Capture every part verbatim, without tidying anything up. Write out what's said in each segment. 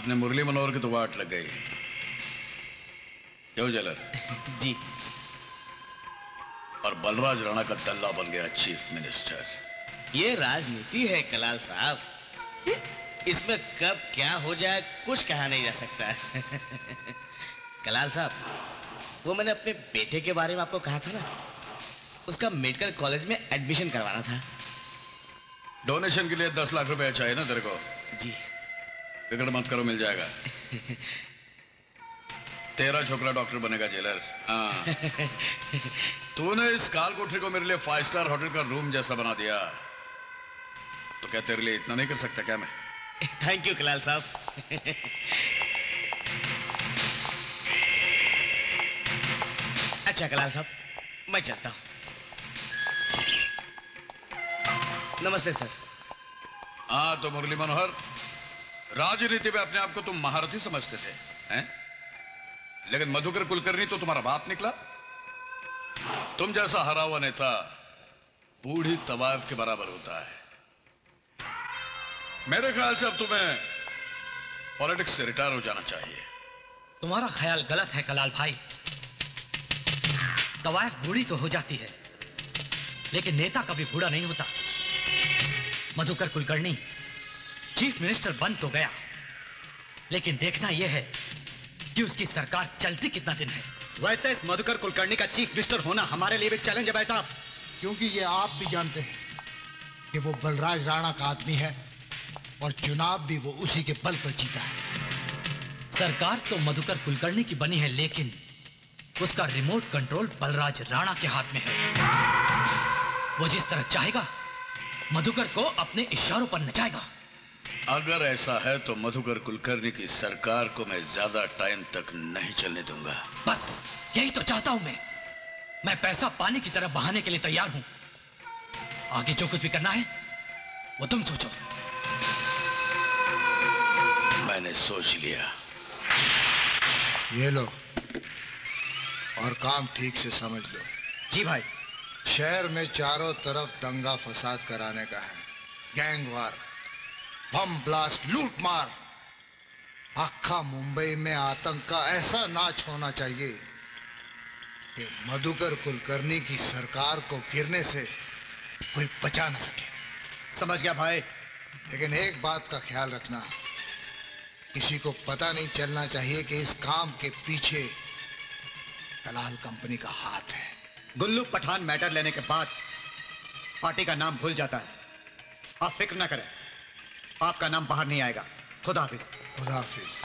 आपने मुरली मनोहर की तो वाट लग गई। क्यों जेलर? जी। और बलराज राणा का दल्ला बन गया चीफ मिनिस्टर। ये राजनीति है कलाल साहब, इसमें कब क्या हो जाए कुछ कहा नहीं जा सकता। कलाल साहब, वो मैंने अपने बेटे के बारे में आपको कहा था ना, उसका मेडिकल कॉलेज में एडमिशन करवाना था। डोनेशन के लिए दस लाख रुपए चाहिए ना तेरे को? जी। फिक्र मत करो, मिल जाएगा। तेरा छोकरा डॉक्टर बनेगा जेलर। हाँ। तूने इस काल कोठरी को मेरे लिए फाइव स्टार होटल का रूम जैसा बना दिया, तो क्या तेरे लिए इतना नहीं कर सकता क्या मैं? थैंक यू कलाल साहब। अच्छा कलाल साहब, मैं चलता हूं। नमस्ते सर। हाँ तो मुरली मनोहर, राजनीति में अपने आप को तुम महारथी समझते थे, हैं? लेकिन मधुकर कुलकर्णी तो तुम्हारा बाप निकला। तुम जैसा हरा हुआ नेता बूढ़ी तवायफ के बराबर होता है। मेरे ख्याल से अब तुम्हें पॉलिटिक्स से रिटायर हो जाना चाहिए। तुम्हारा ख्याल गलत है कलाल भाई। तवायफ बूढ़ी तो हो जाती है, लेकिन नेता कभी बूढ़ा नहीं होता। मधुकर कुलकर्णी चीफ मिनिस्टर बन तो गया, लेकिन देखना यह है कि उसकी सरकार चलती कितना दिन है। वैसे इस मधुकर कुलकर्णी का चीफ मिनिस्टर होना हमारे लिए भी चैलेंज है भाई साहब, क्योंकि ये आप भी जानते हैं कि वो बलराज राणा का आदमी है और चुनाव भी वो उसी के बल पर जीता है। सरकार तो मधुकर कुलकर्णी की बनी है, लेकिन उसका रिमोट कंट्रोल बलराज राणा के हाथ में है। वो जिस तरह चाहेगा मधुकर को अपने इशारों पर नचाएगा। अगर ऐसा है तो मधुकर कुलकर्णी की सरकार को मैं ज्यादा टाइम तक नहीं चलने दूंगा। बस यही तो चाहता हूं मैं। मैं पैसा पानी की तरह बहाने के लिए तैयार हूं। आगे जो कुछ भी करना है वो तुम सोचो। मैंने सोच लिया। ये लो और काम ठीक से समझ लो। जी भाई। शहर में चारों तरफ दंगा फसाद कराने का है, गैंगवार, बम ब्लास्ट, लूट मार। आखा मुंबई में आतंक का ऐसा नाच होना चाहिए कि मधुकर कुलकर्णी की सरकार को गिरने से कोई बचा न सके। समझ गया भाई। लेकिन एक बात का ख्याल रखना, किसी को पता नहीं चलना चाहिए कि इस काम के पीछे कलाल कंपनी का हाथ है। गुल्लू पठान मैटर लेने के बाद पार्टी का नाम भूल जाता है। आप फिक्र ना करें, आपका नाम बाहर नहीं आएगा। खुदा हाफिज। खुदा हाफिज।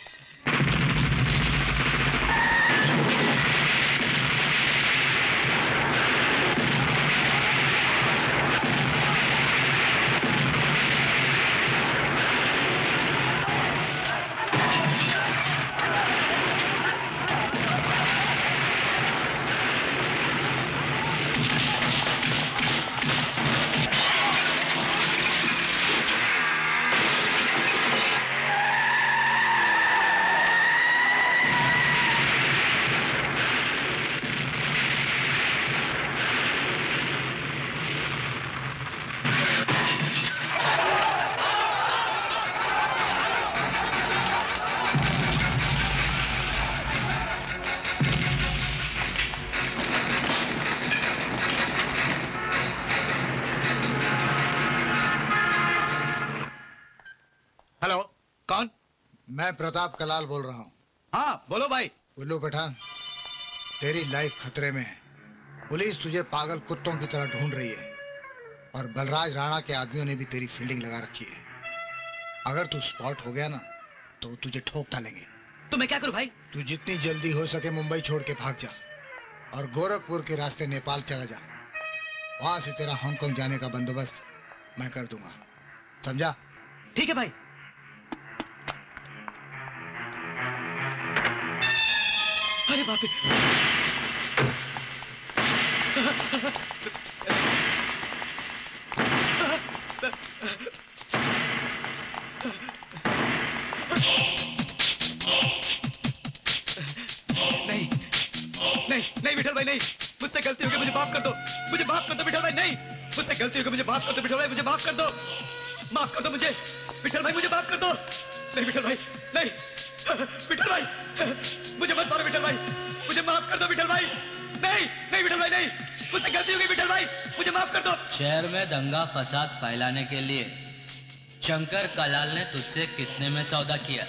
मैं प्रताप कलाल बोल रहा हूँ। हाँ बोलो भाई। गुल्लू पठान, तेरी लाइफ खतरे में है। पुलिस तुझे पागल कुत्तों की तरह ढूंढ रही है और बलराज राणा के आदमियों ने भी तेरी फील्डिंग लगा रखी है। अगर तू स्पॉट हो गया ना तो तुझे ठोक डालेंगे। तो मैं क्या करूं भाई? तू जितनी जल्दी हो सके मुंबई छोड़ के भाग जा और गोरखपुर के रास्ते नेपाल चला जा। वहां से तेरा हांगकांग जाने का बंदोबस्त मैं कर दूंगा, समझा? ठीक है भाई। अरे बाप रे! नहीं नहीं नहीं विठल भाई नहीं, मुझसे गलती हो गई, मुझे माफ कर दो, मुझे माफ कर दो विठल भाई। नहीं, मुझसे गलती हो गई, मुझे माफ कर दो विठल भाई, मुझे माफ कर दो, माफ कर दो मुझे विठल भाई, मुझे माफ कर दो। नहीं विठल भाई, नहीं, विठल भाई, मुझे मत मारो विठल भाई, मुझे माफ कर दो विठल भाई। नहीं नहीं विठल भाई नहीं, मुझसे गलती हो गई विठल भाई, मुझे माफ कर दो। शहर में दंगा फसाद फैलाने के लिए शंकर कलाल ने तुझसे कितने में सौदा किया?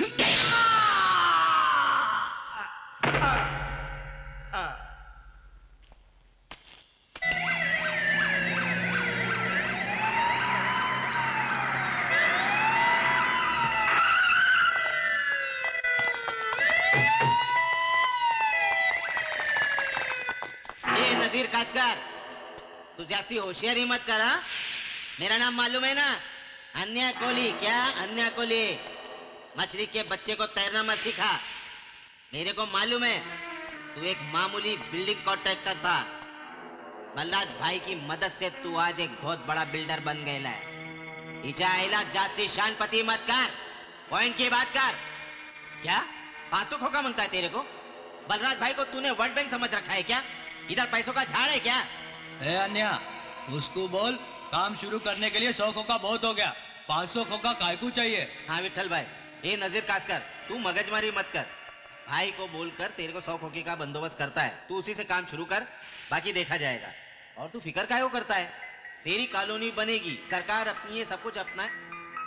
नजीर काचकर, तू जास्ती होशियारी मत कर। हाँ? मेरा नाम मालूम है ना, अन्या कोहली। क्या अन्या कोहली? मछली के बच्चे को तैरना मत सिखा। मेरे को मालूम है तू एक मामूली बिल्डिंग कॉन्ट्रैक्टर था। बलराज भाई की मदद से तू आज एक बहुत बड़ा बिल्डर बन गया है। इचा आइला जास्ती शानपति मत कर, पॉइंट की बात कर। क्या पांच सौ खोखा मांगता है तेरे को? बलराज भाई को तूने वर्ल्ड बैंक समझ रखा है क्या? इधर पैसों का झाड़ है क्या? ए अन्या, उसको बोल काम शुरू करने के लिए सौ खोखा बहुत हो गया, पाँच सौ खोखा काय को चाहिए? हाँ विठल भाई, ए नजीर कासकर, तू मगजमारी मत कर। भाई को बोलकर तेरे को सौ खोखे का बंदोबस्त करता है, तू उसी से काम शुरू कर, बाकी देखा जाएगा। और तू फिक्र काहे को करता है? तेरी कॉलोनी बनेगी, सरकार अपनी है, सब कुछ अपना है।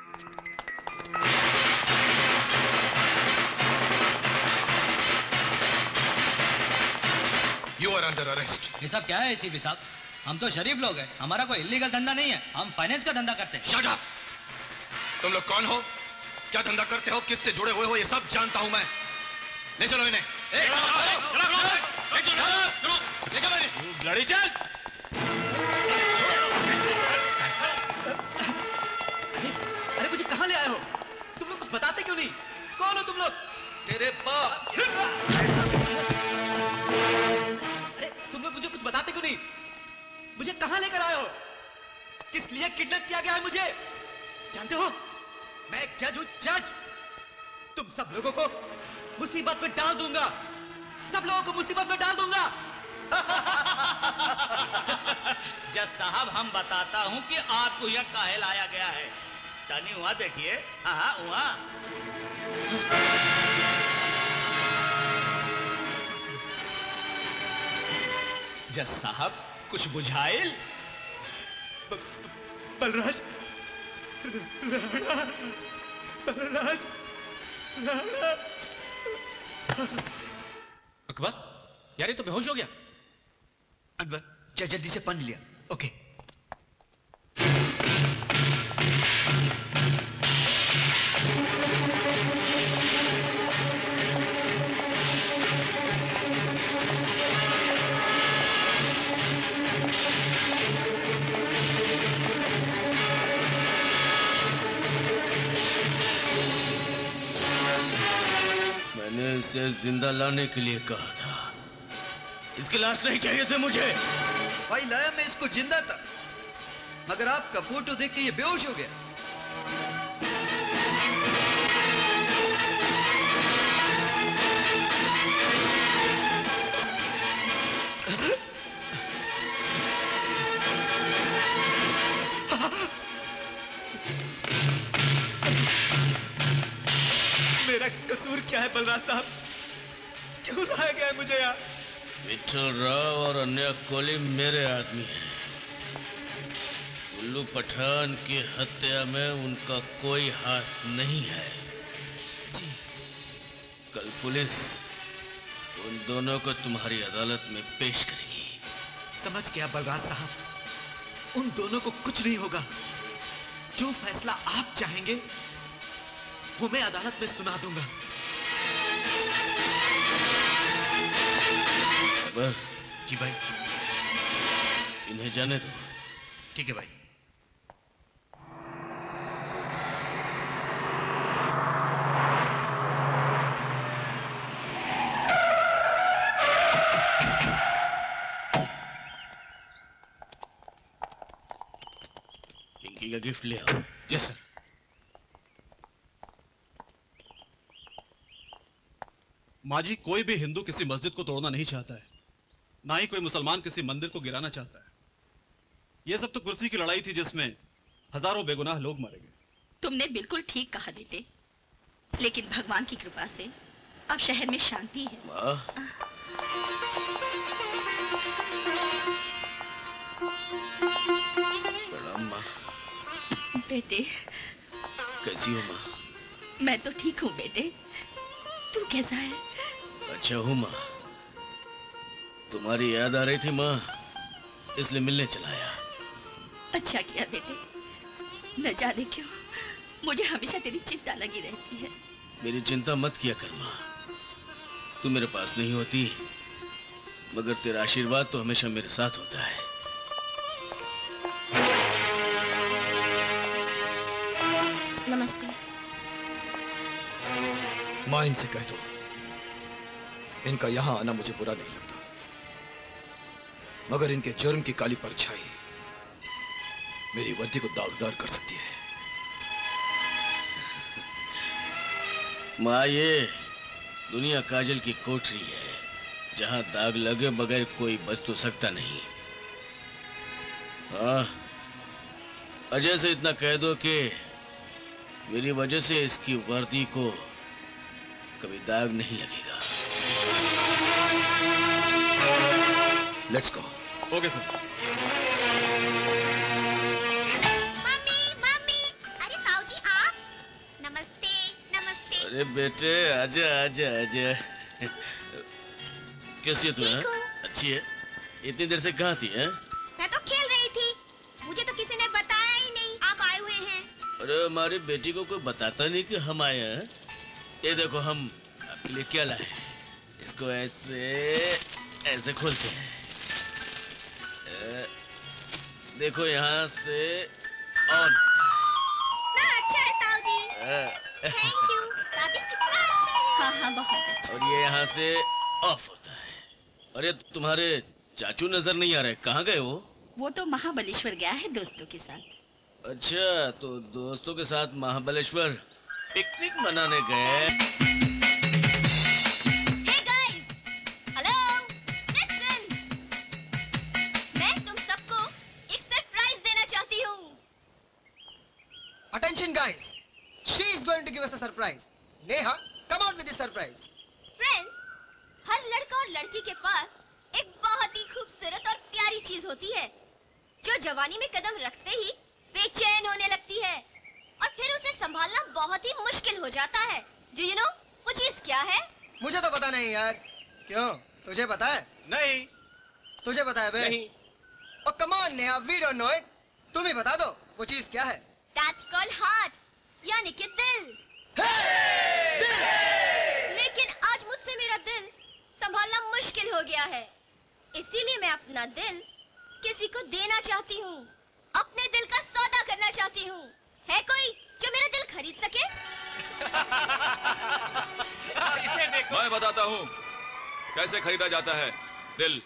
You are under arrest. ये सब क्या है एसीपी साहब? हम तो शरीफ लोग हैं, हमारा कोई इलीगल धंधा नहीं है, हम फाइनेंस का धंधा करते हैं। Shut up! तुम लोग कौन हो, क्या धंधा करते हो, किससे जुड़े हुए हो, ये सब जानता हूं मैं। ले चलो इन्हें। लड़ी चल। अरे अरे मुझे कहाँ ले आए हो? तुम लोग कुछ बताते क्यों नहीं? कौन हो तुम लोग? तेरे बाप। अरे तुम लोग मुझे कुछ बताते क्यों नहीं? मुझे कहाँ लेकर आए हो? किस लिए किडनैप किया गया है मुझे? जानते हो, मैं एक जज हूं, जज। तुम सब लोगों को मुसीबत में डाल दूंगा, सब लोगों को मुसीबत में डाल दूंगा। जज साहब, हम बताता हूँ कि आपको यह काहे लाया गया है। टनी हुआ देखिए, हाँ हुआ। जज साहब कुछ बुझाइल? ब- ब- बलराज राणा, बलराज राणा। अकबर, यार ये तो बेहोश हो गया। अनवर, जा जल्दी से पन लिया। ओके। मैंने इसे जिंदा लाने के लिए कहा था, इसकी लाश नहीं चाहिए थे मुझे। भाई लाया मैं इसको जिंदा था, मगर आपका फोटो देख के ये बेहोश हो गया। मेरा कसूर क्या है बलराज साहब? क्यों लाया गया है मुझे यहाँ? विठल राव और अन्य कोहली मेरे आदमी हैं। उल्लू पठान की हत्या में उनका कोई हाथ नहीं है। जी। कल पुलिस उन दोनों को तुम्हारी अदालत में पेश करेगी। समझ गया बलराज साहब, उन दोनों को कुछ नहीं होगा। जो फैसला आप चाहेंगे वो मैं अदालत में सुना दूंगा। अकबर जी भाई। इन्हें जाने दो। ठीक है भाई। पिंकी का गिफ्ट ले आओ। जी सर। माँ जी, कोई भी हिंदू किसी मस्जिद को तोड़ना नहीं चाहता है, ना ही कोई मुसलमान किसी मंदिर को गिराना चाहता है। यह सब तो कुर्सी की लड़ाई थी जिसमें हजारों बेगुनाह लोग मारे गए। तुमने बिल्कुल ठीक कहा बेटे। लेकिन भगवान की कृपा से अब शहर में शांति है। माँ, प्रणाम माँ। बेटे, कैसी हो माँ? मैं तो ठीक हूँ बेटे, तू कैसा है? अच्छा हूँ माँ। तुम्हारी याद आ रही थी माँ, इसलिए मिलने चला आया। अच्छा किया बेटे, न जाने क्यों मुझे हमेशा तेरी चिंता लगी रहती है। मेरी चिंता मत किया कर माँ, तू मेरे पास नहीं होती, मगर तेरा आशीर्वाद तो हमेशा मेरे साथ होता है। नमस्ते। माँ, इनसे कह दो इनका यहां आना मुझे बुरा नहीं लगता, मगर इनके जुर्म की काली परछाई मेरी वर्दी को दागदार कर सकती है। माँ, ये दुनिया काजल की कोठरी है, जहां दाग लगे बगैर कोई बच तो सकता नहीं। हाँ, अजय से इतना कह दो कि मेरी वजह से इसकी वर्दी को कभी दाग नहीं लगेगा। Let's go. Okay sir. Mummy, mummy, अरे ताऊजी आप? नमस्ते, नमस्ते। अरे बेटे, आजा आजा आजा। कैसी है तू? ठीक हूँ। अच्छी है। इतनी देर से कहाँ थी? है? मैं तो खेल रही थी, मुझे तो किसी ने बताया ही नहीं आप आए हुए हैं। अरे हमारी बेटी को कोई बताता नहीं कि हम आए हैं। ये देखो हम आपके लिए क्या लाए हैं। इसको ऐसे ऐसे खोलते हैं। ए, देखो यहाँ से ऑन। ना अच्छा है ताऊजी। Thank you. दादी कितना अच्छा है। हाँ हाँ बहुत अच्छा। और ये यहाँ से ऑफ होता है। अरे तुम्हारे चाचू नजर नहीं आ रहे, कहाँ गए वो? वो तो महाबलेश्वर गया है दोस्तों के साथ। अच्छा, तो दोस्तों के साथ महाबलेश्वर पिकनिक मनाने गए। Hey guys, hello, listen. मैं तुम सबको एक सरप्राइज देना चाहती हूँ। Attention guys, she is going to give us a surprise. Neha, come out with the surprise. Friends, हर लड़का और लड़की के पास एक बहुत ही खूबसूरत और प्यारी चीज होती है, जो जवानी में कदम रखते ही बेचैन होने लगती है और फिर उसे संभालना बहुत ही मुश्किल हो जाता है। Do you know वो चीज क्या है? मुझे तो पता नहीं यार। क्यों? तुझे पता है? नहीं। तुझे पता है बे? नहीं। Oh come on Neha, we don't know it. तुम ही बता दो वो चीज क्या है? That's called heart, यानी कि दिल। Hey! दिल! लेकिन आज मुझसे मेरा दिल संभालना मुश्किल हो गया है, इसीलिए मैं अपना दिल किसी को देना चाहती हूँ, अपने दिल का सौदा करना चाहती हूँ। है कोई जो मेरा दिल खरीद सके? इसे देखो। मैं बताता हूँ कैसे खरीदा जाता है दिल।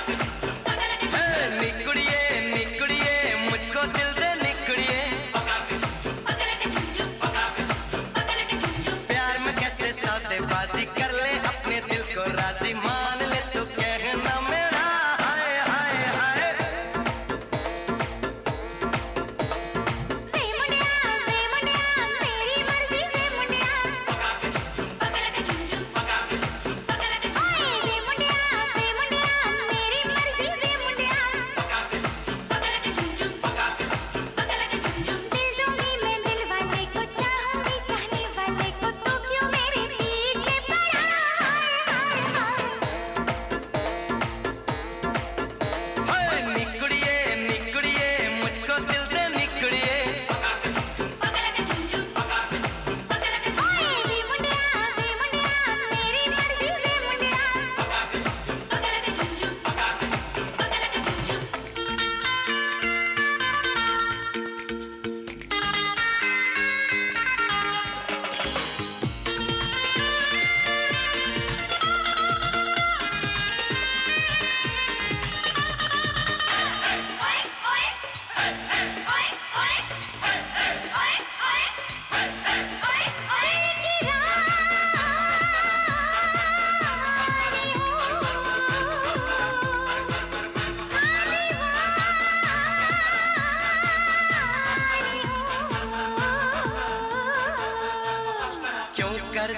निकुड़िए निकुड़िए मुझको दिल दे निकुड़िए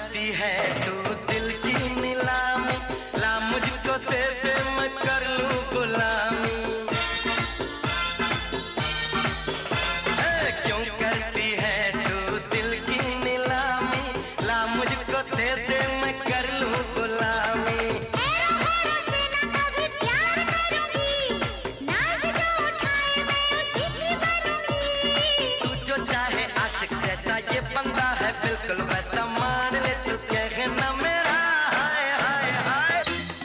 करती है तू दिल की नीलामी, ला मुझको दे दे मैं कर लूं गुलामी। क्यों करती है तू दिल की नीलामी, ला मुझको दे दे मैं कर लूं गुलामी। तू जो चाहे आशिक जैसा ये बंदा है बिल्कुल वैसा, मान ले तू कहना मेरा हाय हाय हाय।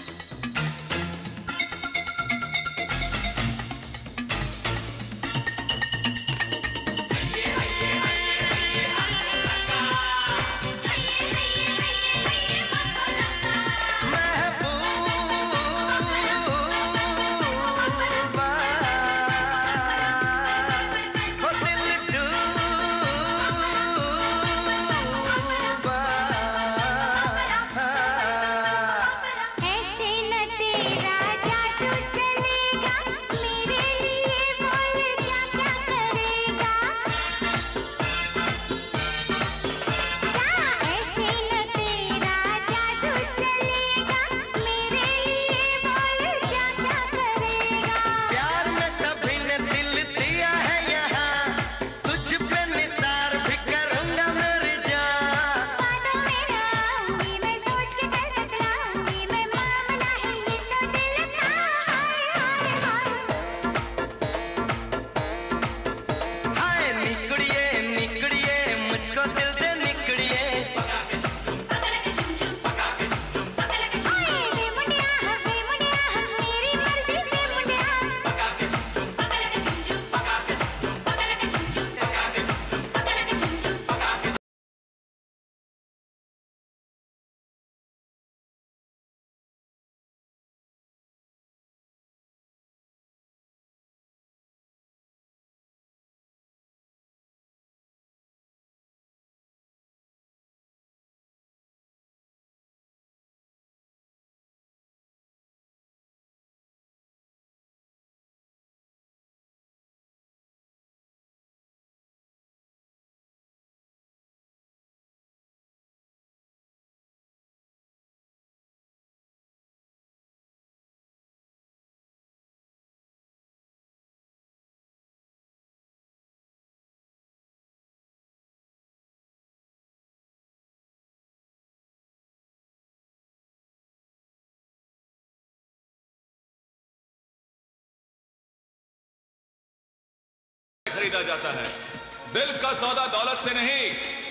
खरीदा जाता है, दिल का सौदा दौलत से नहीं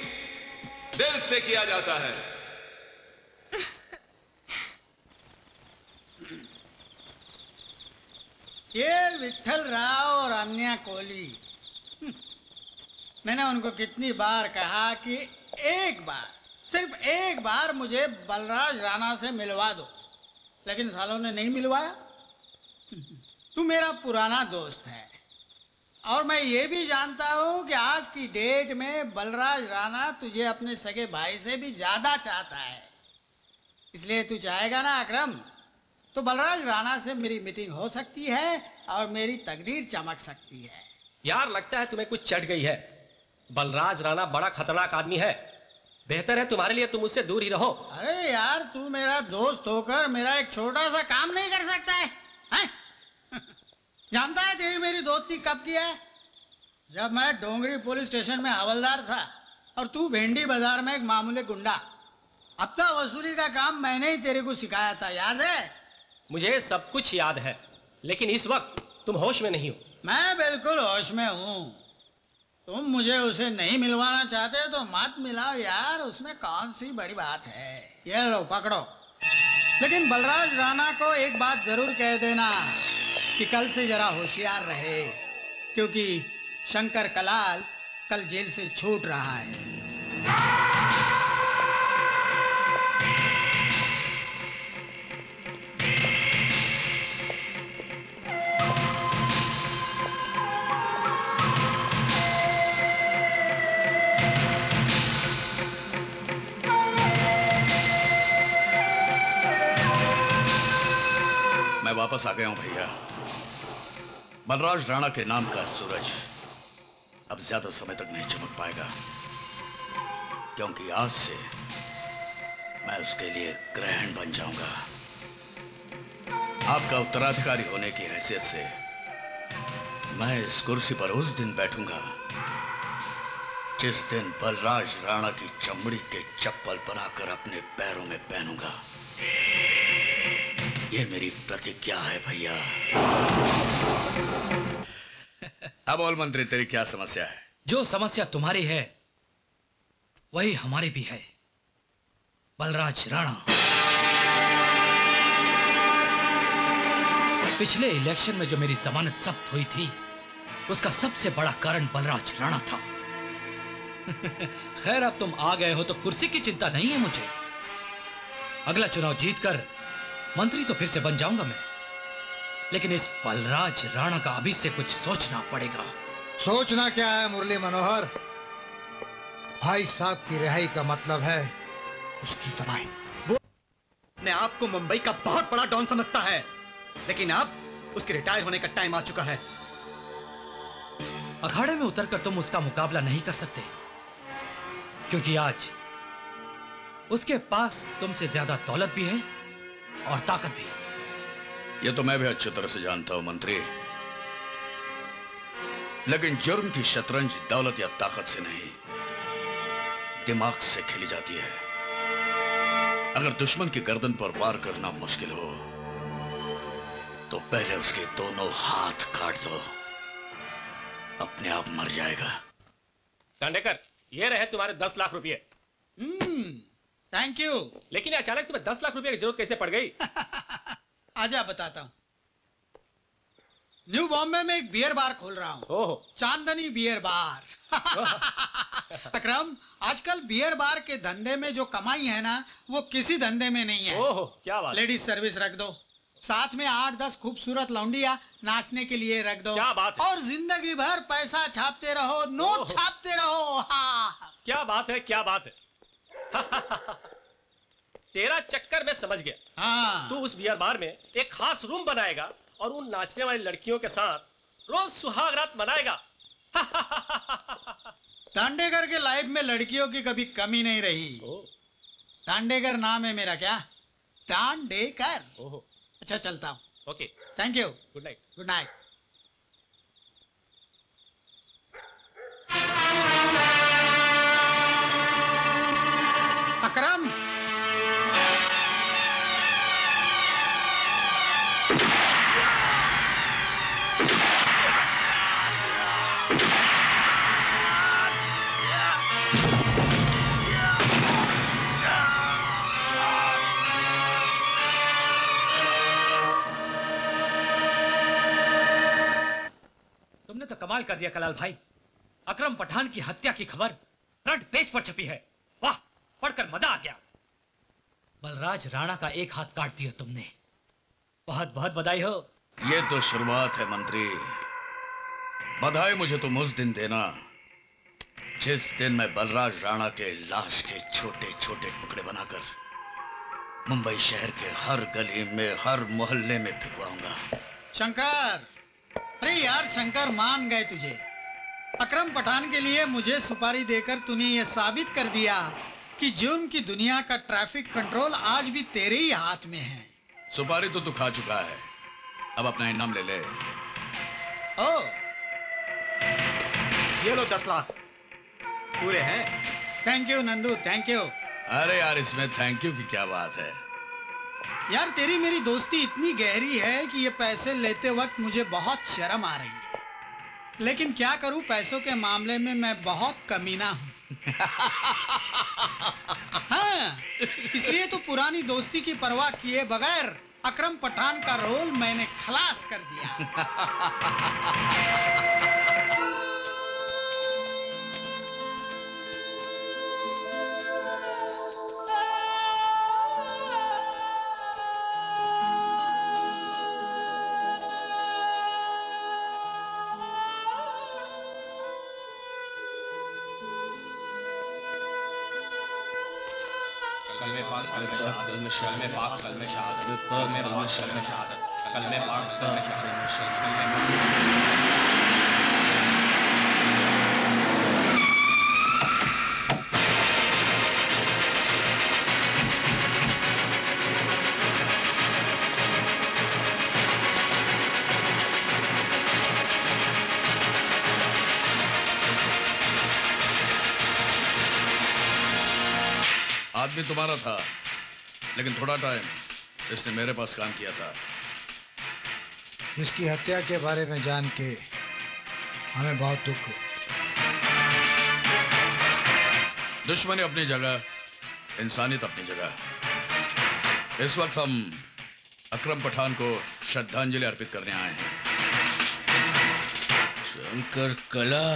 दिल से किया जाता है। ये विठल राव और अन्या कोहली, मैंने उनको कितनी बार कहा कि एक बार, सिर्फ एक बार मुझे बलराज राणा से मिलवा दो, लेकिन सालों ने नहीं मिलवाया। तू मेरा पुराना दोस्त है और मैं ये भी जानता हूँ कि आज की डेट में बलराज राणा तुझे अपने सगे भाई से भी ज्यादा चाहता है। इसलिए तू चाहेगा ना अकरम, तो बलराज राणा से मेरी मीटिंग हो सकती है और मेरी तकदीर चमक सकती है। यार लगता है तुम्हें कुछ चढ़ गई है। बलराज राणा बड़ा खतरनाक आदमी है, बेहतर है तुम्हारे लिए तुम उससे दूर ही रहो। अरे यार, तू मेरा दोस्त होकर मेरा एक छोटा सा काम नहीं कर सकता है, है? जानता है तेरी मेरी दोस्ती कब की है? जब मैं डोंगरी पुलिस स्टेशन में हवलदार था और तू भेंडी बाजार में एक मामूली गुंडा। हफ्ता वसूली का काम मैंने ही तेरे को सिखाया था, याद है? मुझे सब कुछ याद है, लेकिन इस वक्त तुम होश में नहीं हो। मैं बिल्कुल होश में हूँ। तुम मुझे उसे नहीं मिलवाना चाहते तो मत मिलाओ यार, उसमें कौन सी बड़ी बात है। ये लो पकड़ो, लेकिन बलराज राणा को एक बात जरूर कह देना कि कल से जरा होशियार रहे, क्योंकि शंकर कलाल कल जेल से छूट रहा है। मैं वापस आ गया हूं भैया। बलराज राणा के नाम का सूरज अब ज्यादा समय तक नहीं चमक पाएगा, क्योंकि आज से मैं उसके लिए ग्रहण बन जाऊंगा। आपका उत्तराधिकारी होने की हैसियत से मैं इस कुर्सी पर उस दिन बैठूंगा जिस दिन बलराज राणा की चमड़ी के चप्पल बनाकर अपने पैरों में पहनूंगा। ये मेरी प्रतिज्ञा है भैया। अब बोल मंत्री, तेरी क्या समस्या है? जो समस्या तुम्हारी है वही हमारी भी है, बलराज राणा। पिछले इलेक्शन में जो मेरी जमानत जब्त हुई थी उसका सबसे बड़ा कारण बलराज राणा था। खैर अब तुम आ गए हो तो कुर्सी की चिंता नहीं है मुझे। अगला चुनाव जीतकर मंत्री तो फिर से बन जाऊंगा मैं, लेकिन इस बलराज राणा का अभी से कुछ सोचना पड़ेगा। सोचना क्या है मुरली मनोहर? भाई साहब की रिहाई का मतलब है उसकी तबाही। वो अपने आप को मुंबई का बहुत बड़ा डॉन समझता है, लेकिन अब उसके रिटायर होने का टाइम आ चुका है। अखाड़े में उतरकर तुम उसका मुकाबला नहीं कर सकते, क्योंकि आज उसके पास तुमसे ज्यादा दौलत भी है और ताकत भी। ये तो मैं भी अच्छी तरह से जानता हूं मंत्री, लेकिन जुर्म की शतरंज दौलत या ताकत से नहीं, दिमाग से खेली जाती है। अगर दुश्मन की गर्दन पर वार करना मुश्किल हो तो पहले उसके दोनों हाथ काट दो, अपने आप मर जाएगा। दांडेकर, ये रहे तुम्हारे दस लाख रुपए। Thank you. लेकिन अचानक तुम्हें दस लाख रुपए की जरूरत कैसे पड़ गई? आजा बताता हूँ। न्यू बॉम्बे में एक बियर बार खोल रहा हूँ, चांदनी बियर बार। अकरम, आजकल बियर बार के धंधे में जो कमाई है ना, वो किसी धंधे में नहीं है। ओहो, क्या बात। लेडीज सर्विस रख दो, साथ में आठ दस खूबसूरत लौंडिया नाचने के लिए रख दो। क्या बात है। और जिंदगी भर पैसा छापते रहो, नोट छापते रहो। हाँ। क्या बात है, क्या बात है। तेरा चक्कर मैं समझ गया। हाँ। तू उस बियर बार में एक खास रूम बनाएगा और उन नाचने वाली लड़कियों के साथ रोज सुहाग रात मनाएगा। दांडेकर के लाइफ में लड़कियों की कभी कमी नहीं रही। दांडेकर नाम है मेरा। क्या? दांडेकर। अच्छा, चलता हूँ। Okay, thank you. Good night. Good night. Akram, तुमने तो कमाल कर दिया कलाल भाई। अकरम पठान की हत्या की खबर फ्रंट पेज पर छपी है। वाह, पढ़कर मजा आ गया। बलराज राणा का एक हाथ काट दिया तुमने। बहुत बहुत बधाई हो। ये तो शुरुआत है मंत्री। बधाई मुझे तुम उस दिन देना जिस दिन मैं बलराज राणा के लाश के छोटे छोटे टुकड़े बनाकर मुंबई शहर के हर गली में, हर मोहल्ले में फिकवाऊंगा। शंकर, अरे यार शंकर, मान गए तुझे। अकरम पठान के लिए मुझे सुपारी देकर तूने ये साबित कर दिया कि जुर्म की दुनिया का ट्रैफिक कंट्रोल आज भी तेरे ही हाथ में है। सुपारी तो तू खा चुका है, अब अपना इनाम ले ले। ओ, ये लो दस लाख पूरे हैं। Thank you Nandu, thank you. अरे यार, इसमें थैंक यू की क्या बात है। यार तेरी मेरी दोस्ती इतनी गहरी है कि ये पैसे लेते वक्त मुझे बहुत शर्म आ रही है, लेकिन क्या करूं, पैसों के मामले में मैं बहुत कमीना हूं। हाँ, इसलिए तो पुरानी दोस्ती की परवाह किए बगैर अकरम पठान का रोल मैंने खलास कर दिया। कलमे पाक कलमे शहादत कलमे पाक कलमे शहादत कलमे पाक कलमे शहादत कलमे पाक कलमे शहादत। आदमी तुम्हारा था, लेकिन थोड़ा टाइम इसने मेरे पास काम किया था। इसकी हत्या के बारे में जान के हमें बहुत दुख हुआ। दुश्मनी अपनी जगह, इंसानियत अपनी जगह। इस वक्त हम अकरम पठान को श्रद्धांजलि अर्पित करने आए हैं। शंकर कलाल,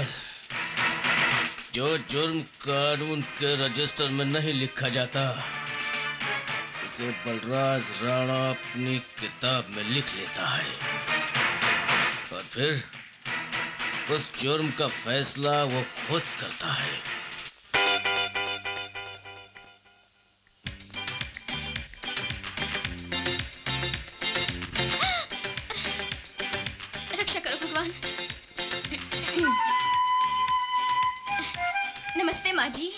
जो जुर्म कानून के रजिस्टर में नहीं लिखा जाता, उसे बलराज राणा अपनी किताब में लिख लेता है, और फिर उस जुर्म का फैसला वो खुद करता है। रक्षा करो भगवान। नमस्ते माँ जी।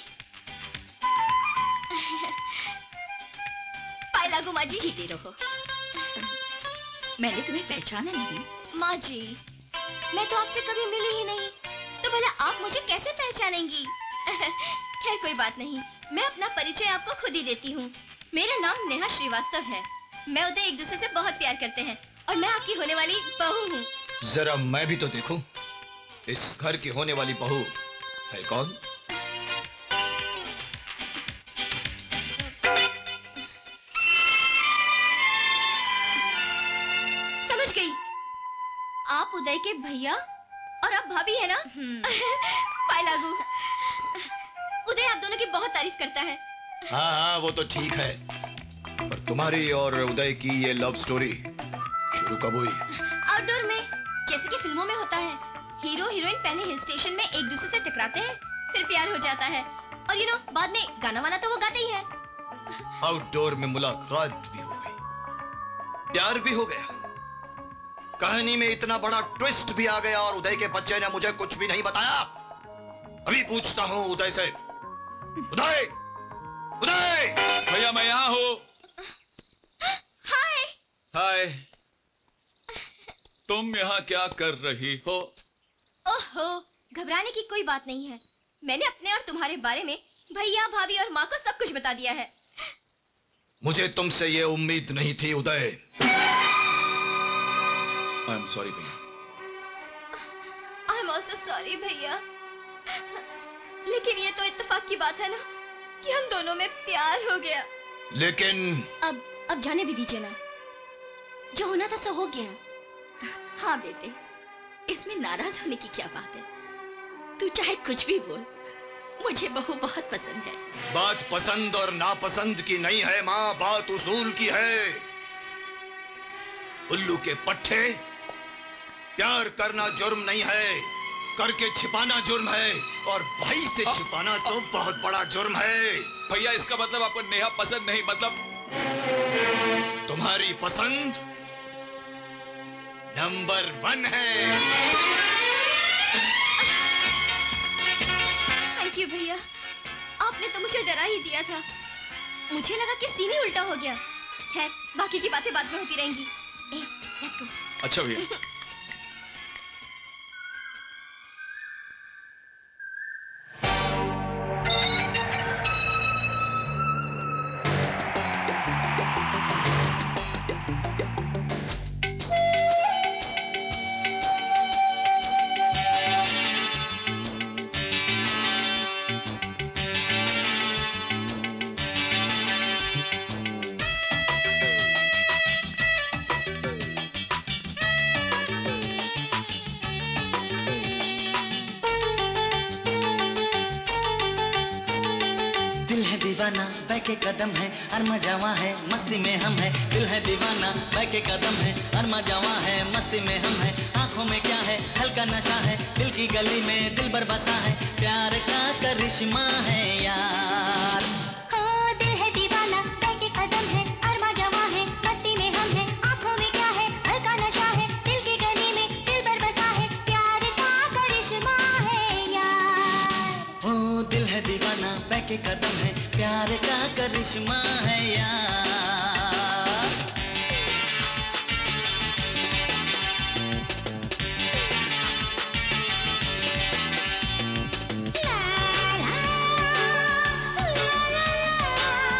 पाए लागू माँ जी। जीते रहो। मैंने तुम्हें पहचाना नहीं। माँ जी, मैं तो आपसे कभी मिली ही नहीं, तो भला आप मुझे कैसे पहचानेंगी? खैर कोई बात नहीं, मैं अपना परिचय आपको खुद ही देती हूँ। मेरा नाम नेहा श्रीवास्तव है। मैं उदय एक दूसरे से बहुत प्यार करते हैं, और मैं आपकी होने वाली बहू हूँ। जरा मैं भी तो देखूं, इस घर की होने वाली बहू है कौन? समझ गई, आप उदय के भैया और आप भाभी है ना? पाए लागू। उदय आप दोनों की बहुत तारीफ करता है। हाँ हाँ वो तो ठीक है, पर तुम्हारी और उदय की ये लव स्टोरी शुरू कब हुई? आउटडोर में, जैसे कि फिल्मों में होता है। हीरो हीरोइन पहले हिल स्टेशन में एक दूसरे से टकराते हैं, फिर प्यार हो जाता है, और यू नो बाद में गाना वाना तो वो गाते ही है। आउटडोर में मुलाकात भी हो गई, प्यार भी हो गया, कहानी में इतना बड़ा ट्विस्ट भी आ गया, और उदय के बच्चे ने मुझे कुछ भी नहीं बताया। अभी पूछता हूँ उदय से। उदय, उदय! भैया मैं यहाँ हूँ। हाय। हाय। तुम यहाँ क्या कर रही हो? ओहो, घबराने की कोई बात नहीं है। मैंने अपने और तुम्हारे बारे में भैया, भाभी और माँ को सब कुछ बता दिया है। मुझे तुमसे ये उम्मीद नहीं थी उदय। आई एम सॉरी भैया। आई एम ऑल्सो सॉरी भैया। लेकिन ये तो इत्तेफाक की बात है ना कि हम दोनों में प्यार हो गया। लेकिन अब अब जाने भी दीजिए ना, जो होना था सो हो गया। हाँ बेटे, इसमें नाराज होने की क्या बात है? तू चाहे कुछ भी बोल, मुझे बहू बहुत पसंद है। बात पसंद और नापसंद की नहीं है माँ, बात उसूल की है। उल्लू के पट्टे, प्यार करना जुर्म नहीं है, करके छिपाना जुर्म है, और भाई से छिपाना तो बहुत बड़ा जुर्म है। भैया इसका मतलब आपको नेहा पसंद नहीं, मतलब तुम्हारी पसंद नंबर वन है। थैंक यू भैया, आपने तो मुझे डरा ही दिया था। मुझे लगा कि सीन ही उल्टा हो गया। खैर बाकी की बातें बाद में होती रहेंगी। ए, लेट्स गो। अच्छा भैया। दीवाना बैके कदम है अरमा जवा है मस्ती में हम है। दिल है दीवाना बैके कदम है अरमा जवा है मस्ती में हम है। आंखों में क्या है हल्का नशा है, दिल की गली में दिल भर बसा है, प्यार का करिश्मा है यार। हो दिल है दीवाना बैके कदम है अरमा जवा है मस्ती में हम है। आंखों में क्या है हल्का नशा है, दिल की गली में दिल भर बसा है, प्यार का करिश्मा है यार। हो दिल है दीवाना बैके कदम है, प्यार का करिश्मा है यार। ला ला ला ला ला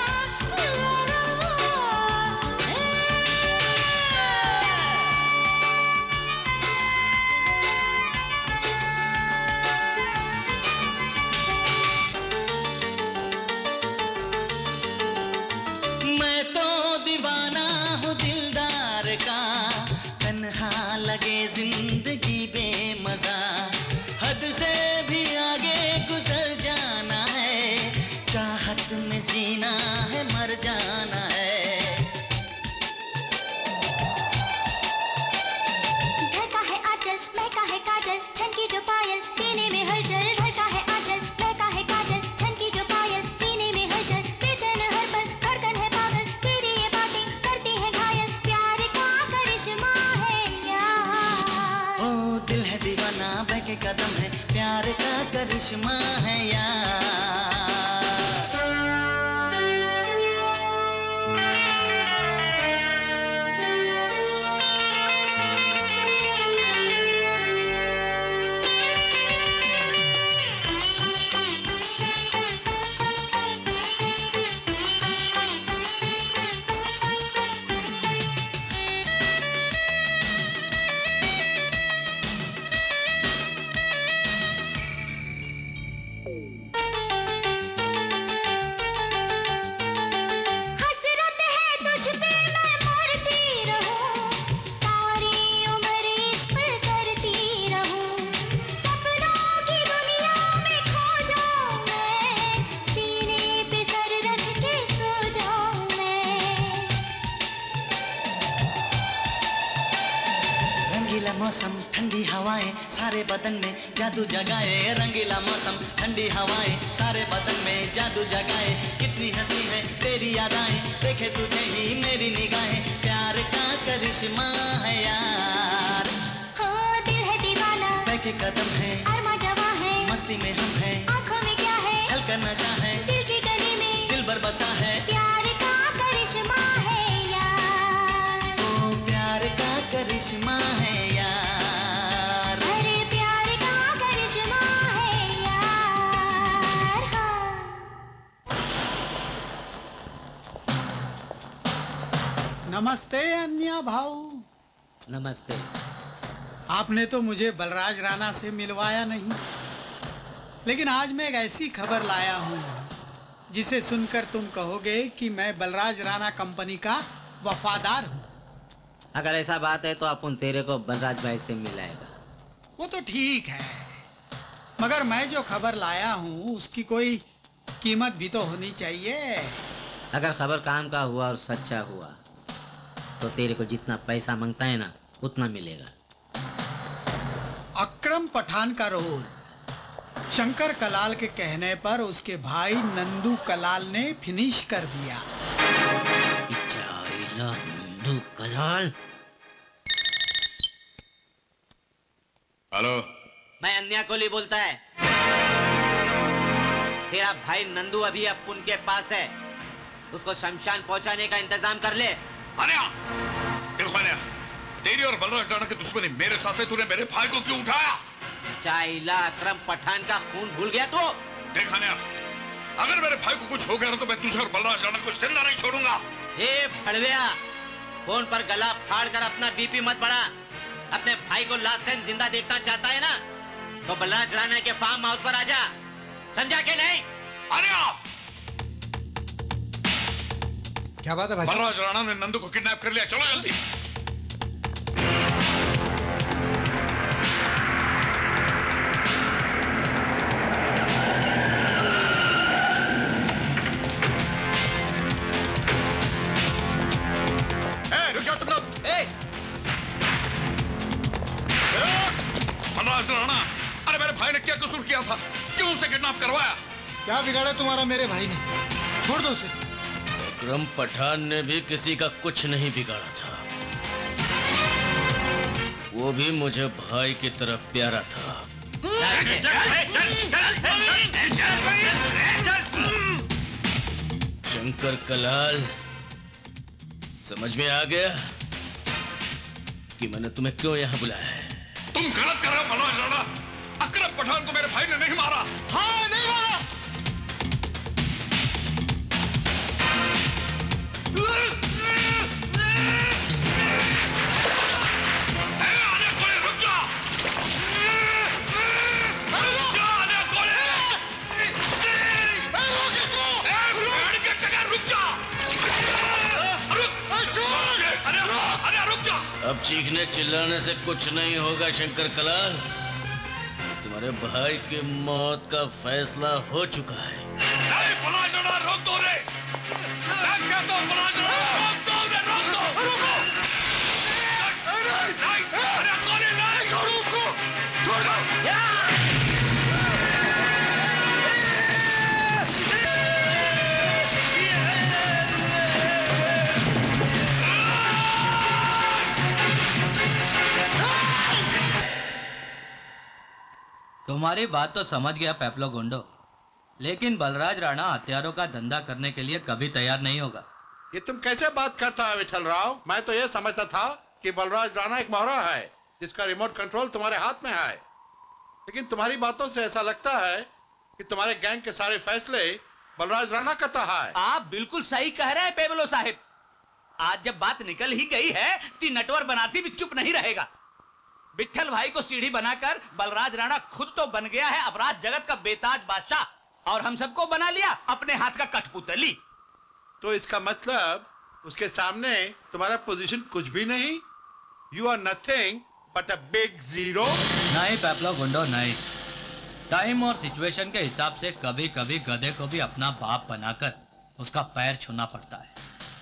कदम है, प्यार का करिश्मा है यार। मौसम ठंडी हवाएं सारे बदन में जादू जगाए, रंगीला मौसम ठंडी हवाएं सारे बदन में जादू जगाए। कितनी हंसी है तेरी यादाएं, देखे तुझे ही मेरी निगाहें, प्यार का करिश्मा है यार। हो दिल है दीवाना, बैठे कदम है, अरमा जवां है, मस्ती में हम हैं, आंखों में क्या है, हल्का नशा है, दिल की गली में दिल भर बसा है, प्यार का करिश्मा है यार। ओ प्यार का करिश्मा है यार। अरे प्यार का करिश्मा है यार। नमस्ते अन्या भाऊ। नमस्ते। आपने तो मुझे बलराज राणा से मिलवाया नहीं, लेकिन आज मैं एक ऐसी खबर लाया हूँ जिसे सुनकर तुम कहोगे कि मैं बलराज राणा कंपनी का वफादार हूँ। अगर ऐसा बात है तो अपन तेरे को बलराज भाई से मिलाएगा। वो तो ठीक है, मगर मैं जो खबर लाया हूँ उसकी कोई कीमत भी तो होनी चाहिए। अगर खबर काम का हुआ और सच्चा हुआ तो तेरे को जितना पैसा मांगता है ना उतना मिलेगा। अकरम पठान का रोल शंकर कलाल के कहने पर उसके भाई नंदू कलाल ने फिनिश कर दिया। नंदू कलाल। हेलो, मैं अन्या कोहली बोलता है। तेरा भाई नंदू अभी अपन के पास है, उसको शमशान पहुंचाने का इंतजाम कर ले। अन्या, देखो अन्या, तेरी और बलराज राणा की दुश्मनी मेरे साथ है, तूने मेरे भाई को क्यों उठाया? चाइला अकरम पठान का खून भूल गया तू? देख अन्या, अगर मेरे भाई को कुछ हो गया तो मैं तुझे और बलराज राणा को जिंदा नहीं छोड़ूंगा। हे फड़विया, फोन पर गला फाड़ कर अपना बीपी मत बढ़ा। अपने भाई को लास्ट टाइम जिंदा देखना चाहता है ना तो बलराज राणा के फार्म हाउस पर आजा, समझा के नहीं? अन्या, क्या बात है भाई? बलराज राणा ने नंदू को किडनैप कर लिया, चलो जल्दी। राणा, अरे मेरे भाई ने क्या कसूर किया था? क्यों उसे किडनैप करवाया? क्या बिगाड़ा तुम्हारा मेरे भाई ने? छोड़ दो उसे। अकरम पठान ने भी किसी का कुछ नहीं बिगाड़ा था, वो भी मुझे भाई की तरफ प्यारा था। शंकर कलाल, समझ में आ गया कि मैंने तुम्हें क्यों यहाँ बुलाया है? तुम गलत कर रहे हो बलराज राणा। अकरम पठान को मेरे भाई ने नहीं मारा। हाँ, नहीं मारा। अब चीखने चिल्लाने से कुछ नहीं होगा शंकर कलाल, तुम्हारे भाई की मौत का फैसला हो चुका है। नहीं, बलराज राणा, रोक दो रे। मैं कहता हूं बलराज राणा, रोक दो रे, रोक दो। रुको। नहीं, अरे गोली नहीं, छोड़ो उसको, छोड़ दो। तुम्हारी बात तो समझ गया पेप्लो गुंडो, लेकिन बलराज राणा हथियारों का धंधा करने के लिए कभी तैयार नहीं होगा। ये तुम कैसे बात करता है विठल राव? मैं तो ये समझता था कि बलराज राणा एक मोहरा है जिसका रिमोट कंट्रोल तुम्हारे हाथ में है, लेकिन तुम्हारी बातों से ऐसा लगता है कि तुम्हारे गैंग के सारे फैसले बलराज राणा करता है। आप बिल्कुल सही कह रहे हैं पेबलो साहिब। आज जब बात निकल ही गई है तो नटवर बनासी भी चुप नहीं रहेगा। विठल भाई को सीढ़ी बनाकर बलराज राणा खुद तो बन गया है अपराध जगत का बेताज बादशाह, और हम सबको बना लिया अपने हाथ का कठपुतली। तो इसका मतलब उसके सामने तुम्हारा पोजीशन कुछ भी नहीं। You are nothing but a big zero. नहीं पेप्लो गुंडो नहीं, टाइम और सिचुएशन के हिसाब से कभी कभी गधे को भी अपना बाप बनाकर उसका पैर छूना पड़ता है।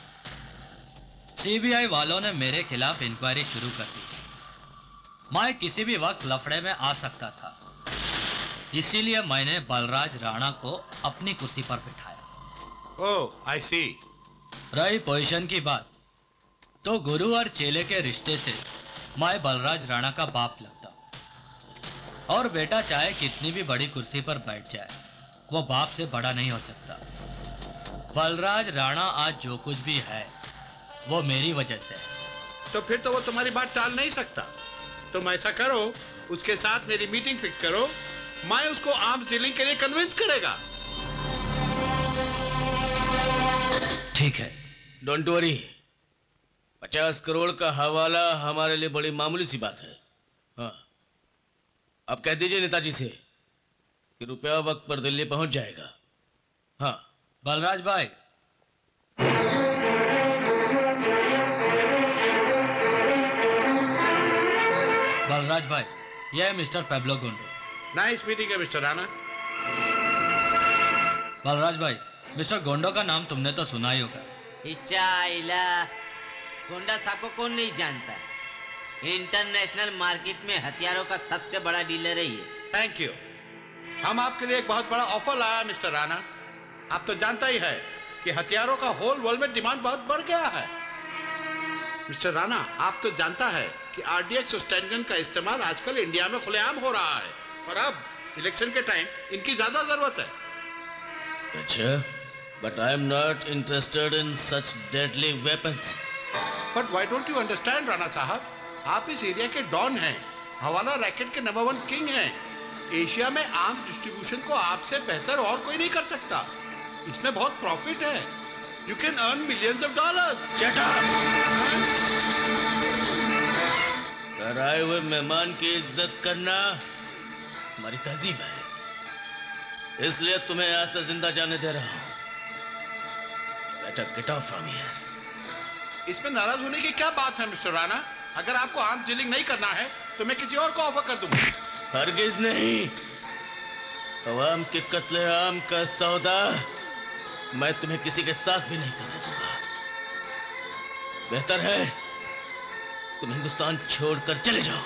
सीबीआई वालों ने मेरे खिलाफ इंक्वायरी शुरू कर दी थी। मैं किसी भी वक्त लफड़े में आ सकता था, इसीलिए मैंने बलराज राणा को अपनी कुर्सी पर बिठाया। ओह आई सी। रही पोजीशन की बात, तो गुरु और चेले के रिश्ते से मैं बलराज राणा का बाप लगता, और बेटा चाहे कितनी भी बड़ी कुर्सी पर बैठ जाए वो बाप से बड़ा नहीं हो सकता। बलराज राणा आज जो कुछ भी है वो मेरी वजह से। तो फिर तो वो तुम्हारी बात टाल नहीं सकता। तुम ऐसा करो, उसके साथ मेरी मीटिंग फिक्स करो, मैं उसको आर्म्स डीलिंग के लिए कन्विंस करेगा। ठीक है। डोंट वरी, पचास करोड़ का हवाला हमारे लिए बड़ी मामूली सी बात है। हाँ, आप कह दीजिए नेताजी से कि रुपया वक्त पर दिल्ली पहुंच जाएगा। हाँ बलराज भाई, बलराज भाई, ये है mister Pablo Gundo. Nice meeting है मिस्टर राणा। बलराज भाई, मिस्टर गोंडो का नाम तुमने तो सुना ही होगा। इचाइला, गोंडा साहब को कौन नहीं जानता? इंटरनेशनल मार्केट में हथियारों का सबसे बड़ा डीलर है ये। Thank you. हम आपके लिए एक बहुत बड़ा ऑफर लाया मिस्टर राणा। आप तो जानता ही है कि हथियारों का होल वर्ल्ड में डिमांड बहुत बढ़ गया है। मिस्टर राणा, आप तो जानता है कि आरडीएक्स और स्टैंडगन का इस्तेमाल आजकल इंडिया में खुलेआम हो रहा है, और अब इलेक्शन के टाइम इनकी ज्यादा जरूरत है। अच्छा, but I am not interested in such deadly weapons. But why don't you understand, Rana साहब? आप इस एरिया के डॉन हैं, हवाला रैकेट के नंबर वन किंग हैं। एशिया में आर्म्स डिस्ट्रीब्यूशन को आपसे बेहतर और कोई नहीं कर सकता। इसमें बहुत प्रॉफिट है। You can earn millions of dollars. Shut up! घर आए हुए मेहमान की इज्जत करना हमारी तहजीब है, इसलिए तुम्हें यहाँ से जिंदा जाने दे रहा हूँ। Better get off from here. इसमें नाराज होने की क्या बात है मिस्टर राणा? अगर आपको आर्म्स डीलिंग नहीं करना है तो मैं किसी और को ऑफर कर दूंगा। हरगिज नहीं। अवाम के कत्ले आम का सौदा मैं तुम्हें किसी के साथ भी नहीं करने दूंगा। बेहतर है तुम हिंदुस्तान छोड़कर चले जाओ।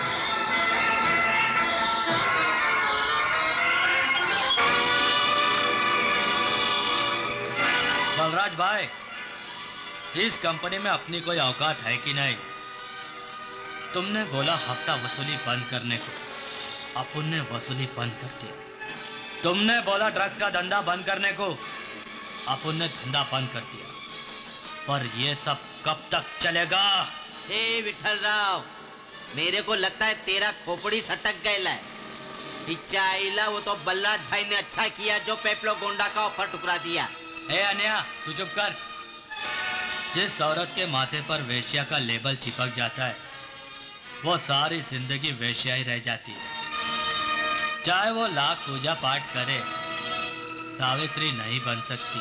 बलराज भाई, इस कंपनी में अपनी कोई औकात है कि नहीं? तुमने बोला हफ्ता वसूली बंद करने को, अपन ने वसूली बंद कर दिया। तुमने बोला ड्रग्स का धंधा बंद करने को, अपन ने धंधा बंद कर दिया। पर ये सब कब तक चलेगा? ए विठल राव, मेरे को लगता है तेरा खोपड़ी सटक गया है। इचाइला, वो तो बलराज भाई ने अच्छा किया जो पेप्लो गोंडा का ऑफर टुकरा दिया। ए अन्या, तू चुप कर। जिस औरत के माथे पर वेश्या का लेबल चिपक जाता है वो सारी जिंदगी वेश्या ही रह जाती है। चाहे वो लाख पूजा पाठ करे, सावित्री नहीं बन सकती।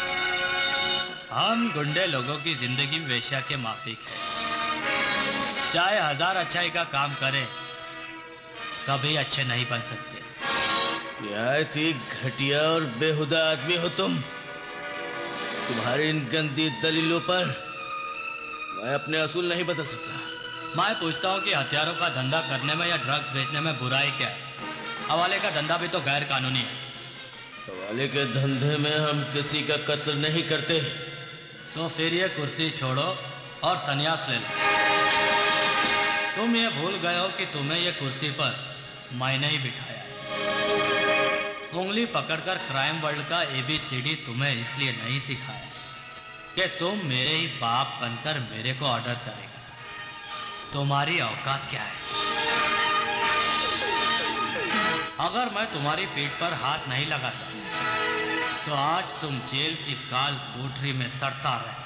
हम गुंडे लोगों की जिंदगी वेश्या के माफिक है। चाहे हजार अच्छाई का काम करे, कभी अच्छे नहीं बन सकते। निहायत ही घटिया और बेहुदा आदमी हो तुम। तुम्हारी इन गंदी दलीलों पर मैं अपने असूल नहीं बदल सकता। मैं पूछता हूँ कि हथियारों का धंधा करने में या ड्रग्स बेचने में बुराई क्या है? हवाले का धंधा भी तो गैर कानूनी है। हवाले के धंधे में हम किसी का कत्ल नहीं करते। तो फिर ये कुर्सी छोड़ो और संन्यास ले लो। तुम ये भूल गए हो कि तुम्हें ये कुर्सी पर मैंने ही बिठाया है। उंगली पकड़कर क्राइम वर्ल्ड का एबीसीडी तुम्हें इसलिए नहीं सिखाया कि तुम मेरे ही बाप बनकर मेरे को ऑर्डर करेगा। तुम्हारी औकात क्या है? अगर मैं तुम्हारी पीठ पर हाथ नहीं लगाता तो आज तुम जेल की काल कोठरी में सड़ता रहता।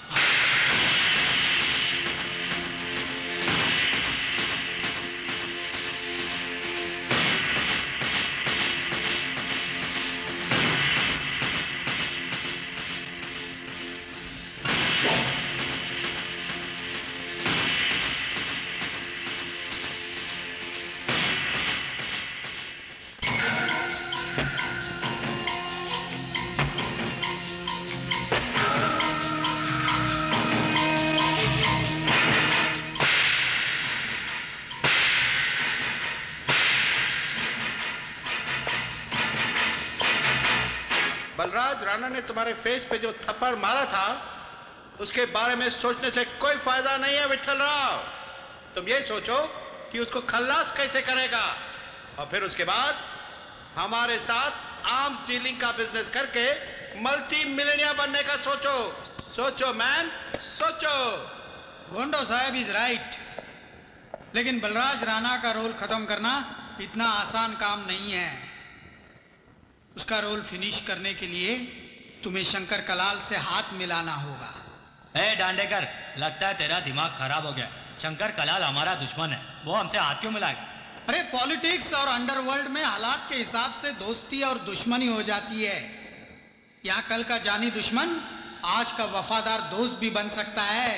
बलराज राणा ने तुम्हारे फेस पे जो थप्पड़ मारा था उसके बारे में सोचने से कोई फायदा नहीं है विठल राव। तुम ये सोचो कि उसको खल्लास कैसे करेगा और फिर उसके बाद हमारे साथ आर्म्स डीलिंग का बिजनेस करके मल्टी मिलियनियर बनने का सोचो। सोचो मैन, सोचो। गोंडो साहब इज राइट, लेकिन बलराज राणा का रोल खत्म करना इतना आसान काम नहीं है। उसका रोल फिनिश करने के लिए तुम्हें शंकर कलाल से हाथ मिलाना होगा। ए डांडेकर, लगता है तेरा दिमाग खराब हो गया। शंकर कलाल हमारा दुश्मन है, वो हमसे हाथ क्यों मिलाएगा? अरे पॉलिटिक्स और अंडरवर्ल्ड में हालात के हिसाब से दोस्ती और दुश्मनी हो जाती है। यहाँ कल का जानी दुश्मन आज का वफादार दोस्त भी बन सकता है।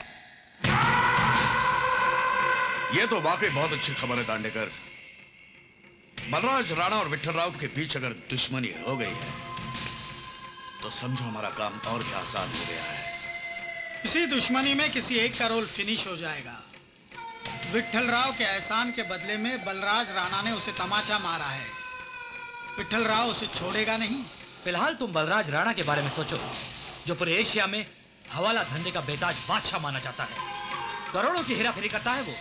यह तो वाकई बहुत अच्छी खबर है दांडेकर। बलराज राणा और विठल राव के बीच अगर दुश्मनी हो गई है तो समझो हमारा काम और भी आसान हो गया है। इसी दुश्मनी में किसी एक का रोल फिनिश हो जाएगा। विठल राव के एहसान के बदले में बलराज राणा ने उसे तमाचा मारा है। विठल राव उसे छोड़ेगा नहीं। फिलहाल तुम बलराज राणा के बारे में सोचो, जो पूरे एशिया में हवाला धंधे का बेताज बादशाह माना जाता है। करोड़ों की हेराफेरी करता है वो।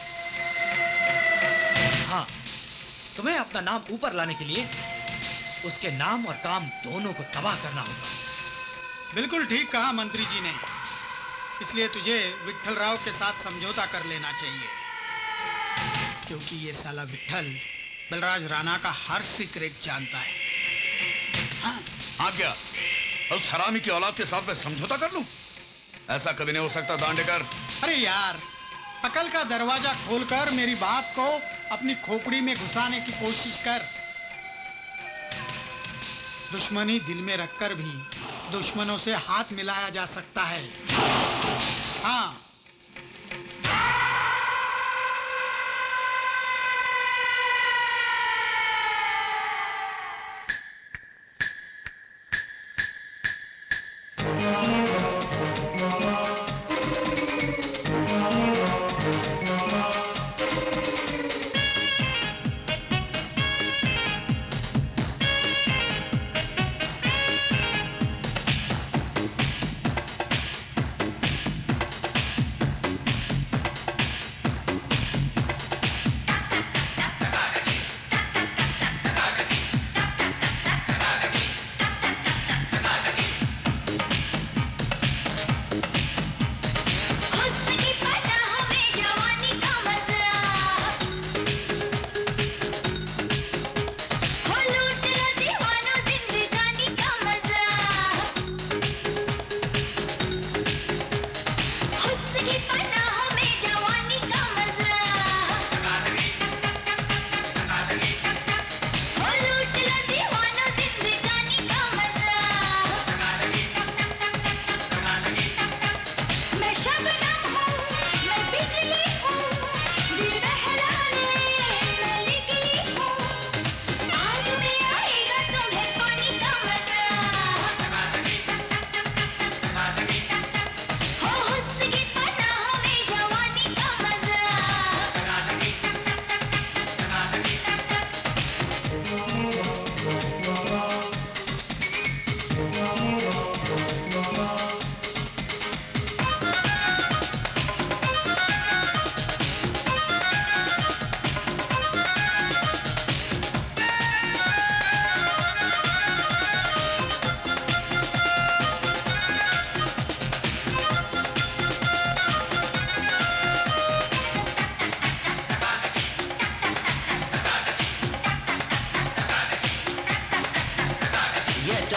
हाँ, तुम्हें अपना नाम ऊपर लाने के लिए उसके नाम और काम दोनों को तबाह करना होगा। बिल्कुल ठीक कहा मंत्री जी ने। इसलिए तुझे विठल राव के साथ समझौता कर लेना चाहिए, क्योंकि ये साला विठल बलराज राणा का हर सीक्रेट जानता है। हाँ, आज्ञा। उस हरामी की औलाद के साथ मैं समझौता कर लूं? ऐसा कभी नहीं हो सकता दांडेकर। अरे यार, अकल का दरवाजा खोलकर मेरी बात को अपनी खोपड़ी में घुसाने की कोशिश कर। दुश्मनी दिल में रखकर भी दुश्मनों से हाथ मिलाया जा सकता है। हाँ,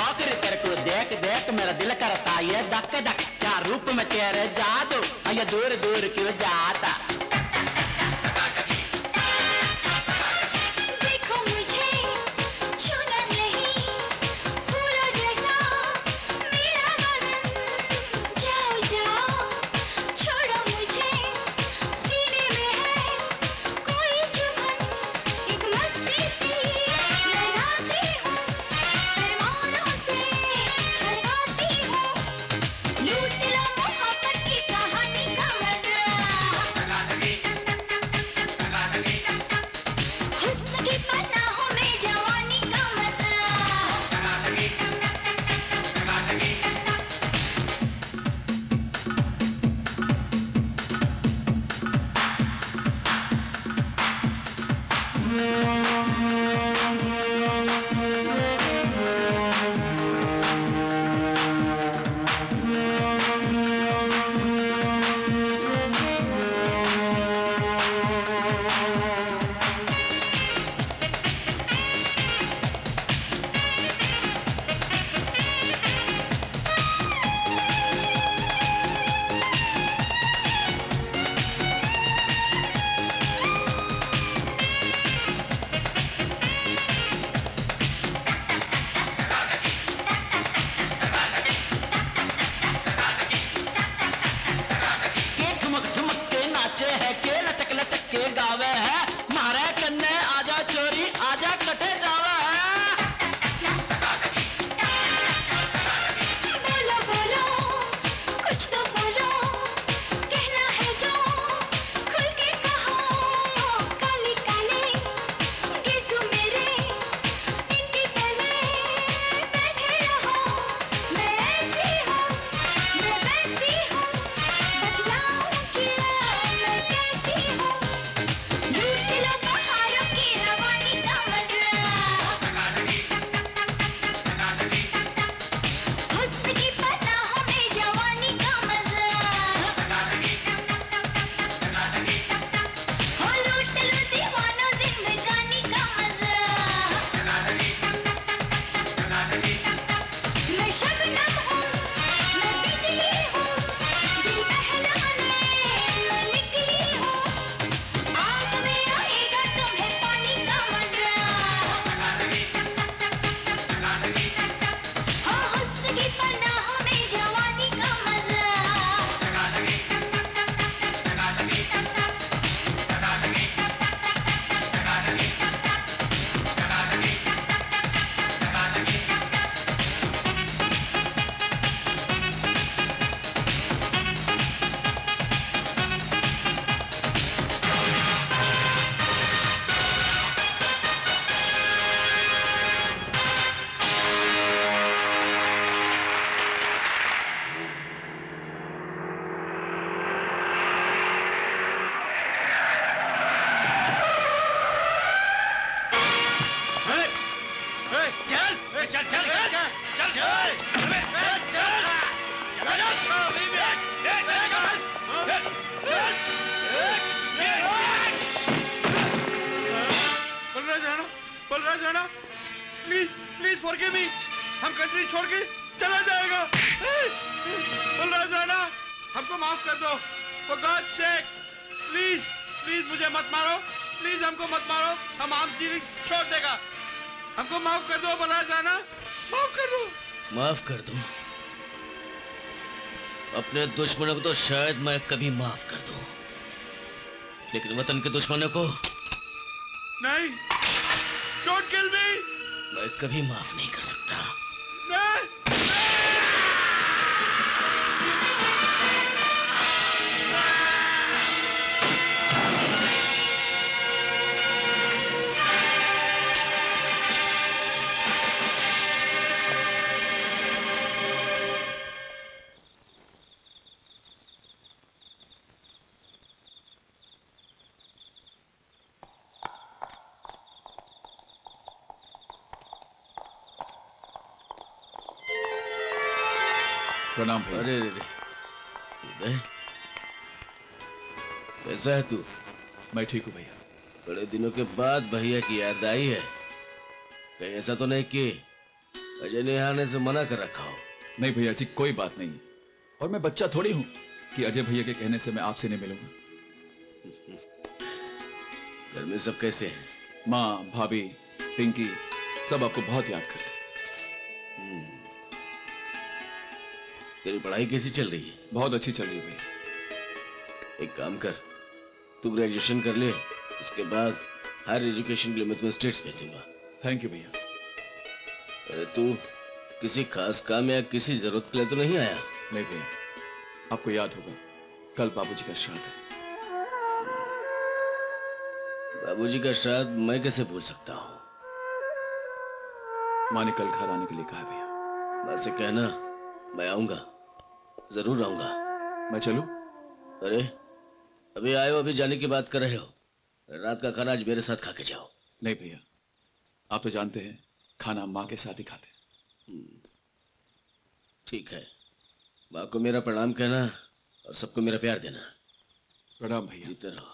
पोखरी तेरे को देख देख मेरा दिल करता ये धक धक, क्या रूप में तेरे जादू, ये दूर दूर क्यों जाता। देखो मुझे छूना नहीं, फूलों जैसा मेरा बदन, जाओ जाओ छोड़ो मुझे, सीने में है कोई चुभन, एक मस्ती सी लहराती हूँ, पैमानों से छलकाती हूँ, लूट लो मोहब्बत की कहानी का मजा। हुस्न की पनाहों में जवानी का मजा। के ठुमक ठुमक के नाचे है, के लचक लचक के गावे है, मारे कन्ने आजा चोरी आजा कटे जावे है। बोलो बोलो कुछ तो बोलो, कहना है जो खुल के कहो, काले काले गेसु मेरे इनके तले बैठे रहो, मैं ऐसी हूँ मैं वैसी हूँ, बतलाऊं क्या मैं कैसी हूँ, लूट लो पहाड़ों की रवानी का मजा। हुस्न की पनाहों में जवानी का मजा। हो लूट लो दीवानों जिंदगानी का मजा। मैं शबनम हूँ मैं बिजली हूँ, दिल बहलाने मैं निकली हूँ, आग में आएगा तुम्हें पानी का मजा। हो हुस्न की पनाहों में जवानी का मजा। चल चल चल चल चल Balraj Rana, Balraj Rana, please please forgive me, हम कंट्री छोड़ के चला जाएगा। बलराज राणा, हमको माफ कर दो, for god sake, please please मुझे मत मारो, प्लीज हमको मत मारो, हम आम जीवन छोड़ देगा, हमको माफ कर दो बलराज राणा, माफ कर दो। माफ कर दूं? अपने दुश्मनों को तो शायद मैं कभी माफ कर दूं, लेकिन वतन के दुश्मनों को नहीं, डोंट किल मी। मैं कभी माफ नहीं कर सकता। नहीं। प्रणाम भैया। अरे रे रे, उदय, कैसा है तू? मैं ठीक हूँ भैया। बड़े दिनों के बाद भैया की याद आई है, कहीं ऐसा तो नहीं कि अजय ने आने से मना कर रखा हो। नहीं भैया, ऐसी कोई बात नहीं। और मैं बच्चा थोड़ी हूं कि अजय भैया के कहने से मैं आपसे नहीं मिलूंगा। घर में सब कैसे हैं? माँ, भाभी, पिंकी सब आपको बहुत याद करते हैं। तेरी पढ़ाई कैसी चल रही है? बहुत अच्छी चल रही है भैया। एक काम कर, तू ग्रेजुएशन कर ले, उसके बाद हायर एजुकेशन के लिए मैं तुम्हें स्टेट्स भेजूंगा। थैंक यू भैया। अरे तू किसी खास काम या किसी जरूरत के लिए तो नहीं आया? नहीं भैया, आपको याद होगा कल बाबूजी का श्राद्ध है। बाबूजी का श्राद्ध मैं कैसे भूल सकता हूँ? माँ ने कल घर आने के लिए कहा भैया। माँ से कहना मैं आऊंगा, जरूर आऊंगा। मैं चलूं? अरे अभी आए हो, अभी जाने की बात कर रहे हो? रात का खाना आज मेरे साथ खा के जाओ। नहीं भैया, आप तो जानते हैं खाना माँ के साथ ही खाते हैं। ठीक है, माँ को मेरा प्रणाम कहना और सबको मेरा प्यार देना। प्रणाम भैया। जीते रहो।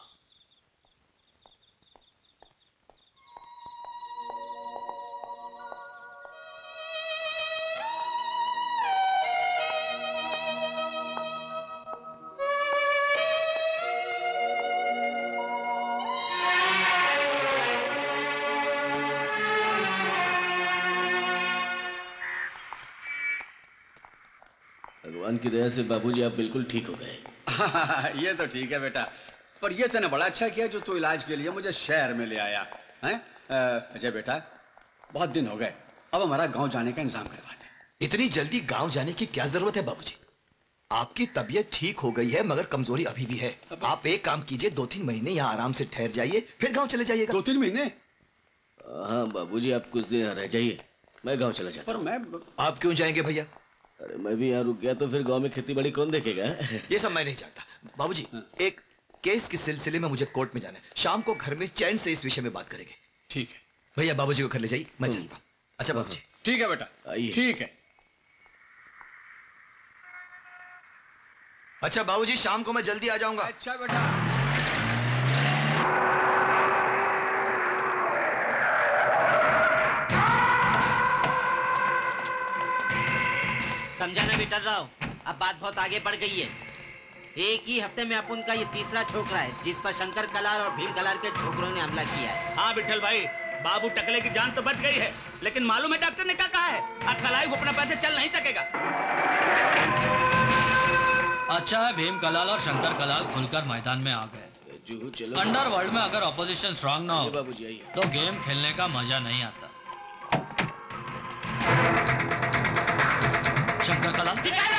भगवान की दया से बाबूजी आप बिल्कुल ठीक हो गए। ये तो ठीक है बेटा, पर ये तूने बड़ा अच्छा किया जो तू इलाज के लिए मुझे शहर में ले आया है। अजय बेटा, बहुत दिन हो गए, अब हमारा गांव जाने का इंतजाम करवा दे। इतनी जल्दी गांव जाने की क्या जरूरत है बाबूजी? आपकी तबीयत ठीक हो गई है मगर कमजोरी अभी भी है। आप एक काम कीजिए, दो तीन महीने यहाँ आराम से ठहर जाइए, फिर गांव चले जाइएगा। दो तीन महीने? हाँ बाबूजी, आप कुछ दिन यहाँ रह जाइए, मैं गाँव चला जाता। पर मैं आप क्यों जाएंगे भैया? अरे मैं भी यहाँ रुक गया तो फिर गांव में खेती बाड़ी कौन देखेगा? ये सब मैं नहीं जानता। बाबूजी, एक केस के सिलसिले में मुझे कोर्ट में जाना है। शाम को घर में चैन से इस विषय में बात करेंगे। ठीक है भैया, बाबूजी को घर ले जाइए, मैं चलता हूँ। अच्छा बाबूजी। ठीक है बेटा, आइए। ठीक है। अच्छा बाबूजी, शाम को मैं जल्दी आ जाऊंगा। अच्छा बेटा। समझा ना विठल राव, अब बात बहुत आगे बढ़ गई है। एक ही हफ्ते में अपन का ये तीसरा छोकरा है जिस पर शंकर कलार और भीम कलार के छोकरों ने हमला किया है। हाँ विठल भाई, बाबू टकले की जान तो बच गई है, लेकिन मालूम है डॉक्टर ने क्या कहा है? अखलाई घुटना पैर से चल नहीं सकेगा। अच्छा है भीम कलाल और शंकर कलाल खुलकर मैदान में आ गए। अंडरवर्ल्ड में अगर ऑपोजिशन स्ट्रांग ना हो तो गेम खेलने का मजा नहीं आता। शंकर कलाल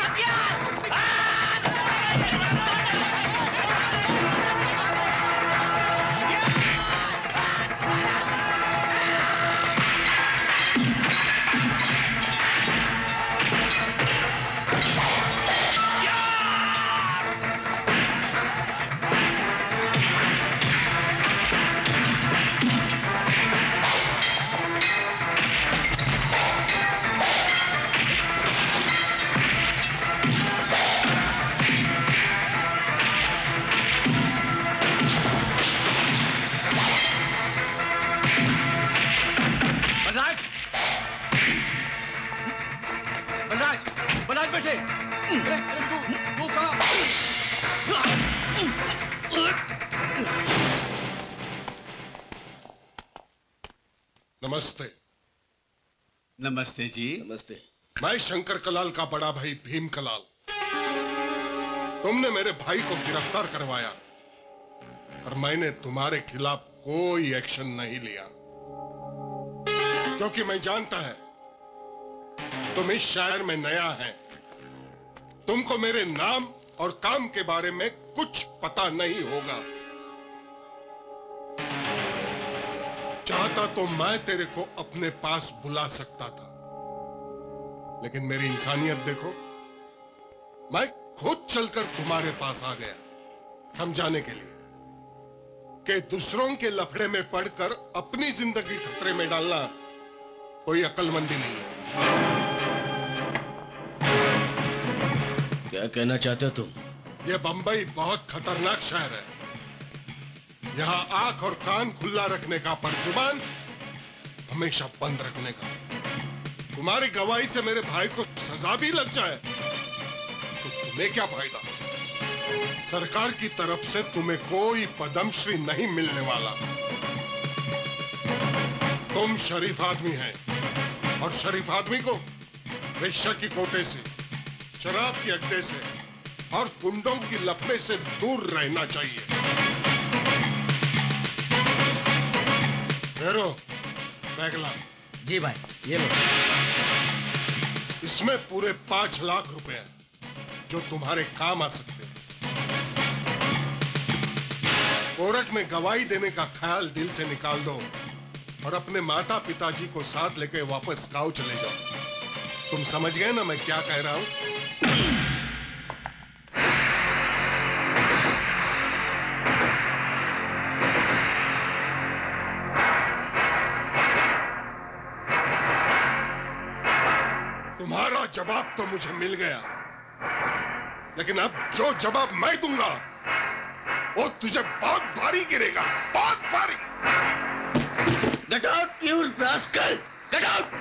बेटे, अरे अरे तू तू कहाँ? नमस्ते। नमस्ते जी। नमस्ते। मैं शंकर कलाल का बड़ा भाई भीम कलाल। तुमने मेरे भाई को गिरफ्तार करवाया और मैंने तुम्हारे खिलाफ कोई एक्शन नहीं लिया, क्योंकि मैं जानता है तुम इस शहर में नया है, तुमको मेरे नाम और काम के बारे में कुछ पता नहीं होगा। चाहता तो मैं तेरे को अपने पास बुला सकता था, लेकिन मेरी इंसानियत देखो, मैं खुद चलकर तुम्हारे पास आ गया समझाने के लिए कि दूसरों के लफड़े में पड़कर अपनी जिंदगी खतरे में डालना कोई अक्लमंदी नहीं है। क्या कहना चाहते हो तुम? यह बंबई बहुत खतरनाक शहर है। यहाँ आंख और कान खुला रखने का, पर जुबान हमेशा बंद रखने का। तुम्हारी गवाही से मेरे भाई को सजा भी लग जाए तो तुम्हें क्या फायदा? सरकार की तरफ से तुम्हें कोई पद्मश्री नहीं मिलने वाला। तुम शरीफ आदमी हैं और शरीफ आदमी को वेश्या की कोटे से, शराब के अड्डे से और गुंडों की लपटे से दूर रहना चाहिए। हेरो, बैगला। जी भाई, ये लो। इसमें पूरे पांच लाख रुपए हैं जो तुम्हारे काम आ सकते हैं। कोर्ट में गवाही देने का ख्याल दिल से निकाल दो और अपने माता पिताजी को साथ लेकर वापस गांव चले जाओ। तुम समझ गए ना मैं क्या कह रहा हूं? तुम्हारा जवाब तो मुझे मिल गया, लेकिन अब जो जवाब मैं दूंगा वो तुझे बहुत भारी गिरेगा, बहुत भारी। Get out, you rascal! Get out!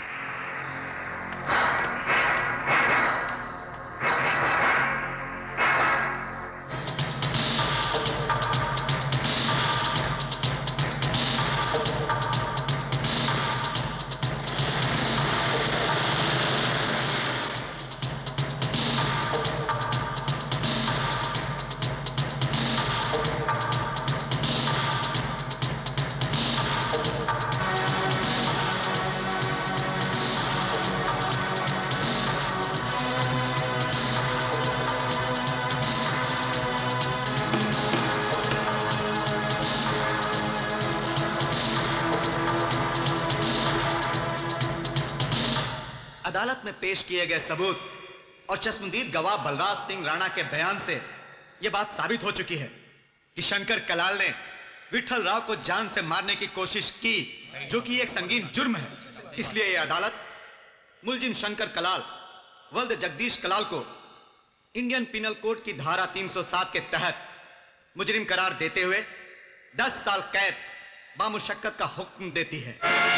अदालत में पेश किए गए सबूत और चश्मदीद गवाह बलराज सिंह राणा के बयान से यह बात साबित हो चुकी है कि शंकर कलाल ने विठल राव को जान से मारने की कोशिश की, जो कि एक संगीन जुर्म है। इसलिए यह अदालत मुलजिम शंकर कलाल वल्द जगदीश कलाल को इंडियन पिनल कोड की धारा तीन सौ सात के तहत मुजरिम करार देते हुए दस साल कैद बामुशक्कत का हुक्म देती है।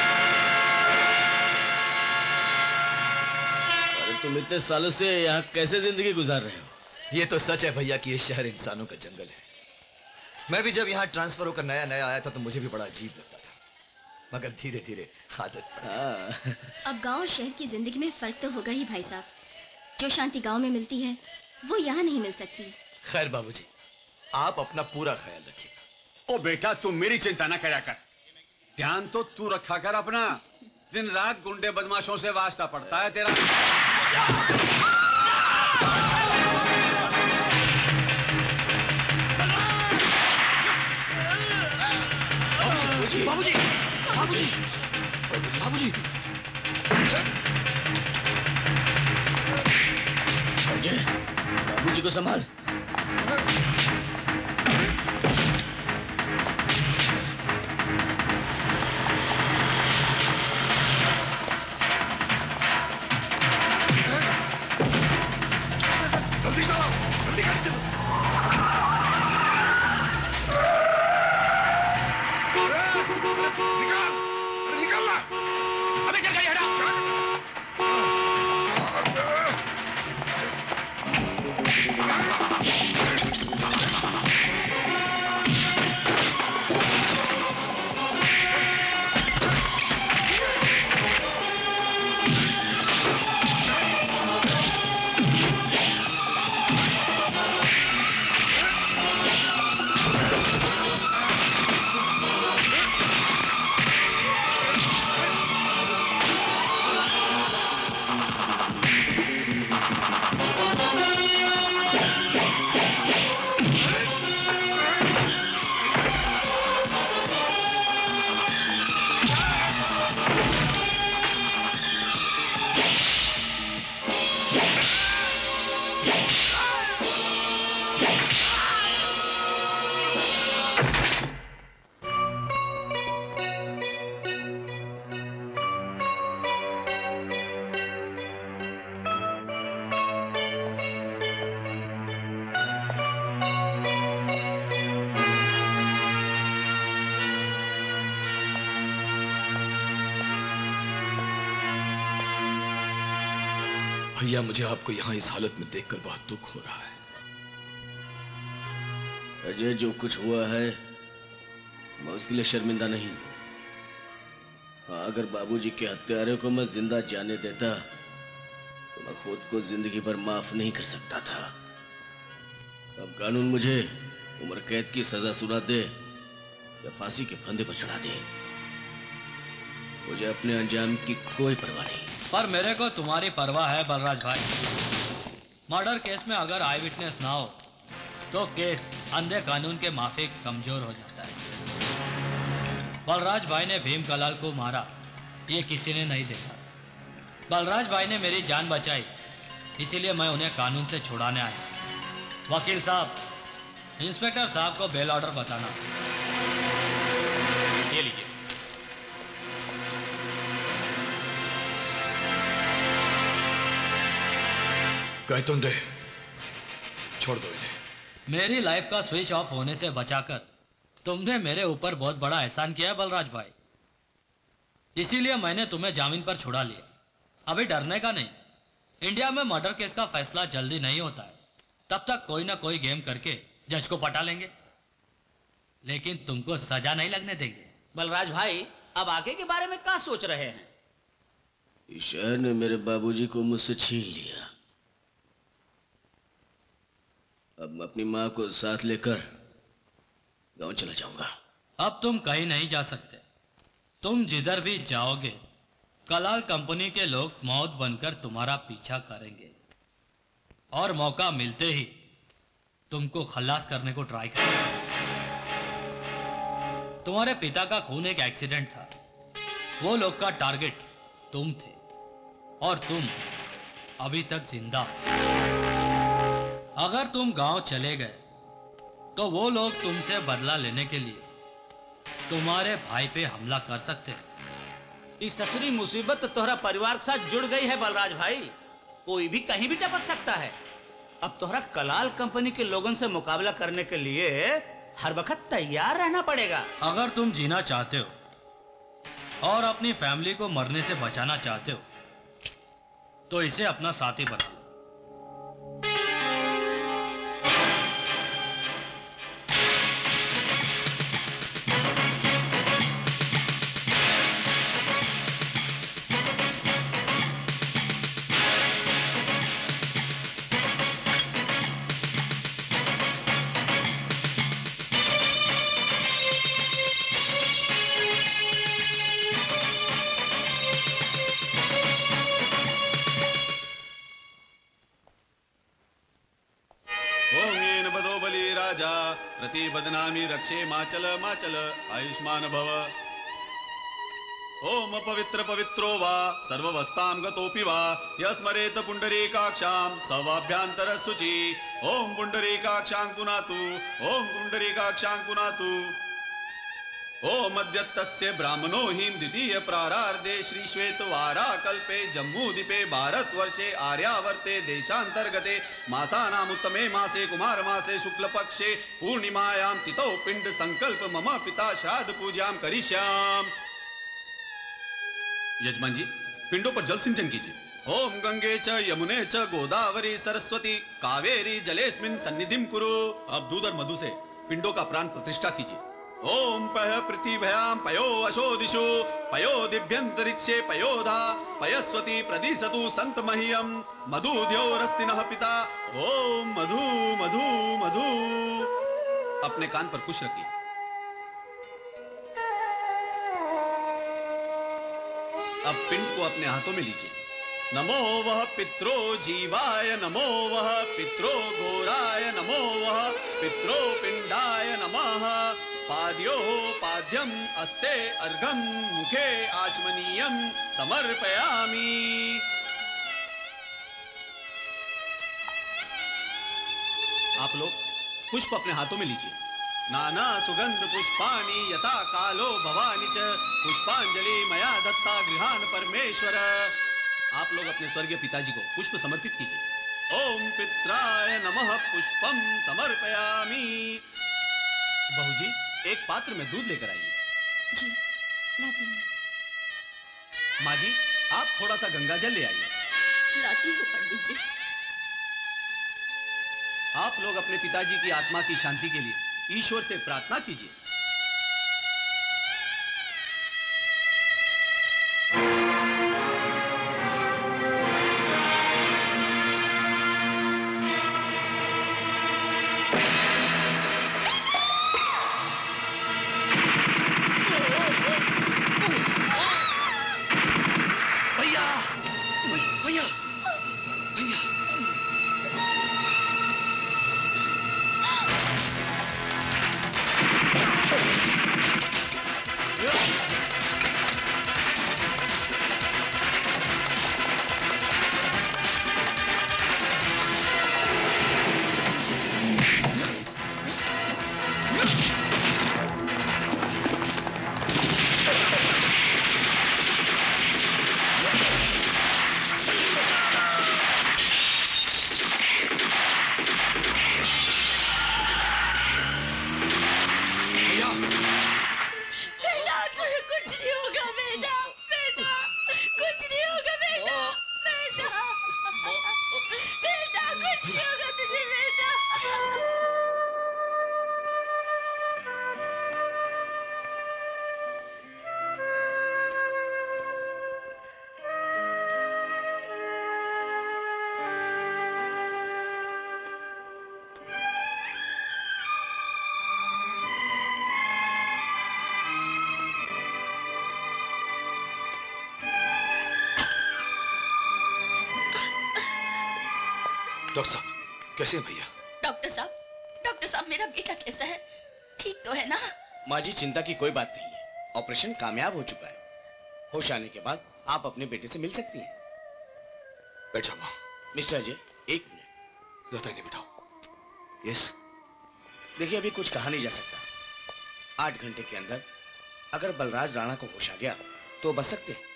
तुम इतने सालों से यहाँ कैसे जिंदगी गुजार रहे हो? ये तो सच है भैया कि ये शहर इंसानों का जंगल है। मैं भी जब यहाँ ट्रांसफर होकर नया नया आया था तो मुझे भी बड़ा अजीब लगता था, मगर धीरे धीरे आदत पड़ गई। अब गांव और शहर की जिंदगी में फर्क तो होगा ही भाई साहब। जो शांति गांव में मिलती है वो यहाँ नहीं मिल सकती। खैर बाबूजी, आप अपना पूरा ख्याल रखिएगा। ओ बेटा, तुम मेरी चिंता ना करा कर, ध्यान तो तू रखा कर अपना। दिन रात गुंडे बदमाशों से वास्ता पड़ता है तेरा। बाबूजी, बाबूजी, बाबूजी, बाबूजी, अजय, बाबूजी को संभाल। जल्दी चलो, जल्दी गाड़ी चलो। निकाल, निकालना। अबे चल गाड़ी हटा। भैया, मुझे आपको यहां इस हालत में देखकर बहुत दुख हो रहा है। अजय, जो कुछ हुआ है मैं उसके लिए शर्मिंदा नहीं हूं। हाँ, अगर बाबूजी के हत्यारे को मैं जिंदा जाने देता तो मैं खुद को जिंदगी भर माफ नहीं कर सकता था। अब कानून मुझे उम्र कैद की सजा सुना दे या फांसी के फंदे पर चढ़ा दे, मुझे अपने अंजाम की कोई परवाह नहीं। पर मेरे को तुम्हारी परवाह है बलराज भाई। मर्डर केस में अगर आई विटनेस ना हो तो केस अंधे कानून के माफिक कमजोर हो जाता है। बलराज भाई ने भीम कलाल को मारा ये किसी ने नहीं देखा। बलराज भाई ने मेरी जान बचाई, इसीलिए मैं उन्हें कानून से छुड़ाने आया। वकील साहब, इंस्पेक्टर साहब को बेल ऑर्डर बताना। ये लीजिए। गायतुंडे, छोड़ दो इन्हें। मेरी लाइफ का स्विच ऑफ होने से बचाकर तुमने मेरे ऊपर बहुत बड़ा एहसान किया है बलराज भाई, इसीलिए मैंने तुम्हें जामीन पर छुड़ा लिया। अभी डरने का नहीं। इंडिया में मर्डर केस का फैसला जल्दी नहीं होता है, तब तक कोई ना कोई गेम करके जज को पटा लेंगे, लेकिन तुमको सजा नहीं लगने देंगे। बलराज भाई, अब आगे के बारे में क्या सोच रहे हैं? ईश्वर ने मेरे बाबूजी को मुझसे छीन लिया। अब मैं अपनी माँ को साथ लेकर गांव चला जाऊंगा। अब तुम कहीं नहीं जा सकते। तुम जिधर भी जाओगे कलाल कंपनी के लोग मौत बनकर तुम्हारा पीछा करेंगे और मौका मिलते ही तुमको खल्लास करने को ट्राई करेंगे। तुम्हारे पिता का खून एक एक्सीडेंट था, वो लोग का टारगेट तुम थे और तुम अभी तक जिंदा हो। अगर तुम गांव चले गए तो वो लोग तुमसे बदला लेने के लिए तुम्हारे भाई पे हमला कर सकते हैं। इस ससुरी मुसीबत तो तोहरा परिवार के साथ जुड़ गई है बलराज भाई, कोई भी कहीं भी टपक सकता है। अब तोहरा कलाल कंपनी के लोगों से मुकाबला करने के लिए हर वक्त तैयार रहना पड़ेगा। अगर तुम जीना चाहते हो और अपनी फैमिली को मरने से बचाना चाहते हो तो इसे अपना साथी बना लो। बदनामी रक्षे माचल माचल आयुष्मान भव। ओम पवित्र पवित्रो वा सर्ववस्थां गतोपि वा यस्मरेत पुंडरीकाक्षां सवाभ्यंतर शुचि। ओम पुंडरीकाक्षां पुनातु, ओम पुंडरीकाक्षां पुनातु। ओम अद्यत्तस्य ब्राह्मणो हिं द्वितीय प्रारार्धे श्री श्वेतवारा कल्पे जम्मूद्वीपे भारतवर्षे आर्यावर्ते देशांतर्गते मासानामुत्तमे मासे कुमार मासे शुक्ल पक्षे पूर्णिमायां तिथौ पिंड संकल्प मम पिता श्राद्ध पूजां करिष्याम। यजमान जी, पिंडों पर जल सिंचन कीजिए। ओम गंगे च यमुने च गोदावरी सरस्वती कावेरी जलेस्मिन् सन्निधिं कुरु। अब दूध और मधु से पिंडों का प्राण प्रतिष्ठा कीजिए। ओम पय पृथिव्यां पयो अशोदिषु पयो दिव्यंतरिक्षे पयोधा पयस्वती प्रदिशतु संत मह्यम मधुद्योरस्तिनः पिता। ओम मधु मधु मधु। अपने कान पर कुश रखिए। अब पिंड को अपने हाथों में लीजिए। नमो वह पित्रो जीवाय, नमो वह पित्रो घोराय, नमो वह पित्रो पिंडाय नमः। पाद्यो पाद्यम अस्ते अर्घम मुखे आचमनीयम समर्पयामि। आप लोग पुष्प अपने हाथों में लीजिए। नाना सुगंध पुष्पाणि यथा कालो भवानी च पुष्पांजलि मया दत्ता गृहान परमेश्वर। आप लोग अपने स्वर्गीय पिताजी को पुष्प समर्पित कीजिए। ओम पित्राय नमः पुष्पम समर्पयामि। बहू जी, एक पात्र में दूध लेकर आइए। जी, लाती हूँ। माँ जी, आप थोड़ा सा गंगा जल ले आइए। लाती हूँ पंडित जी। आप लोग अपने पिताजी की आत्मा की शांति के लिए ईश्वर से प्रार्थना कीजिए। डॉक्टर साहब कैसे हैं भैया? डॉक्टर साहब, डॉक्टर साहब मेरा बेटा कैसा है? ठीक तो है ना? माँ जी चिंता की कोई बात नहीं है, ऑपरेशन कामयाब हो चुका है। होश आने के बाद आप अपने बेटे से मिल सकती हैं। बैठ जाओ माँ। मिस्टर अजय एक मिनट। रहता ही नहीं बिठाओ। यस। देखिए अभी कुछ कहा नहीं जा सकता। आठ घंटे के अंदर अगर बलराज राणा को होश आ गया तो बच सकते हैं,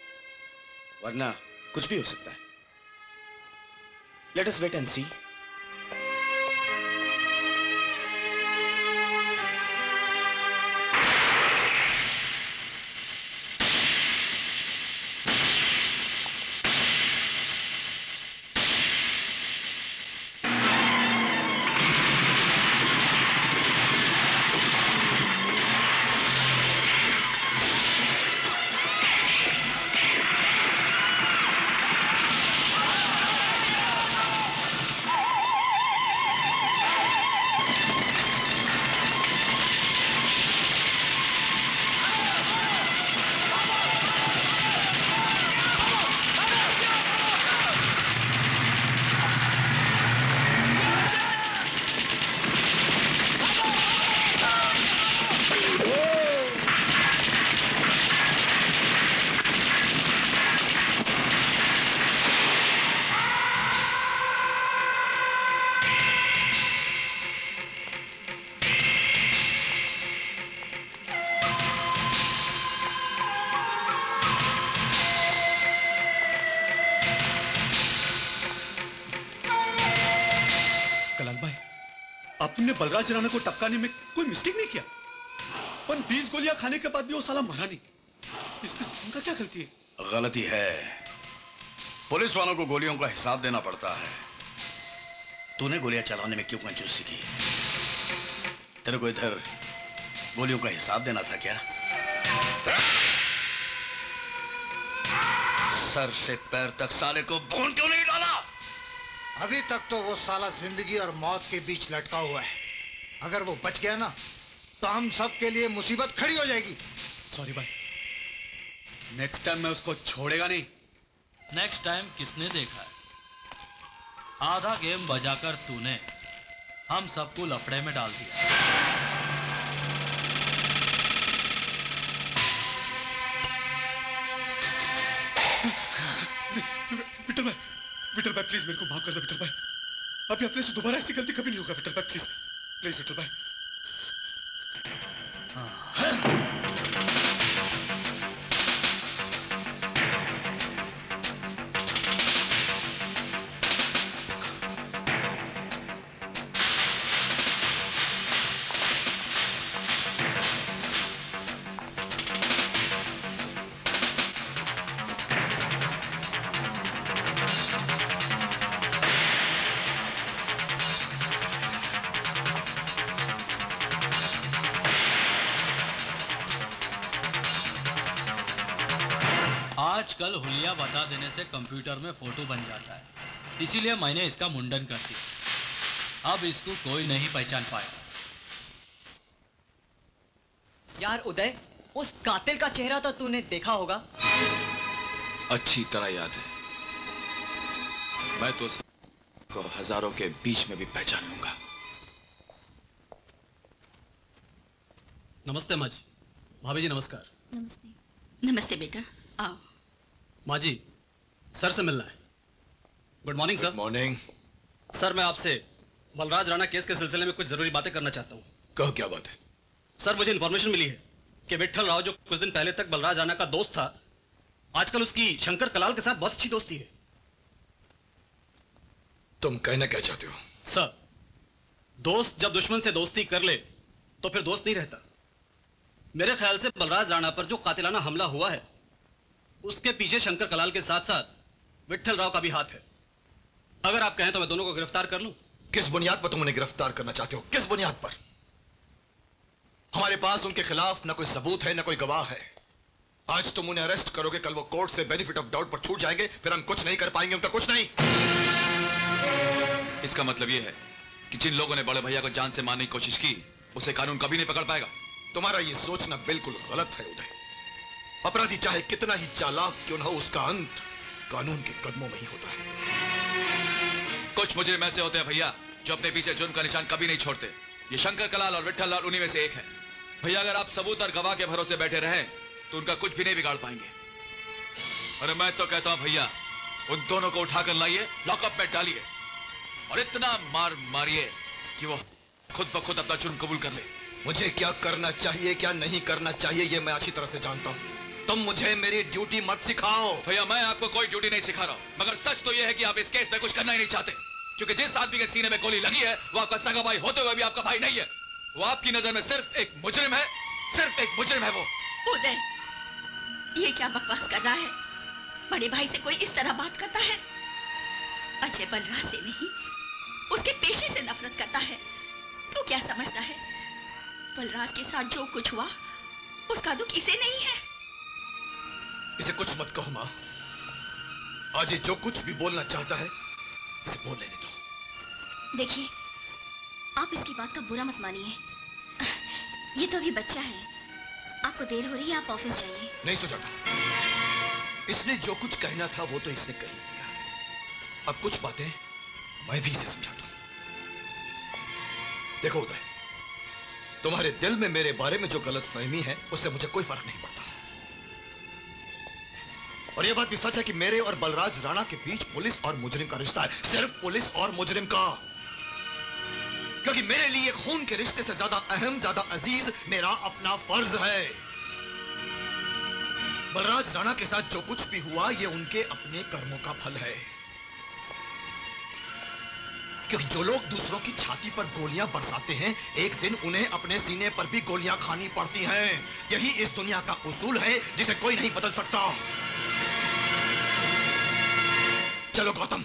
वरना कुछ भी हो सकता है। Let us wait and see. आपने बलराज राणा को टपकाने में कोई मिस्टेक नहीं किया, पर बीस गोलियां खाने के बाद भी वो साला मरा नहीं। इसमें उनका क्या गलती है? गलती है, पुलिस वालों को गोलियों का हिसाब देना पड़ता है। तूने गोलियां चलाने में क्यों कंजूसी की? तेरे को इधर गोलियों का हिसाब देना था क्या? सर से पैर तक साले को भून क्यों नहीं डाला? अभी तक तो वो साला जिंदगी और मौत के बीच लटका हुआ है। अगर वो बच गया ना तो हम सब के लिए मुसीबत खड़ी हो जाएगी। सॉरी भाई, नेक्स्ट टाइम मैं उसको छोड़ेगा नहीं। नेक्स्ट टाइम किसने देखा है? आधा गेम बजाकर तूने हम सबको लफड़े में डाल दिया। विठल भाई, विठल भाई प्लीज मेरे को माफ कर दो विठल भाई। अभी अपने से दोबारा ऐसी गलती कभी नहीं होगा विठल भाई, प्लीज प्लीज विठल भाई। आजकल हुलिया बता देने से कंप्यूटर में फोटो बन जाता है, इसीलिए मैंने इसका मुंडन कर दिया। अब इसको कोई नहीं पहचान पाया। यार उदय, उस कातिल का चेहरा तो तूने देखा होगा। अच्छी तरह याद है। मैं तो उसको हजारों के बीच में भी पहचान लूंगा। नमस्ते माँ जी। भाभी जी नमस्कार। नमस्ते। नमस्ते बेटा, आओ। माँ जी, सर से मिलना है। Good morning sir. Morning. Sir मैं आपसे बलराज राणा केस के सिलसिले में कुछ जरूरी बातें करना चाहता हूँ। कहो क्या बात है? सर मुझे इन्फॉर्मेशन मिली है कि विट्ठल राव जो कुछ दिन पहले तक बलराज राणा का दोस्त था, आजकल उसकी शंकर कलाल के साथ बहुत अच्छी दोस्ती है। तुम कहना क्या चाहते हो? सर, दोस्त जब दुश्मन से दोस्ती कर ले तो फिर दोस्त नहीं रहता। मेरे ख्याल से बलराज राणा पर जो कातिलाना हमला हुआ है, उसके पीछे शंकर कलाल के साथ साथ विट्ठल राव का भी हाथ है। अगर आप कहें तो मैं दोनों को गिरफ्तार कर लूं। किस बुनियाद पर तुम उन्हें गिरफ्तार करना चाहते हो? किस बुनियाद पर? हमारे पास उनके खिलाफ न कोई सबूत है, न कोई गवाह है। आज तुम उन्हें अरेस्ट करोगे, कल वो कोर्ट से बेनिफिट ऑफ डाउट पर छूट जाएंगे, फिर हम कुछ नहीं कर पाएंगे, उनका कुछ नहीं। इसका मतलब यह है कि जिन लोगों ने बड़े भैया को जान से मारने की कोशिश की, उसे कानून कभी नहीं पकड़ पाएगा। तुम्हारा ये सोचना बिल्कुल गलत है उदय। अपराधी चाहे कितना ही चालाक क्यों न हो, उसका अंत कानून के कदमों में ही होता है। कुछ मुजरिम ऐसे होते हैं भैया जो अपने पीछे जुर्म का निशान कभी नहीं छोड़ते। ये शंकर कलाल और विट्ठल लाल उन्हीं में से एक है। भैया अगर आप सबूत और गवाह के भरोसे बैठे रहें तो उनका कुछ भी नहीं बिगाड़ पाएंगे। अरे मैं तो कहता हूं भैया, उन दोनों को उठाकर लाइए, लॉकअप में डालिए और इतना मार मारिए कि वो खुद ब खुद अपना जुर्म कबूल कर ले। मुझे क्या करना चाहिए, क्या नहीं करना चाहिए, ये मैं अच्छी तरह से जानता हूं। तुम मुझे मेरी ड्यूटी मत सिखाओ। भैया मैं आपको कोई ड्यूटी नहीं सिखा रहा हूं, मगर सच तो यह है कि आप इस केस में कुछ करना ही नहीं चाहते, क्योंकि जिस आदमी के सीने में गोली लगी है वो आपका सगा भाई होते हुए भी आपका भाई नहीं है। वो आपकी नजर में सिर्फ एक मुजरिम है, सिर्फ एक मुजरिम है वो। उदय, ये क्या बकवास कर रहा है? बड़े भाई से कोई इस तरह बात करता है? अजय बलराज से नहीं, उसके पेशे से नफरत करता है। तू क्या समझता है बलराज के साथ जो कुछ हुआ उसका दुख इसे नहीं है? इसे कुछ मत कहो माँ। आज ये जो कुछ भी बोलना चाहता है इसे बोल लेने दो। देखिए, आप इसकी बात का बुरा मत मानिए। ये तो अभी बच्चा है, आपको देर हो रही है, आप ऑफिस जाइए। नहीं सुजाता, इसने जो कुछ कहना था वो तो इसने कह ही दिया। अब कुछ बातें मैं भी इसे समझाता हूं। देखो उदय, तुम्हारे दिल में मेरे बारे में जो गलतफहमी है उससे मुझे कोई फर्क नहीं पड़ता। और यह बात भी सच है कि मेरे और बलराज राणा के बीच पुलिस और मुजरिम का रिश्ता है, सिर्फ पुलिस और मुजरिम का। क्योंकि मेरे लिए खून के रिश्ते से ज्यादा अहम, ज्यादा अजीज मेरा अपना फर्ज है। बलराज राणा के साथ जो कुछ भी हुआ ये उनके अपने कर्मों का फल है। क्योंकि जो लोग दूसरों की छाती पर गोलियां बरसाते हैं, एक दिन उन्हें अपने सीने पर भी गोलियां खानी पड़ती हैं। यही इस दुनिया का उसूल है जिसे कोई नहीं बदल सकता। चलो गौतम।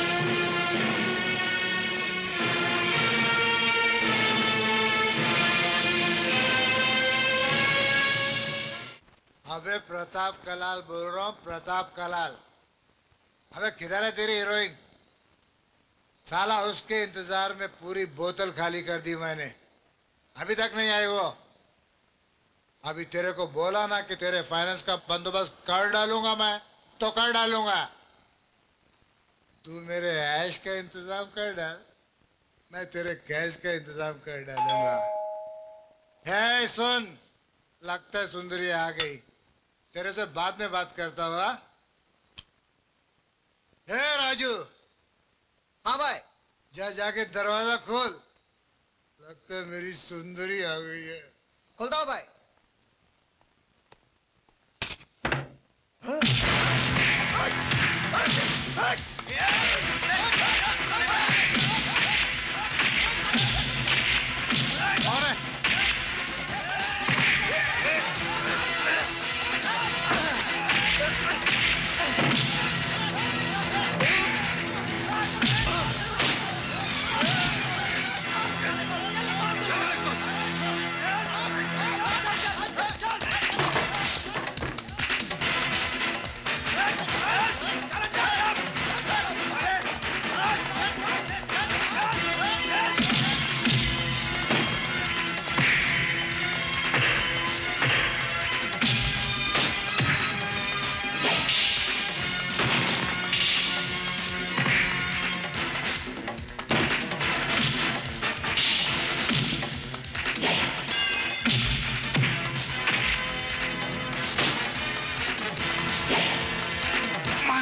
अबे प्रताप कलाल बोल रहा हूँ, प्रताप कलाल। अबे किधर है तेरी हीरोइन? साला उसके इंतजार में पूरी बोतल खाली कर दी मैंने, अभी तक नहीं आई वो। अभी तेरे को बोला ना कि तेरे फाइनेंस का बंदोबस्त कर डालूंगा मैं, तो कर डालूंगा। तू मेरे ऐश का इंतजाम कर डाल, मैं तेरे कैश का इंतजाम कर डालूंगा। है सुन, लगता है सुंदरी आ गई, तेरे से बाद में बात करता हुआ। हे राजू। हाँ भाई। जा जाके दरवाजा खोल, लगता है मेरी सुंदरी आ गई है। खोलता हूँ भाई।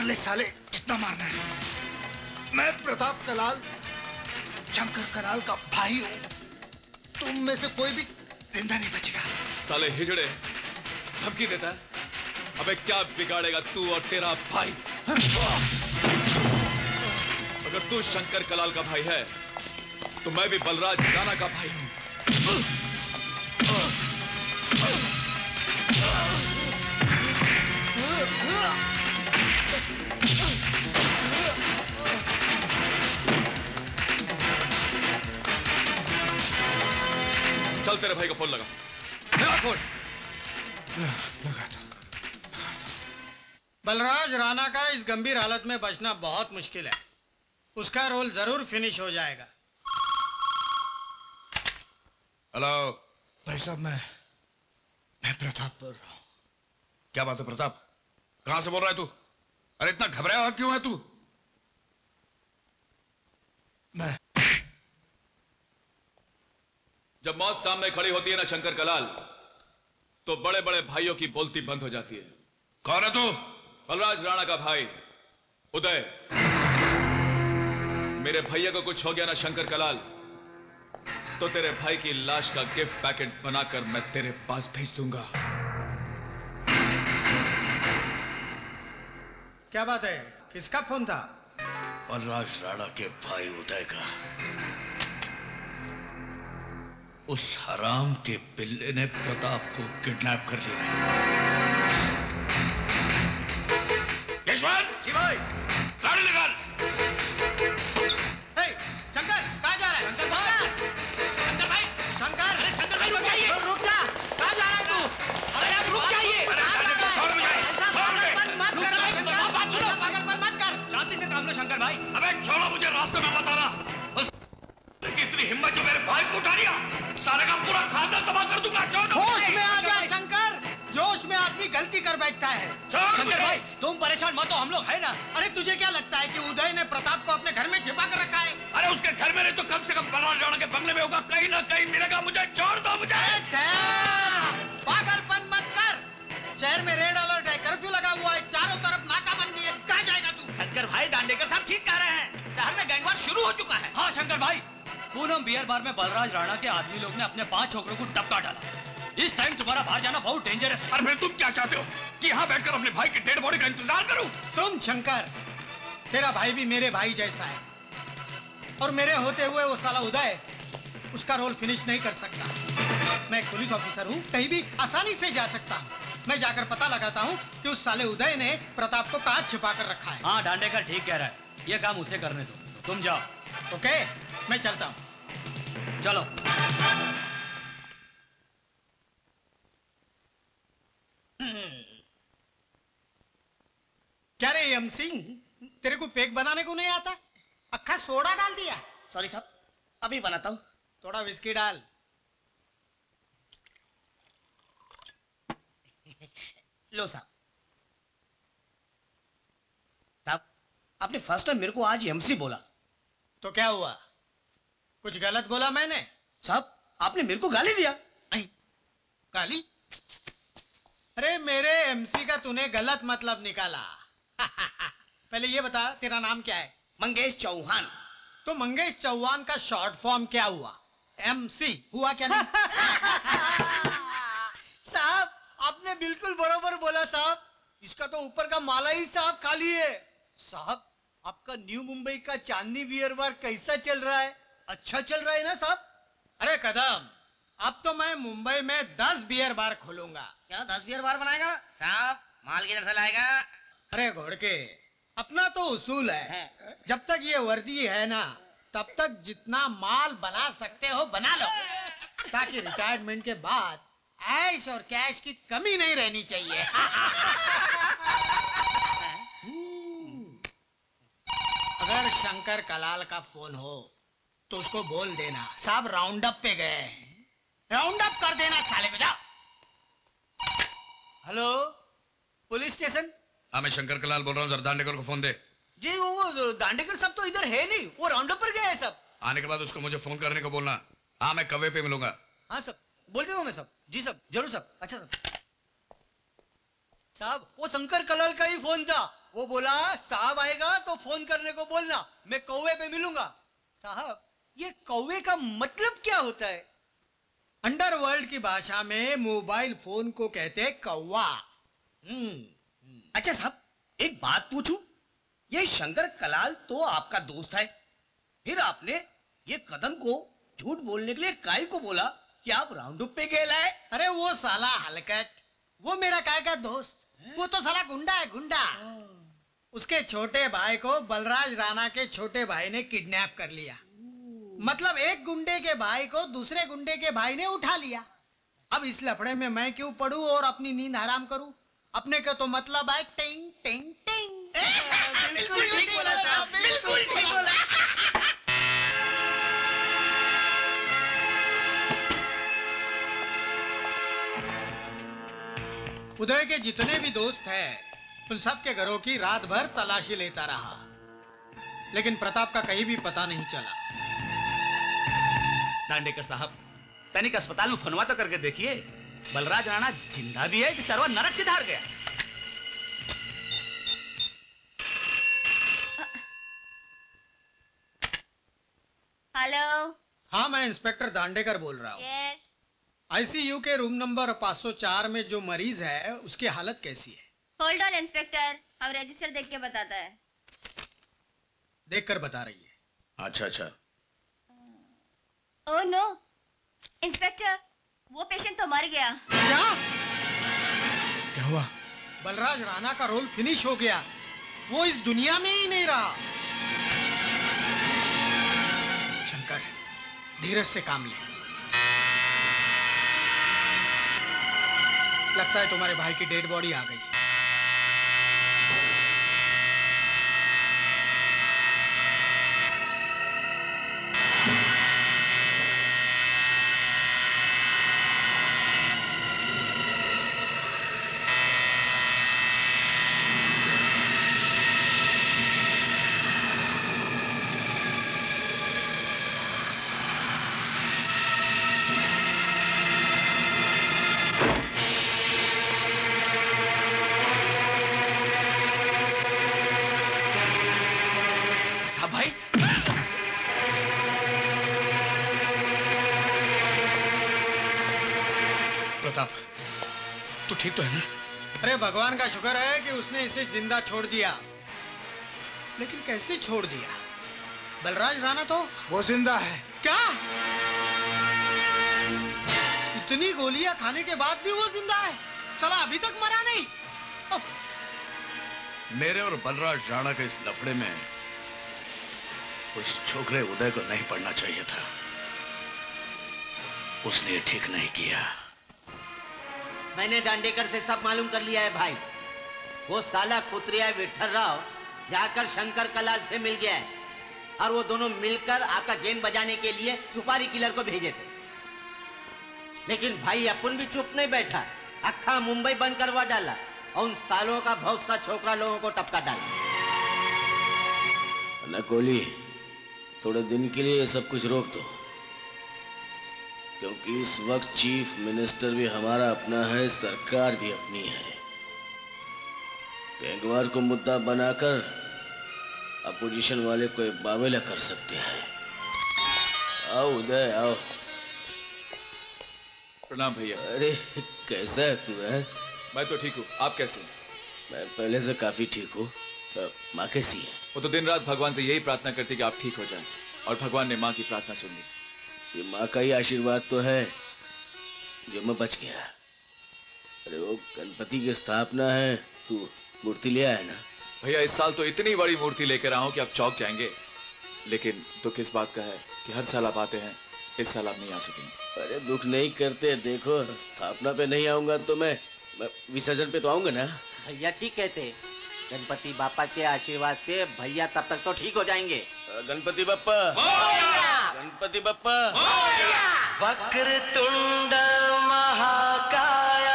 ले साले, कितना मारना है? मैं प्रताप कलाल, शंकर कलाल का भाई हूं। तुम में से कोई भी जिंदा नहीं बचेगा। साले हिजड़े, धमकी देता है? अबे क्या बिगाड़ेगा तू और तेरा भाई? अगर तू शंकर कलाल का भाई है तो मैं भी बलराज राणा का भाई हूं। चल तेरे भाई को फोन लगा। लगा फोन। बलराज राणा का इस गंभीर हालत में बचना बहुत मुश्किल है। उसका रोल जरूर फिनिश हो जाएगा। हेलो भाई साहब, मैं मैं प्रताप बोल रहा हूं। क्या बात है प्रताप? कहां से बोल रहा है तू? अरे इतना घबराया हुआ क्यों है तू? मैं जब मौत सामने खड़ी होती है ना शंकर कलाल, तो बड़े बड़े भाइयों की बोलती बंद हो जाती है। कौन है तू? बलराज राणा का भाई उदय। मेरे भैया को कुछ हो गया ना शंकर कलाल, तो तेरे भाई की लाश का गिफ्ट पैकेट बनाकर मैं तेरे पास भेज दूंगा। क्या बात है? किसका फोन था? बलराज राणा के भाई उदय का। उस हराम के पिल्ले ने प्रताप को किडनैप कर लिया। यशवंत जी भाई। गाड़ी निकाल। हे, शंकर कहाँ जा रहा है? शंकर भाई, शंकर भाई, शंकर, शंकर भाई रुक जाइए। रुक जा। कहाँ जा रहा है तू? अरे आप रुक जाइए। ऐसा पागलपन मत कर भाई शंकर। बात सुनो। पागलपन मत कर। शांति से काम लो शंकर भाई। अबे छोड़ो मुझे, रास्ते में मत आना। इतनी हिम्मत जो मेरे भाई को उठा लिया, सारे का पूरा खानदान तबाह कर दूंगा। होश में आ जा शंकर। जोश में आदमी गलती कर बैठता है। शंकर भाई तुम परेशान मत हो, हम लोग है ना। अरे तुझे क्या लगता है कि उदय ने प्रताप को अपने घर में छिपा कर रखा है? अरे उसके घर में नहीं तो कम से कम बलराज राणा के बंगले में होगा। कहीं ना कहीं मिलेगा। मुझे छोड़ दो मुझे। पागलपन मत कर। शहर में रेड अलर्ट है, कर्फ्यू लगा हुआ है, चारों तरफ नाकाबंदी है। कहाँ जाएगा तू? शंकर भाई दांडेकर साहब ठीक कह रहे हैं। शहर में गैंगवार शुरू हो चुका है। हाँ शंकर भाई, पूनम बियर बार में बलराज राणा के आदमी लोग ने अपने पांच छोकरों को टपका डाला। इस टाइम तुम्हारा बाहर जाना बहुत डेंजरस है। और फिर तुम क्या चाहते हो कि यहाँ बैठकर अपने भाई की डेड बॉडी का इंतजार करूं? सुन शंकर, तेरा भाई भी मेरे भाई जैसा है, और मेरे होते हुए वो साला उदय उसका रोल फिनिश नहीं कर सकता। मैं एक पुलिस ऑफिसर हूँ, कहीं भी आसानी से जा सकता हूँ। मैं जाकर पता लगाता हूँ कि उस साले उदय ने प्रताप को कहाँ छिपा कर रखा है। हाँ दांडेकर ठीक कह रहा है, ये काम उसे करने दो। तुम जाओ। ओके, मैं चलता हूँ। चलो। क्या रे एम सिंह, तेरे को पेक बनाने को नहीं आता? अक्खा सोडा डाल दिया? सॉरी साहब, अभी बनाता हूँ। थोड़ा विस्की डाल। लो साहब। साहब, आपने फर्स्ट टाइम मेरे को आज एमसी बोला, तो क्या हुआ? कुछ गलत बोला मैंने? साहब, आपने मेरे को गाली दिया। गाली? अरे मेरे एमसी का तूने गलत मतलब निकाला। पहले ये बता, तेरा नाम क्या है? मंगेश चौहान। तो मंगेश चौहान का शॉर्ट फॉर्म क्या हुआ? एमसी हुआ क्या नहीं? साहब, आपने बिल्कुल बरोबर बोला साहब। इसका तो ऊपर का माला ही साहब खाली है। साहब, आपका न्यू मुंबई का चांदनी बियर बार कैसा चल रहा है? अच्छा चल रहा है ना साहब? अरे कदम, अब तो मैं मुंबई में दस बियर बार खोलूंगा। क्या दस बियर बार बनाएगा? साहब, माल किधर से लाएगा? अरे घोड़के, अपना तो उसूल है, जब तक ये वर्दी है ना, तब तक जितना माल बना सकते हो बना लो, ताकि रिटायरमेंट के बाद ऐश और कैश की कमी नहीं रहनी चाहिए। अगर शंकर कलाल का फोन हो तो उसको बोल देना साहब राउंड अप पे गए हैं, राउंड अप कर देना साले को। जाओ। Hello, police station? हाँ, मैं शंकर कलाल बोल रहा हूँ। जरा दांडेकर को फोन दे। जी वो, वो दांडेकर सब तो इधर है नहीं, वो राउंड अप पर गए हैं सब। आने के बाद उसको मुझे फोन करने को बोलना। हाँ, मैं कवे पे मिलूंगा। हाँ सब, बोल देता हूँ मैं सब। जी सब, जरूर सब। अच्छा सब। साहब, वो शंकर कलाल का ही फोन था। वो बोला साहब आएगा तो फोन करने को बोलना, मैं कौवे पे मिलूंगा। साहब ये कौवे का मतलब क्या होता है? अंडरवर्ल्ड की भाषा में मोबाइल फोन को कहते हैं कौवा। अच्छा साहब, एक बात पूछूं? ये शंकर कलाल तो आपका दोस्त है, फिर आपने ये कदम को झूठ बोलने के लिए काहे को बोला कि आप राउंड अप पे गए लाए? अरे वो साला हलकट, वो मेरा काय का दोस्त, वो तो साला गुंडा है, गुंडा। उसके छोटे भाई को बलराज राणा के छोटे भाई ने किडनैप कर लिया। मतलब एक गुंडे के भाई को दूसरे गुंडे के भाई ने उठा लिया। अब इस लफड़े में मैं क्यों पढ़ूं और अपनी नींद हराम करूं? अपने का तो मतलब है टिंग टिंग टिंग। बिल्कुल ठीक बोला साहब, बिल्कुल ठीक बोला। उदय के जितने भी दोस्त हैं, उन सब के घरों की रात भर तलाशी लेता रहा, लेकिन प्रताप का कहीं भी पता नहीं चला। दांडेकर साहब, तनिक अस्पताल में फोनवा तो करके देखिए, बलराज राणा जिंदा भी है कि सर्वा नरक से धार गया। हेलो। हाँ, मैं इंस्पेक्टर दांडेकर बोल रहा हूँ। यस। आईसीयू के रूम नंबर पाँच सौ चार में जो मरीज है उसकी हालत कैसी है? होल्ड ऑन इंस्पेक्टर, हम रजिस्टर देख के बताता है। देखकर बता रही है। अच्छा अच्छा। ओह नो इंस्पेक्टर, वो पेशेंट तो मर गया। क्या? क्या हुआ? बलराज राणा का रोल फिनिश हो गया, वो इस दुनिया में ही नहीं रहा। शंकर, धीरज से काम ले। लगता है तुम्हारे भाई की डेड बॉडी आ गई। प्रताप, तू ठीक तो है ना? अरे भगवान का शुक्र है कि उसने इसे जिंदा छोड़ दिया। लेकिन कैसे छोड़ दिया? बलराज राणा तो वो जिंदा है। क्या? इतनी गोलियां खाने के बाद भी वो जिंदा है? चला अभी तक मरा नहीं। ओ। मेरे और बलराज राणा के इस लफड़े में उस छोकरे उदय को नहीं पड़ना चाहिए था। उसने ये ठीक नहीं किया। मैंने दांडेकर से सब मालूम कर लिया है भाई। वो साला कुतरिया विठल राव जाकर शंकर कलाल से मिल गया है और वो दोनों मिलकर आपका गेम बजाने के लिए सुपारी किलर को भेजे थे। लेकिन भाई अपन भी चुप नहीं बैठा, अक्खा मुंबई बंद करवा डाला और उन सालों का बहुत सा छोकरा लोगों को टपका डाला। ना कोहली, थोड़े दिन के लिए ये सब कुछ रोक दो, क्योंकि इस वक्त चीफ मिनिस्टर भी हमारा अपना है, सरकार भी अपनी है। गैंगवार को मुद्दा बनाकर अपोजिशन वाले कोई बावेला कर सकते हैं। आओ उदय, आओ। प्रणाम भैया। अरे कैसा है तू? है मैं तो ठीक हूँ, आप कैसे हैं? मैं पहले से काफी ठीक हूँ। माँ कैसी है? वो तो दिन रात भगवान से यही प्रार्थना करती कि आप ठीक हो जाएं, और भगवान ने माँ की प्रार्थना सुन ली। ये माँ का ही आशीर्वाद तो है जो मैं बच गया। अरे वो गणपति की स्थापना है, तू मूर्ति ले आया ना? भैया इस साल तो इतनी बड़ी मूर्ति लेकर आऊं कि आप चौंक जाएंगे, लेकिन दुख इस बात का है कि हर साल आप आते हैं, इस साल आप नहीं आ सकेंगे। अरे दुख नहीं करते, देखो स्थापना पे नहीं आऊंगा तो मैं, मैं विसर्जन पे तो आऊंगा ना। भैया ठीक कहते, गणपति बापा के आशीर्वाद से भैया तब तक तो ठीक हो जाएंगे। गणपति बप्पा, गणपति बप्पा। वक्रतुंड महाकाय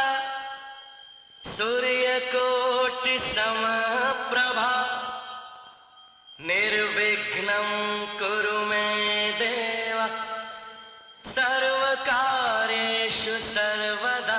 सूर्यकोटि समप्रभा निर्विघ्नं कुरु मे देव सर्वकार्येषु सर्वदा।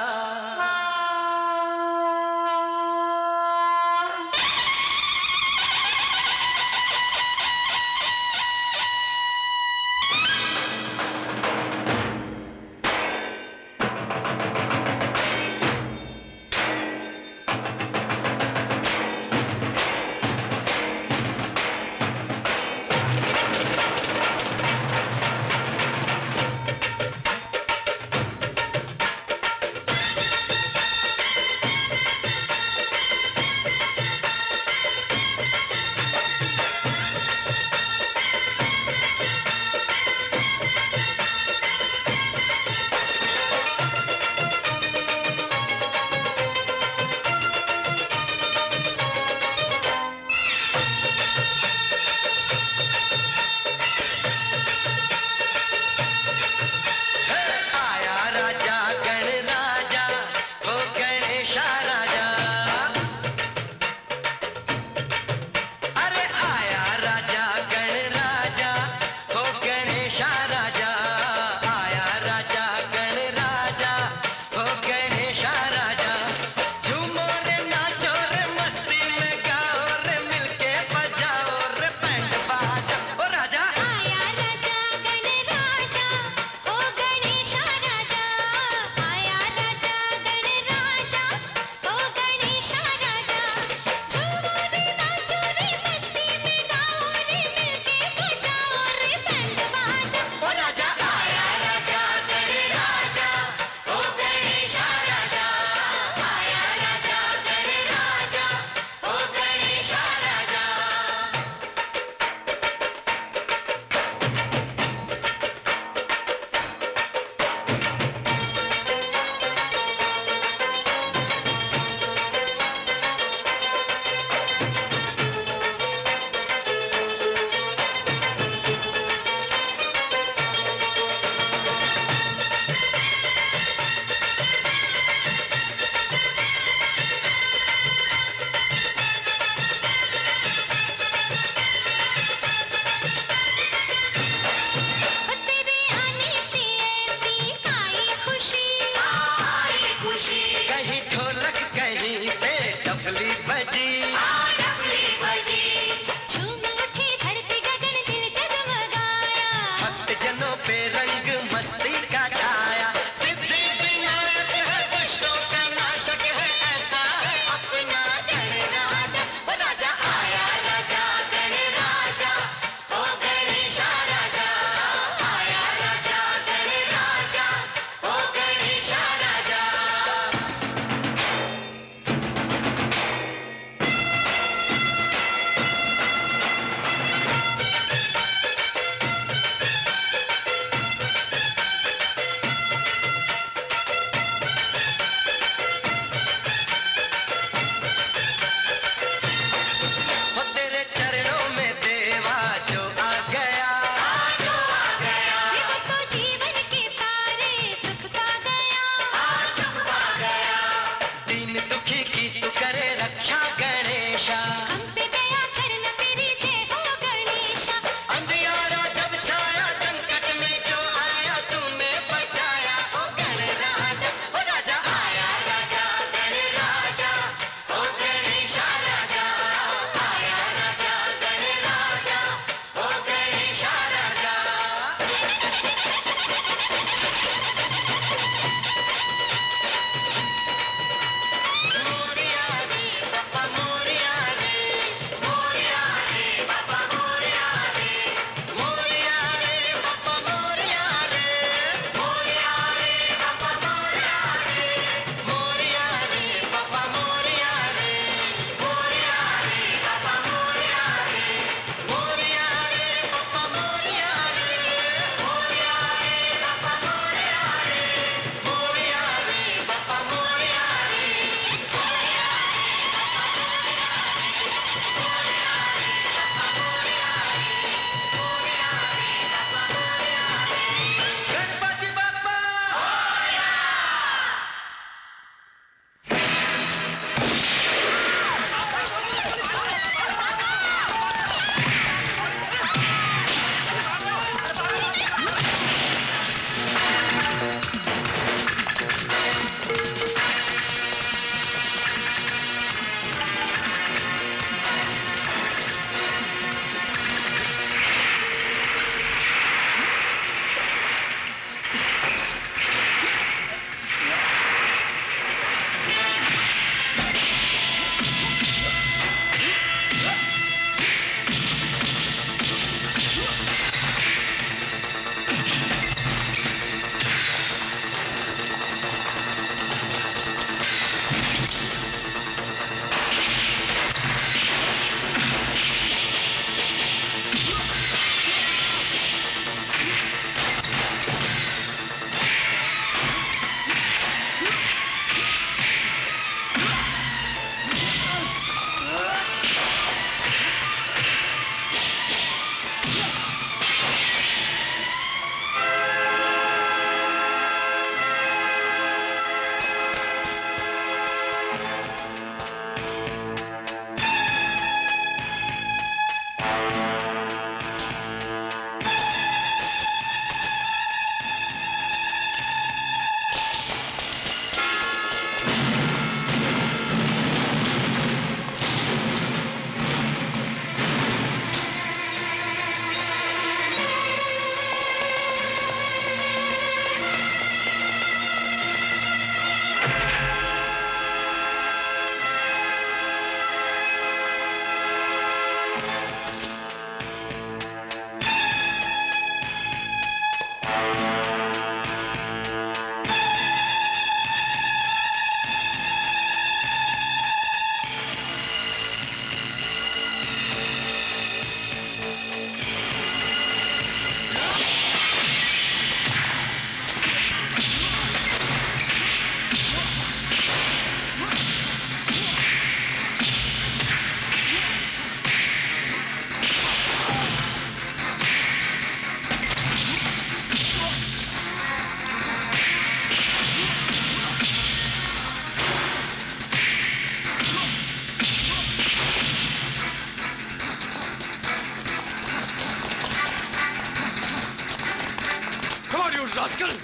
Rascal!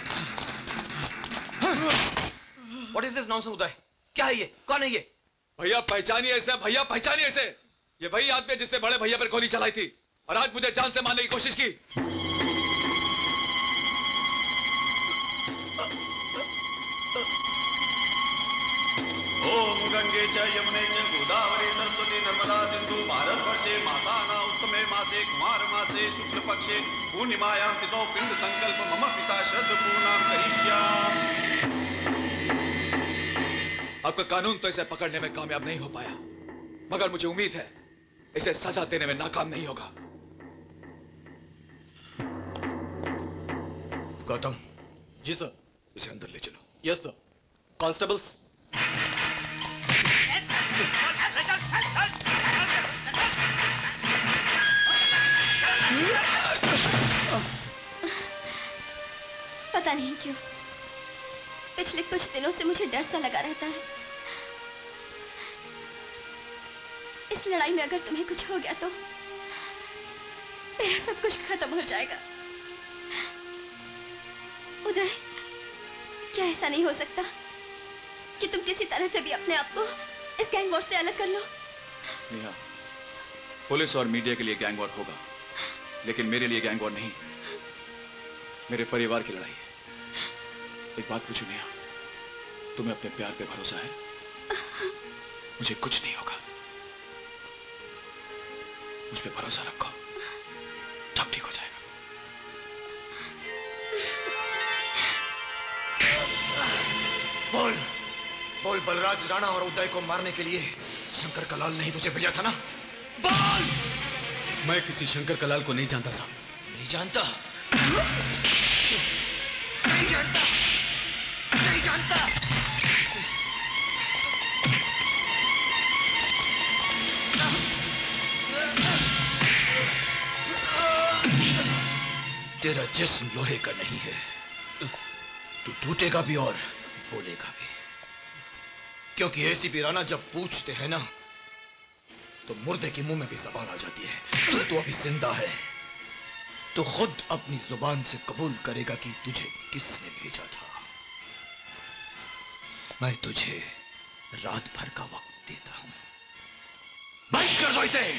What is this nonsense, Uday? क्या है ये? कौन है ये? भैया पहचानिए इसे, भैया पहचानिए इसे। ये वही आदमी है जिसने बड़े भैया पर गोली चलाई थी और आज मुझे जान से मारने की कोशिश की। ओम गंगे च यमुने च गोदावरी सरस्वती नर्मदा सिंधु भारतवर्षे मासाना उत्तमे मासे कुमार मासे शुक्ल पक्षे पूर्णिमायां तिथौ पिंड संकल्प मम पिता श्रद्ध पूर्णाम करिष्यामि। आपका कानून तो इसे पकड़ने में कामयाब नहीं हो पाया, मगर मुझे उम्मीद है इसे सजा देने में नाकाम नहीं होगा। गौतम। जी सर। इसे अंदर ले चलो। Yes sir. कांस्टेबल्स। पता नहीं क्यों पिछले कुछ दिनों से मुझे डर सा लगा रहता है। इस लड़ाई में अगर तुम्हें कुछ हो गया तो मेरा सब कुछ खत्म हो जाएगा। उदय, क्या ऐसा नहीं हो सकता कि तुम किसी तरह से भी अपने आप को इस गैंग वॉर से अलग कर लो? नेहा, पुलिस और मीडिया के लिए गैंग वॉर होगा, लेकिन मेरे लिए गैंग वॉर नहीं, मेरे परिवार की लड़ाई है। एक बात पूछूं नेहा, तुम्हें अपने प्यार पे भरोसा है? मुझे कुछ नहीं होगा, मुझ पे भरोसा रखो, सब ठीक हो जाएगा। बोल बोल, बलराज राणा और उदय को मारने के लिए शंकर कलाल ने ही तुझे भेजा था ना? बोल! मैं किसी शंकर कलाल को नहीं जानता साहब। नहीं जानता? नहीं जानता? नहीं जानता? तेरा जिस्म लोहे का नहीं है, तू टूटेगा भी और बोलेगा भी, क्योंकि एसीपी राणा जब पूछते हैं ना तो मुर्दे के मुंह में भी जबान आ जाती है। तू अभी जिंदा है तो खुद अपनी जुबान से कबूल करेगा कि तुझे किसने भेजा था। मैं तुझे रात भर का वक्त देता हूं। बंद कर दो इसे।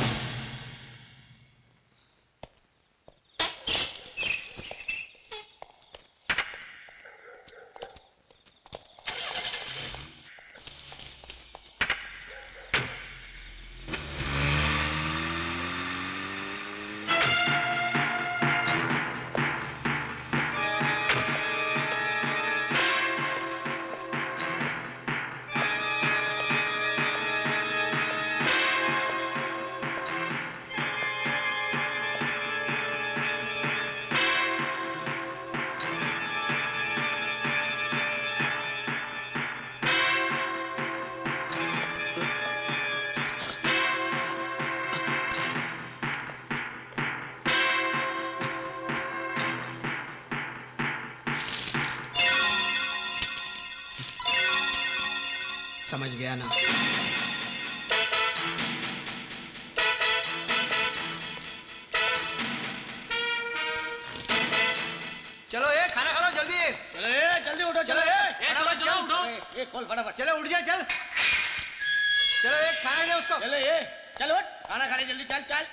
समझ गया ना? चलो ये खाना खा लो जल्दी। चलो ये जल्दी उठो। चलो ये फटाफट चलो उठो। ये खोल फटाफट। चलो उठ जा चल। चलो ये खाना दे उसको। चलो ये चलो उठ, खाना खा ले जल्दी, चल चल।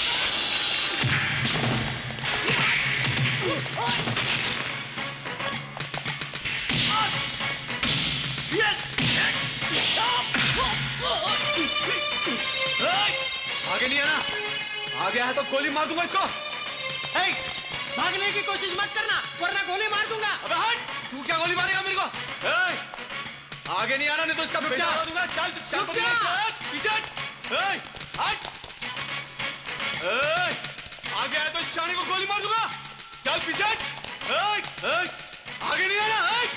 आगे नहीं आना, आ गया है तो गोली मार दूंगा इसको। हे, भागने की कोशिश मत करना वरना गोली मार दूंगा। अबे हट, तू क्या गोली मारेगा मेरे को? ए, आगे नहीं आना नहीं तो इसका पेट फाड़ दूंगा। चल चल पीछे हट। ए, आ गया है तो शानी को गोली मार दूंगा। चल पीछे हट। आगे नहीं आना। हट।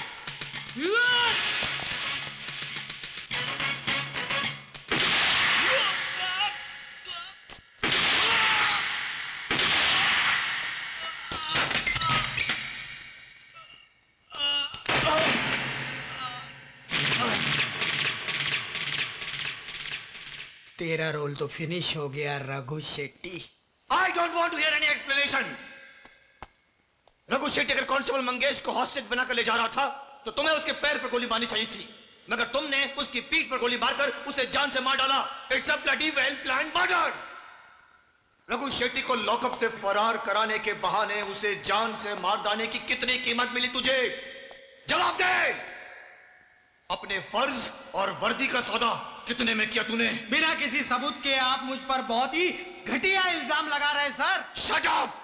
तेरा रोल तो फिनिश हो गया Raghu Shetty. I don't want to hear any explanation. Raghu Shetty अगर कांस्टेबल मंगेश को हॉस्टेज बनाकर ले जा रहा था तो तुम्हें उसके पैर पर गोली मारनी चाहिए थी, मगर तुमने उसकी पीठ पर गोली मारकर उसे जान से मार डाला। It's a bloody well planned murder. Raghu Shetty को लॉकअप से फरार कराने के बहाने उसे जान से मार डालने की कितनी कीमत मिली तुझे? जवाब दे। अपने फर्ज और वर्दी का सौदा कितने में किया तूने? बिना किसी सबूत के आप मुझ पर बहुत ही घटिया इल्जाम लगा रहे हैं सर। Shut up.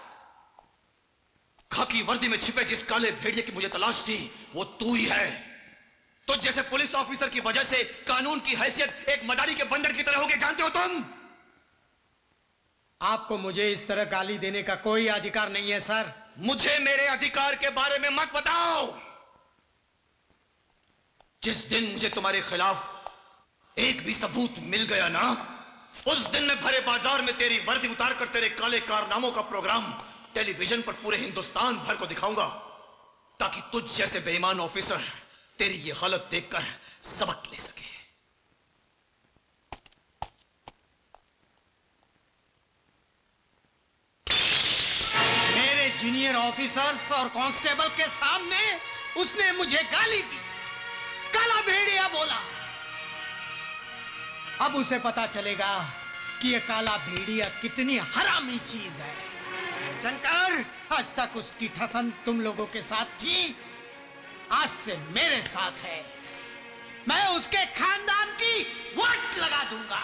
खाकी वर्दी में छिपे जिस काले भेड़िए की मुझे तलाश थी वो तू ही है। तो जैसे पुलिस ऑफिसर की वजह से कानून की हैसियत एक मदारी के बंदर की तरह हो गई, जानते हो तुम? आपको मुझे इस तरह गाली देने का कोई अधिकार नहीं है सर। मुझे मेरे अधिकार के बारे में मत बताओ। जिस दिन मुझे तुम्हारे खिलाफ एक भी सबूत मिल गया ना, उस दिन मैं भरे बाजार में तेरी वर्दी उतारकर तेरे काले कारनामों का प्रोग्राम टेलीविजन पर पूरे हिंदुस्तान भर को दिखाऊंगा, ताकि तुझ जैसे बेईमान ऑफिसर तेरी ये हालत देखकर सबक ले सके। मेरे जूनियर ऑफिसर्स और कांस्टेबल के सामने उसने मुझे गाली दी, काला भेड़िया बोला। अब उसे पता चलेगा कि ये काला भेड़िया कितनी हरामी चीज है। शंकर, आज तक उसकी ठसन तुम लोगों के साथ थी, आज से मेरे साथ है। मैं उसके खानदान की वाट लगा दूंगा।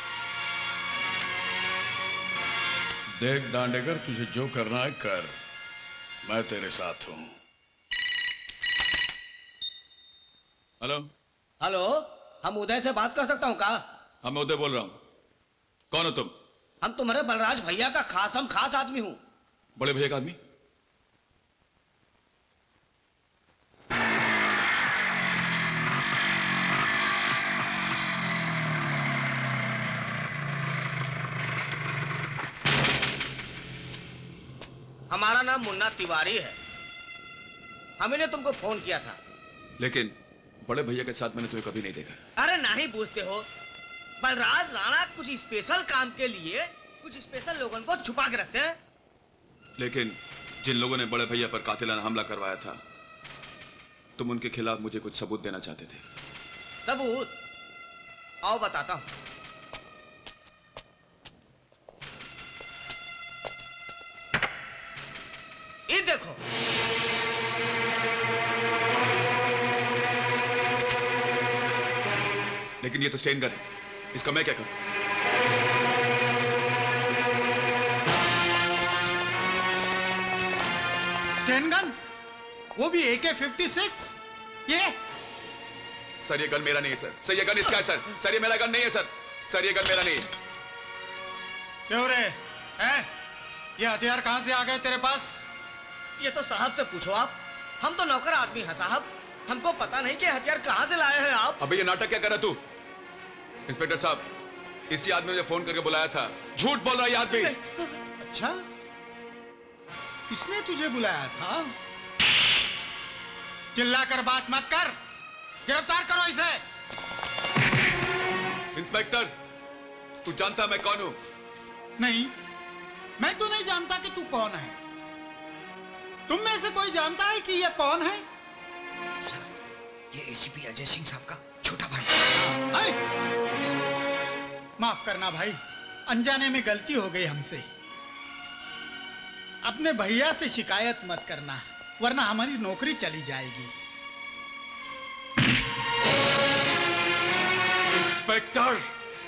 देख दांडेकर, तुझे जो करना है कर, मैं तेरे साथ हूं। हेलो हेलो, हम उदय से बात कर सकता हूँ क्या? हाँ, मैं उदय बोल रहा हूँ। कौन हो तुम? हम तुम्हारे बलराज भैया का खास हम खास आदमी हूँ। बड़े भैया का आदमी? हमारा नाम मुन्ना तिवारी है। हमने तुमको फोन किया था। लेकिन बड़े भैया के साथ मैंने तुम्हें कभी नहीं देखा। अरे नहीं पूछते हो, बलराज राणा कुछ स्पेशल काम के लिए कुछ स्पेशल लोगों को छुपा के रखते हैं। लेकिन जिन लोगों ने बड़े भैया पर कातिलाना हमला करवाया था, तुम उनके खिलाफ मुझे कुछ सबूत देना चाहते थे। सबूत? आओ बताता हूं। ये देखो, लेकिन ये तो स्टेन गन है, इसका मैं क्या करूं? Sten gun? वो भी ए के फिफ्टी सिक्स? ये सर ये गन मेरा नहीं है सर। सर ये गन इसका है सर। सर ये मेरा गन नहीं है सर। सर ये गन मेरा नहीं है। क्यों रे? हैं? ये हथियार कहां से आ गए तेरे पास? ये तो साहब से पूछो आप। हम तो नौकर आदमी हैं साहब, हमको पता नहीं कि हथियार कहां से लाए हैं आप। अबे ये नाटक क्या कर रहा तू? इंस्पेक्टर साहब, इसी आदमी ने मुझे फोन करके बुलाया था। झूठ बोल रहा है ये आदमी। अच्छा, किसने तुझे बुलाया था? चिल्लाकर बात मत कर, गिरफ्तार करो इसे। इंस्पेक्टर, तू जानता मैं कौन हूं? नहीं, मैं तो नहीं जानता कि तू कौन है। तुम में से कोई जानता है कि यह कौन है? सर, ये एसीपी अजय सिंह साहब का छोटा भाई है। माफ करना भाई, अनजाने में गलती हो गई हमसे। अपने भैया से शिकायत मत करना, वरना हमारी नौकरी चली जाएगी। इंस्पेक्टर,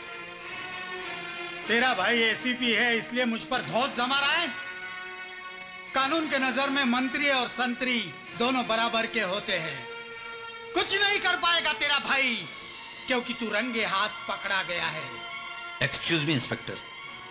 तेरा भाई एसीपी है इसलिए मुझ पर धौंस जमा रहा है। कानून के नजर में मंत्री और संतरी दोनों बराबर के होते हैं। कुछ नहीं कर पाएगा तेरा भाई, क्योंकि तू रंगे हाथ पकड़ा गया है। एक्सक्यूज मी इंस्पेक्टर,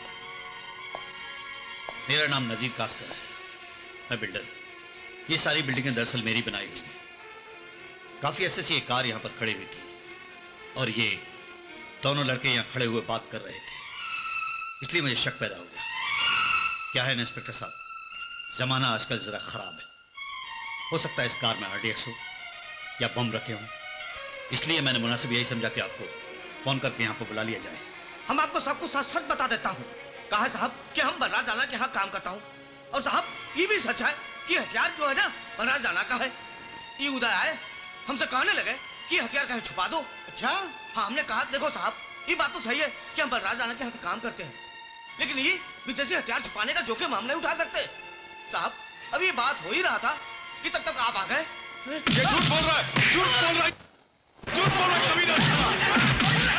मेरा नाम नजीर कास्कर है, मैं बिल्डर। ये सारी बिल्डिंगें दरअसल मेरी बनाई हुई हैं। काफी अरसे से ये कार यहां पर खड़ी हुई थी और ये दोनों लड़के यहां खड़े हुए बात कर रहे थे, इसलिए मुझे शक पैदा हो गया। क्या है ना इंस्पेक्टर साहब, जमाना आजकल जरा खराब है। हो सकता है इस कार में आरडीएक्स हो या बम रखे हों, इसलिए मैंने मुनासिब यही समझा कि आपको फोन करके यहाँ पर बुला लिया जाए। हम आपको सब कुछ सच सच बता देता हूँ। कहा साहब कि हम बलराज राणा के यहाँ काम करता हूँ, और साहब ये भी सच है कि हथियार जो है ना बलराज राणा का है। ये उदय आए हमसे कहने लगे कि हथियार कहीं छुपा दो। अच्छा हाँ, हमने कहा देखो साहब ये बात तो सही है कि हम बलराज राणा के यहाँ पे काम करते हैं, लेकिन ये विदेशी हथियार छुपाने का जोखिम हम नहीं उठा सकते। साहब अब ये बात हो ही रहा था कि तब तक आप आ गए। ये झूठ बोल रहा है, झूठ बोल रहा है, झूठ बोल रहा है कमीना।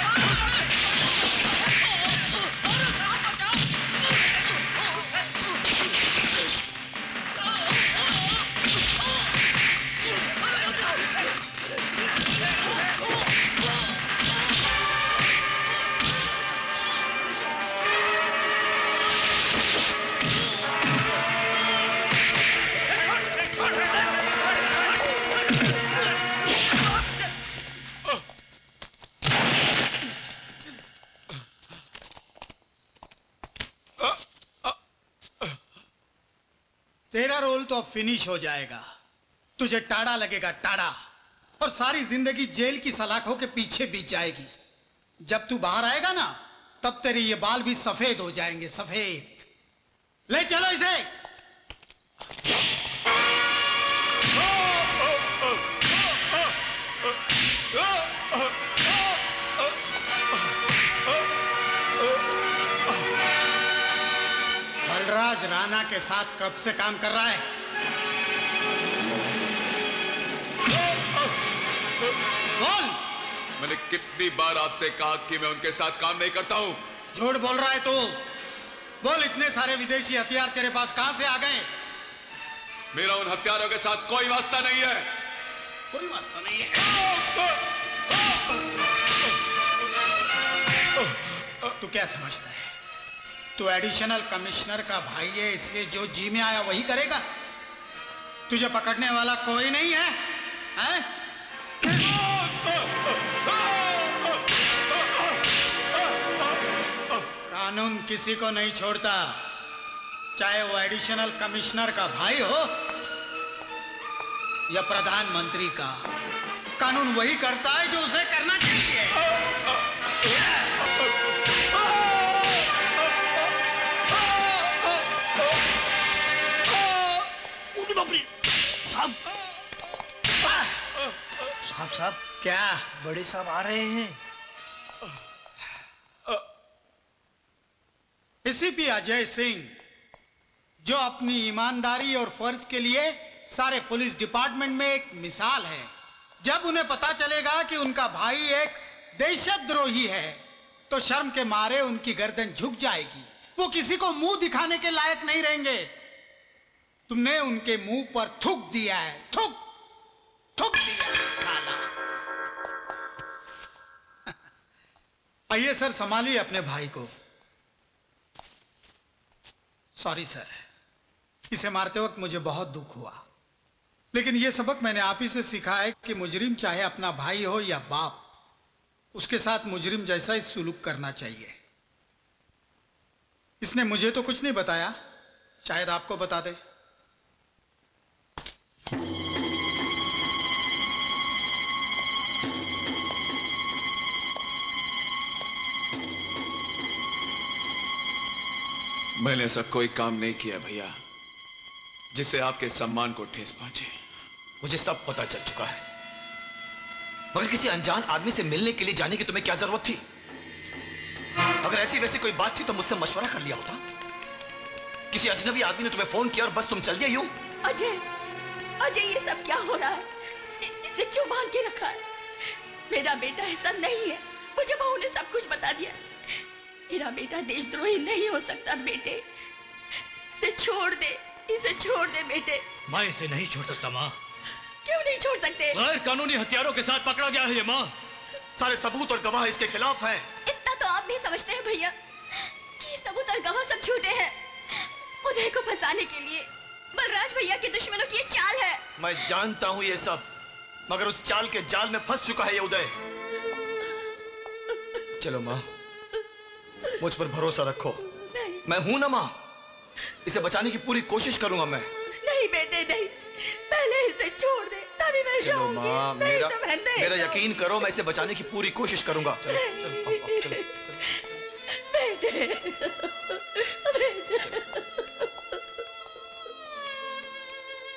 तेरा रोल तो अब फिनिश हो जाएगा। तुझे टाड़ा लगेगा, टाड़ा, और सारी जिंदगी जेल की सलाखों के पीछे बीत जाएगी। जब तू बाहर आएगा ना तब तेरे ये बाल भी सफेद हो जाएंगे, सफेद। ले चलो इसे। बलराज राणा के साथ कब से काम कर रहा है? बोल। मैंने कितनी बार आपसे कहा कि मैं उनके साथ काम नहीं करता हूं। झूठ बोल रहा है तू। बोल, इतने सारे विदेशी हथियार तेरे पास कहां से आ गए? मेरा उन हथियारों के साथ कोई वास्ता नहीं है। कोई वास्ता नहीं है? तू क्या समझता है तू एडिशनल कमिश्नर का भाई है, इसलिए जो जी में आया वही करेगा? तुझे पकड़ने वाला कोई नहीं है, हैं? कानून किसी को नहीं छोड़ता, चाहे वो एडिशनल कमिश्नर का भाई हो या प्रधानमंत्री का। कानून वही करता है जो उसे करना चाहिए। साहब साहब साहब क्या? बड़े साहब आ रहे हैं। एसीपी अजय सिंह, जो अपनी ईमानदारी और फर्ज के लिए सारे पुलिस डिपार्टमेंट में एक मिसाल है। जब उन्हें पता चलेगा कि उनका भाई एक देशद्रोही है तो शर्म के मारे उनकी गर्दन झुक जाएगी। वो किसी को मुंह दिखाने के लायक नहीं रहेंगे। तुमने उनके मुंह पर थूक दिया है, थूक थूक दिया है, साला। आइए सर, संभालिए अपने भाई को। सॉरी सर, इसे मारते वक्त मुझे बहुत दुख हुआ, लेकिन यह सबक मैंने आप ही से सीखा है कि मुजरिम चाहे अपना भाई हो या बाप, उसके साथ मुजरिम जैसा ही सुलूक करना चाहिए। इसने मुझे तो कुछ नहीं बताया, शायद आपको बता दे। मैंने ऐसा कोई काम नहीं किया भैया जिससे आपके सम्मान को ठेस पहुंचे। मुझे सब पता चल चुका है, मगर किसी अनजान आदमी से मिलने के लिए जाने की तुम्हें क्या जरूरत थी? अगर ऐसी वैसी कोई बात थी तो मुझसे मशवरा कर लिया होता। किसी अजनबी आदमी ने तुम्हें फोन किया और बस तुम चल दिए यूं? अजय, अजय ये सब क्या हो रहा है? इसे क्यों बांध के रखा है? मेरा बेटा ऐसा नहीं है, मुझे बहू ने सब कुछ बता दिया। मेरा बेटा देशद्रोही नहीं हो सकता बेटे, इसे छोड़ दे, इसे छोड़ दे बेटे। मैं इसे नहीं छोड़ सकता माँ। क्यों नहीं छोड़ सकते? गैर कानूनी हथियारों के साथ पकड़ा गया है ये माँ। सारे सबूत और गवाह इसके खिलाफ हैं। इतना तो आप भी समझते हैं भैया कि सबूत और गवाह सब झूठे हैं। उदय को फंसाने के लिए बलराज भैया के दुश्मनों की ये चाल है। मैं जानता हूं ये सब, मगर उस चाल के जाल में फंस चुका है ये उदय। चलो माँ, मुझ पर भरोसा रखो। मैं हूं ना माँ, इसे बचाने की पूरी कोशिश करूंगा मैं। नहीं बेटे नहीं, पहले इसे छोड़ दे तभी मैं चलो जाऊंगी। माँ, नहीं मेरा तो मैं नहीं मेरा जाऊंगी। यकीन करो, मैं इसे बचाने की पूरी कोशिश करूंगा। चलो चलो आओ, आओ, चलो बेटे, बेटे।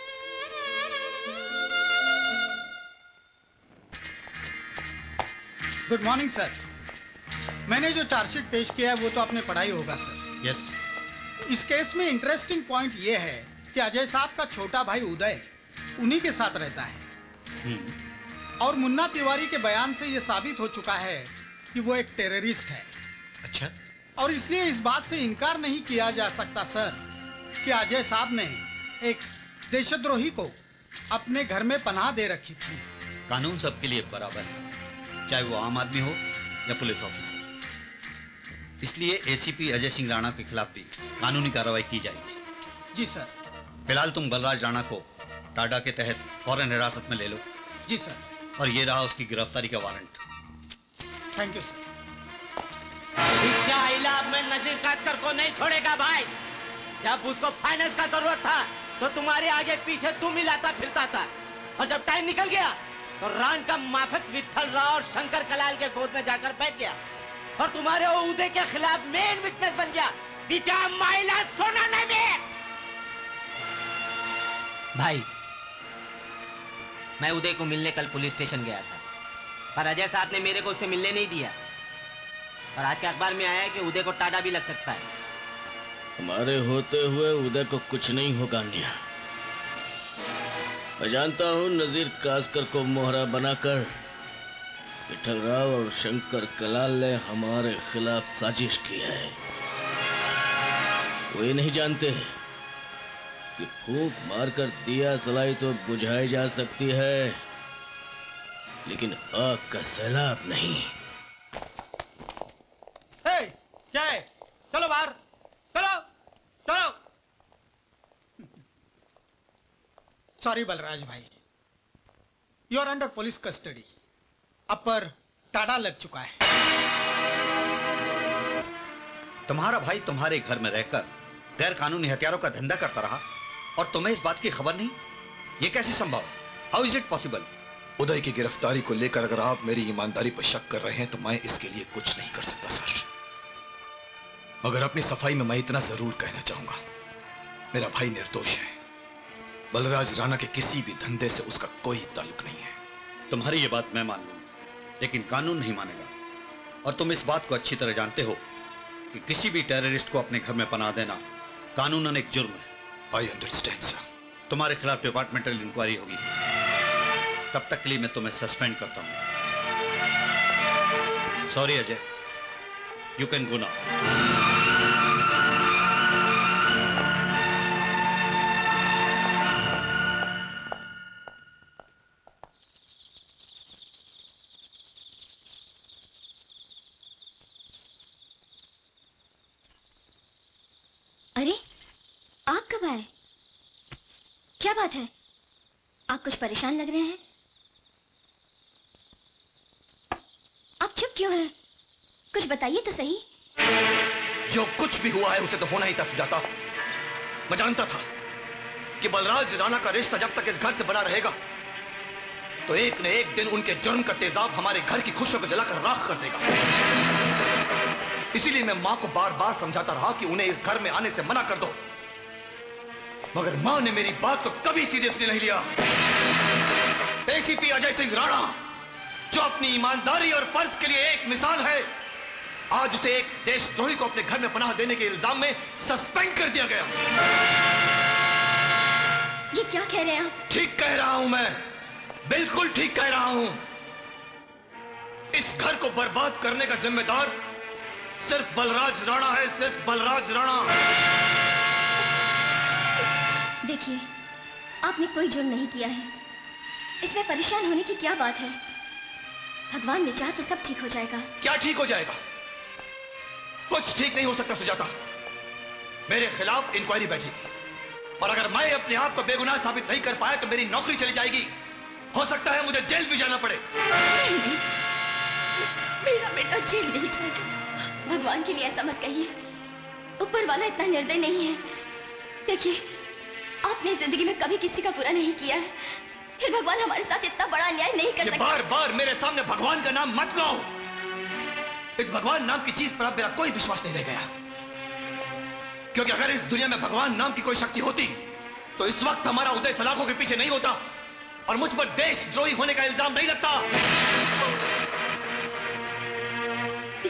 Good morning sir. मैंने जो चार्जशीट पेश किया है वो तो आपने पढ़ा ही होगा सर। यस। इस केस में इंटरेस्टिंग पॉइंट ये है कि अजय साहब का छोटा भाई उदय उन्हीं के साथ रहता है और मुन्ना तिवारी के बयान से ये साबित हो चुका है कि वो एक टेररिस्ट है। अच्छा। और इसलिए इस बात से इनकार नहीं किया जा सकता सर कि अजय साहब ने एक देशद्रोही को अपने घर में पनाह दे रखी थी। कानून सबके लिए बराबर है, चाहे वो आम आदमी हो या पुलिस ऑफिसर। इसलिए एसीपी अजय सिंह राणा के खिलाफ भी कानूनी कार्रवाई की जाएगी। जी सर। फिलहाल तुम बलराज राणा को टाडा के तहत फौरन हिरासत में ले लो। जी सर। और ये रहा उसकी गिरफ्तारी का वारंट। Thank you sir. इलाब में नजीर कासकर को नहीं छोड़ेगा भाई। जब उसको फाइनेंस का जरूरत था तो तुम्हारे आगे पीछे तुम हिलाता फिरता था, और जब टाइम निकल गया तो रान का माफक विठल राव और शंकर कलाल के गोद में जाकर बैठ गया और तुम्हारे वो उदय के खिलाफ मेन विटनेस बन गया। दिचा माइला सोना नहीं में। भाई मैं उदय को मिलने कल पुलिस स्टेशन गया था, पर अजय साहब ने मेरे को उससे मिलने नहीं दिया। और आज के अखबार में आया है कि उदय को टाडा भी लग सकता है। हमारे होते हुए उदय को कुछ नहीं होगा अन्या। मैं जानता हूं नजीर कासकर को मोहरा बनाकर विठल राव और शंकर कलाल ने हमारे खिलाफ साजिश की है। वो ये नहीं जानते कि फूंक मारकर दिया सलाई तो बुझाई जा सकती है, लेकिन आग का सैलाब नहीं। हे, क्या है? चलो बाहर, चलो चलो। सॉरी बलराज भाई, you are under police custody. अब पर टाडा लग चुका है। तुम्हारा भाई तुम्हारे घर में रहकर गैर कानूनी हथियारों का धंधा करता रहा और तुम्हें इस बात की खबर नहीं? ये कैसे संभव? How is it possible? Uday की गिरफ्तारी को लेकर अगर आप मेरी ईमानदारी पर शक कर रहे हैं तो मैं इसके लिए कुछ नहीं कर सकता सर। मगर अपनी सफाई में मैं इतना जरूर कहना चाहूंगा, मेरा भाई निर्दोष है। बलराज राणा के किसी भी धंधे से उसका कोई ताल्लुक नहीं है। तुम्हारी ये बात मैं मान लूंगा, लेकिन कानून नहीं मानेगा। और तुम इस बात को अच्छी तरह जानते हो कि किसी भी टेररिस्ट को अपने घर में पनाह देना कानूनन एक जुर्म है। I understand sir. तुम्हारे खिलाफ डिपार्टमेंटल इंक्वायरी होगी, तब तक के लिए मैं तुम्हें सस्पेंड करता हूं। Sorry Ajay, you can go now. अरे आप कब आए? क्या बात है? आप कुछ परेशान लग रहे हैं। आप चुप क्यों हैं? कुछ बताइए तो सही। जो कुछ भी हुआ है उसे तो होना ही था सुजाता। मैं जानता था कि बलराज राणा का रिश्ता जब तक इस घर से बना रहेगा तो एक न एक दिन उनके जुर्म का तेजाब हमारे घर की खुशियों को जलाकर राख कर देगा। इसीलिए मैं मां को बार बार समझाता रहा कि उन्हें इस घर में आने से मना कर दो, मगर मां ने मेरी बात को कभी सीरियसली नहीं लिया। एसीपी अजय सिंह राणा, जो अपनी ईमानदारी और फर्ज के लिए एक मिसाल है, आज उसे एक देशद्रोही को अपने घर में पनाह देने के इल्जाम में सस्पेंड कर दिया गया। ये क्या कह रहे हैं आप? ठीक कह रहा हूं मैं, बिल्कुल ठीक कह रहा हूं। इस घर को बर्बाद करने का जिम्मेदार सिर्फ बलराज राणा है, सिर्फ बलराज राणा। देखिए, आपने कोई जुर्म नहीं किया है, इसमें परेशान होने की क्या बात है? भगवान ने चाहा तो सब ठीक हो जाएगा। क्या ठीक हो जाएगा? कुछ ठीक नहीं हो सकता सुजाता। मेरे खिलाफ इंक्वायरी बैठेगी और अगर मैं अपने आप को बेगुनाह साबित नहीं कर पाया तो मेरी नौकरी चली जाएगी। हो सकता है मुझे जेल भी जाना पड़े। नहीं, नहीं, मेरा बेटा जेल नहीं जाएगा। भगवान के लिए ऐसा मत कहिए, ऊपर वाला इतना निर्दय नहीं है। देखिए, आपने जिंदगी में कभी किसी का बुरा नहीं किया है, फिर भगवान हमारे साथ इतना बड़ा अन्याय नहीं कर सकता। बार बार मेरे सामने भगवान का नाम मत लो। इस भगवान नाम की चीज पर अब मेरा कोई विश्वास नहीं रह गया, क्योंकि अगर इस दुनिया में भगवान नाम की कोई शक्ति होती तो इस वक्त हमारा उदय सलाखों के पीछे नहीं होता और मुझ पर देशद्रोही होने का इल्जाम नहीं लगता।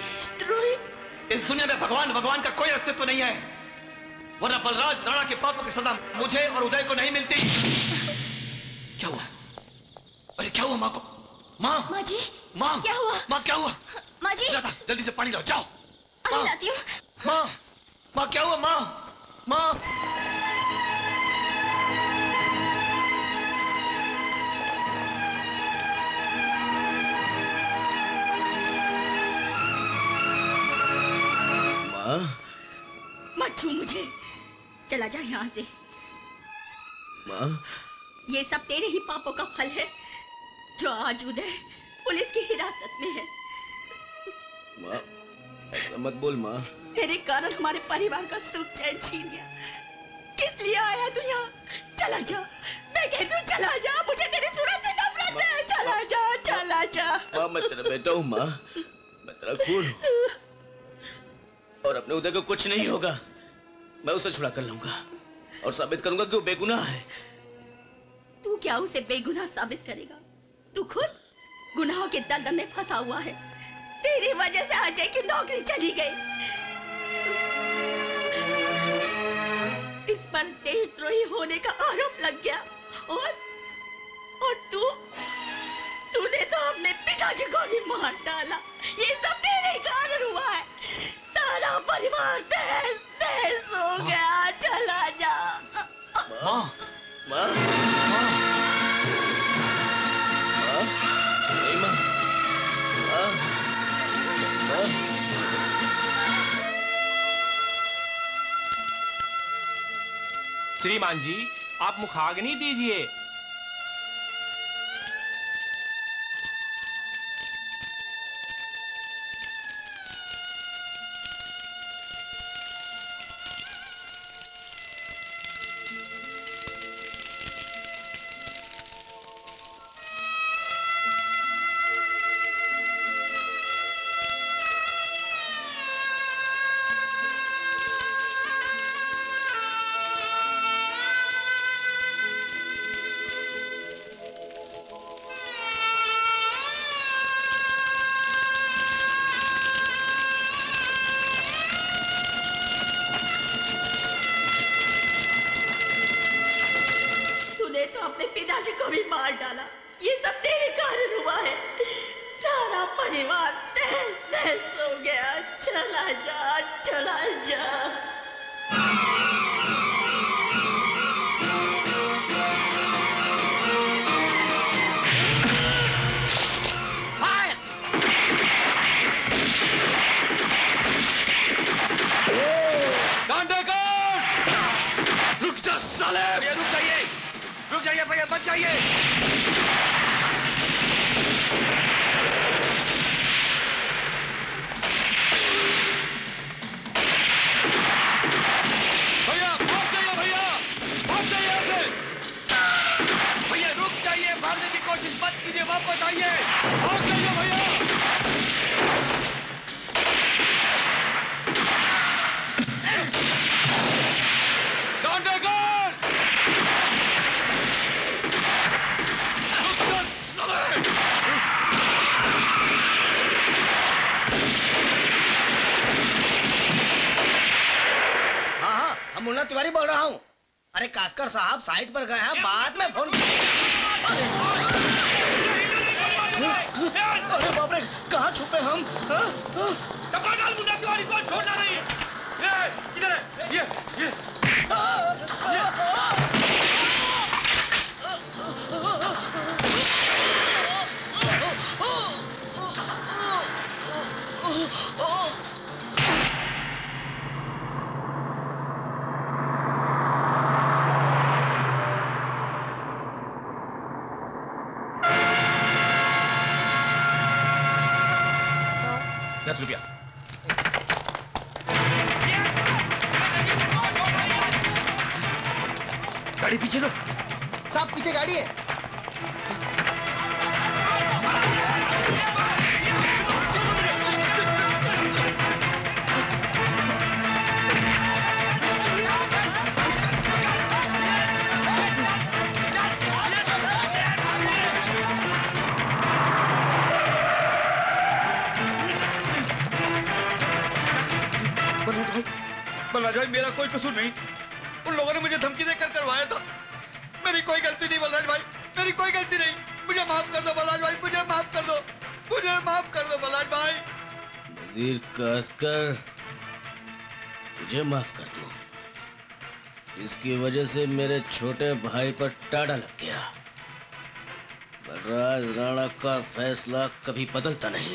देशद्रोही। इस दुनिया में भगवान भगवान का कोई अस्तित्व नहीं है, वरना बलराज राणा के पापों की सजा मुझे और उदय को नहीं मिलती। क्या हुआ? अरे क्या हुआ माँ को? माँ माँ जी माँ क्या हुआ? माँ क्या हुआ? माँ जी जाता, जल्दी से पानी लाओ, जाओ। अभी लाती हूँ। माँ माँ क्या हुआ? माँ माँ मत छू मुझे, चला जा यहाँ से। माँ ये सब तेरे ही पापों का फल है जो आज उदय पुलिस की हिरासत में है। माँ ऐसा मत बोल माँ। तेरे कारण हमारे परिवार का सुख चैन छीन गया। किस लिए आया तू यहाँ? चला जा, मैं कहती हूँ चला जा, मुझे तेरी सूरत से नफरत है। चला जा, चला जा। माँ मैं तेरा बेटा हूँ माँ, मैं तेरा खून हूँ और अपने उदय को कुछ नहीं होगा। मैं उसे छुड़ा कर लाऊंगा और साबित करूंगा कि वो बेगुनाह है। तू क्या उसे बेगुनाह साबित करेगा? तू खुद गुनाहों के दलदल में फंसा हुआ है। तेरी वजह से अजय की नौकरी चली गई। इस पर देशद्रोही होने का आरोप लग गया और और तू तूने तो अपने पिताजी को भी मार डाला। ये सब तेरे कारण हुआ है। सारा परिवार तहस तहस हो गया। चला जा। माँ माँ माँ नहीं माँ माँ माँ श्रीमान जी आप मुखाग्नि दीजिए। तिवारी बोल रहा हूँ। अरे कास्कर साहब साइट पर गए हैं, बाद में फोन। अरे बाप रे, कहाँ छुपे हम? डब्बा डाल मुन्ना तिवारी को छोड़ना नहीं। ये इधर है, ये ये दस रुपया। गाड़ी पीछे लो। साहब पीछे गाड़ी है। बलराज भाई मेरा कोई कसूर नहीं, उन लोगों ने मुझे धमकी देकर करवाया था। मेरी कोई गलती नहीं बलराज भाई, मेरी कोई गलती नहीं। मुझे माफ कर दो बलराज भाई, मुझे माफ कर दो, मुझे माफ कर दो बलराज भाई। नजीर कास्कर, तुझे माफ कर दूं? इसकी वजह से मेरे छोटे भाई पर टाड़ा लग गया। बलराज राणा का फैसला कभी बदलता नहीं।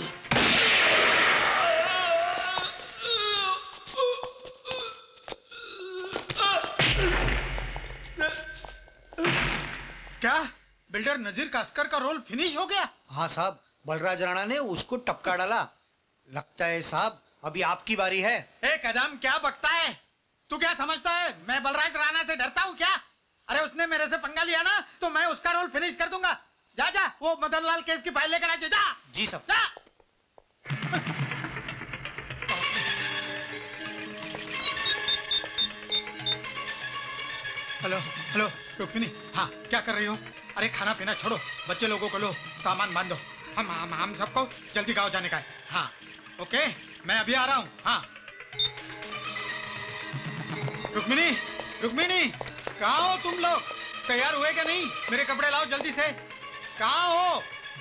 क्या बिल्डर नजीर कास्कर का रोल फिनिश हो गया? हाँ साहब, बलराज राणा ने उसको टपका डाला। लगता है साहब अभी आपकी बारी है। ए कदम, क्या बकता है तू? क्या समझता है मैं बलराज राणा से डरता हूँ क्या? अरे उसने मेरे से पंगा लिया ना तो मैं उसका रोल फिनिश कर दूंगा। जा जा वो मदन लाल केस की फाइल लेकर आ जा। जी साहब। जा। हेलो हेलो रुक्मिनी, हाँ क्या कर रही हो? अरे खाना पीना छोड़ो, बच्चे लोगों को लो, सामान बांधो। हम हम हम सबको जल्दी गाँव जाने का है। हाँ ओके, मैं अभी आ रहा हूँ। हाँ रुक्मिनी, रुक्मिनी कहाँ हो तुम लोग? तैयार हुए क्या नहीं? मेरे कपड़े लाओ जल्दी से। कहाँ हो?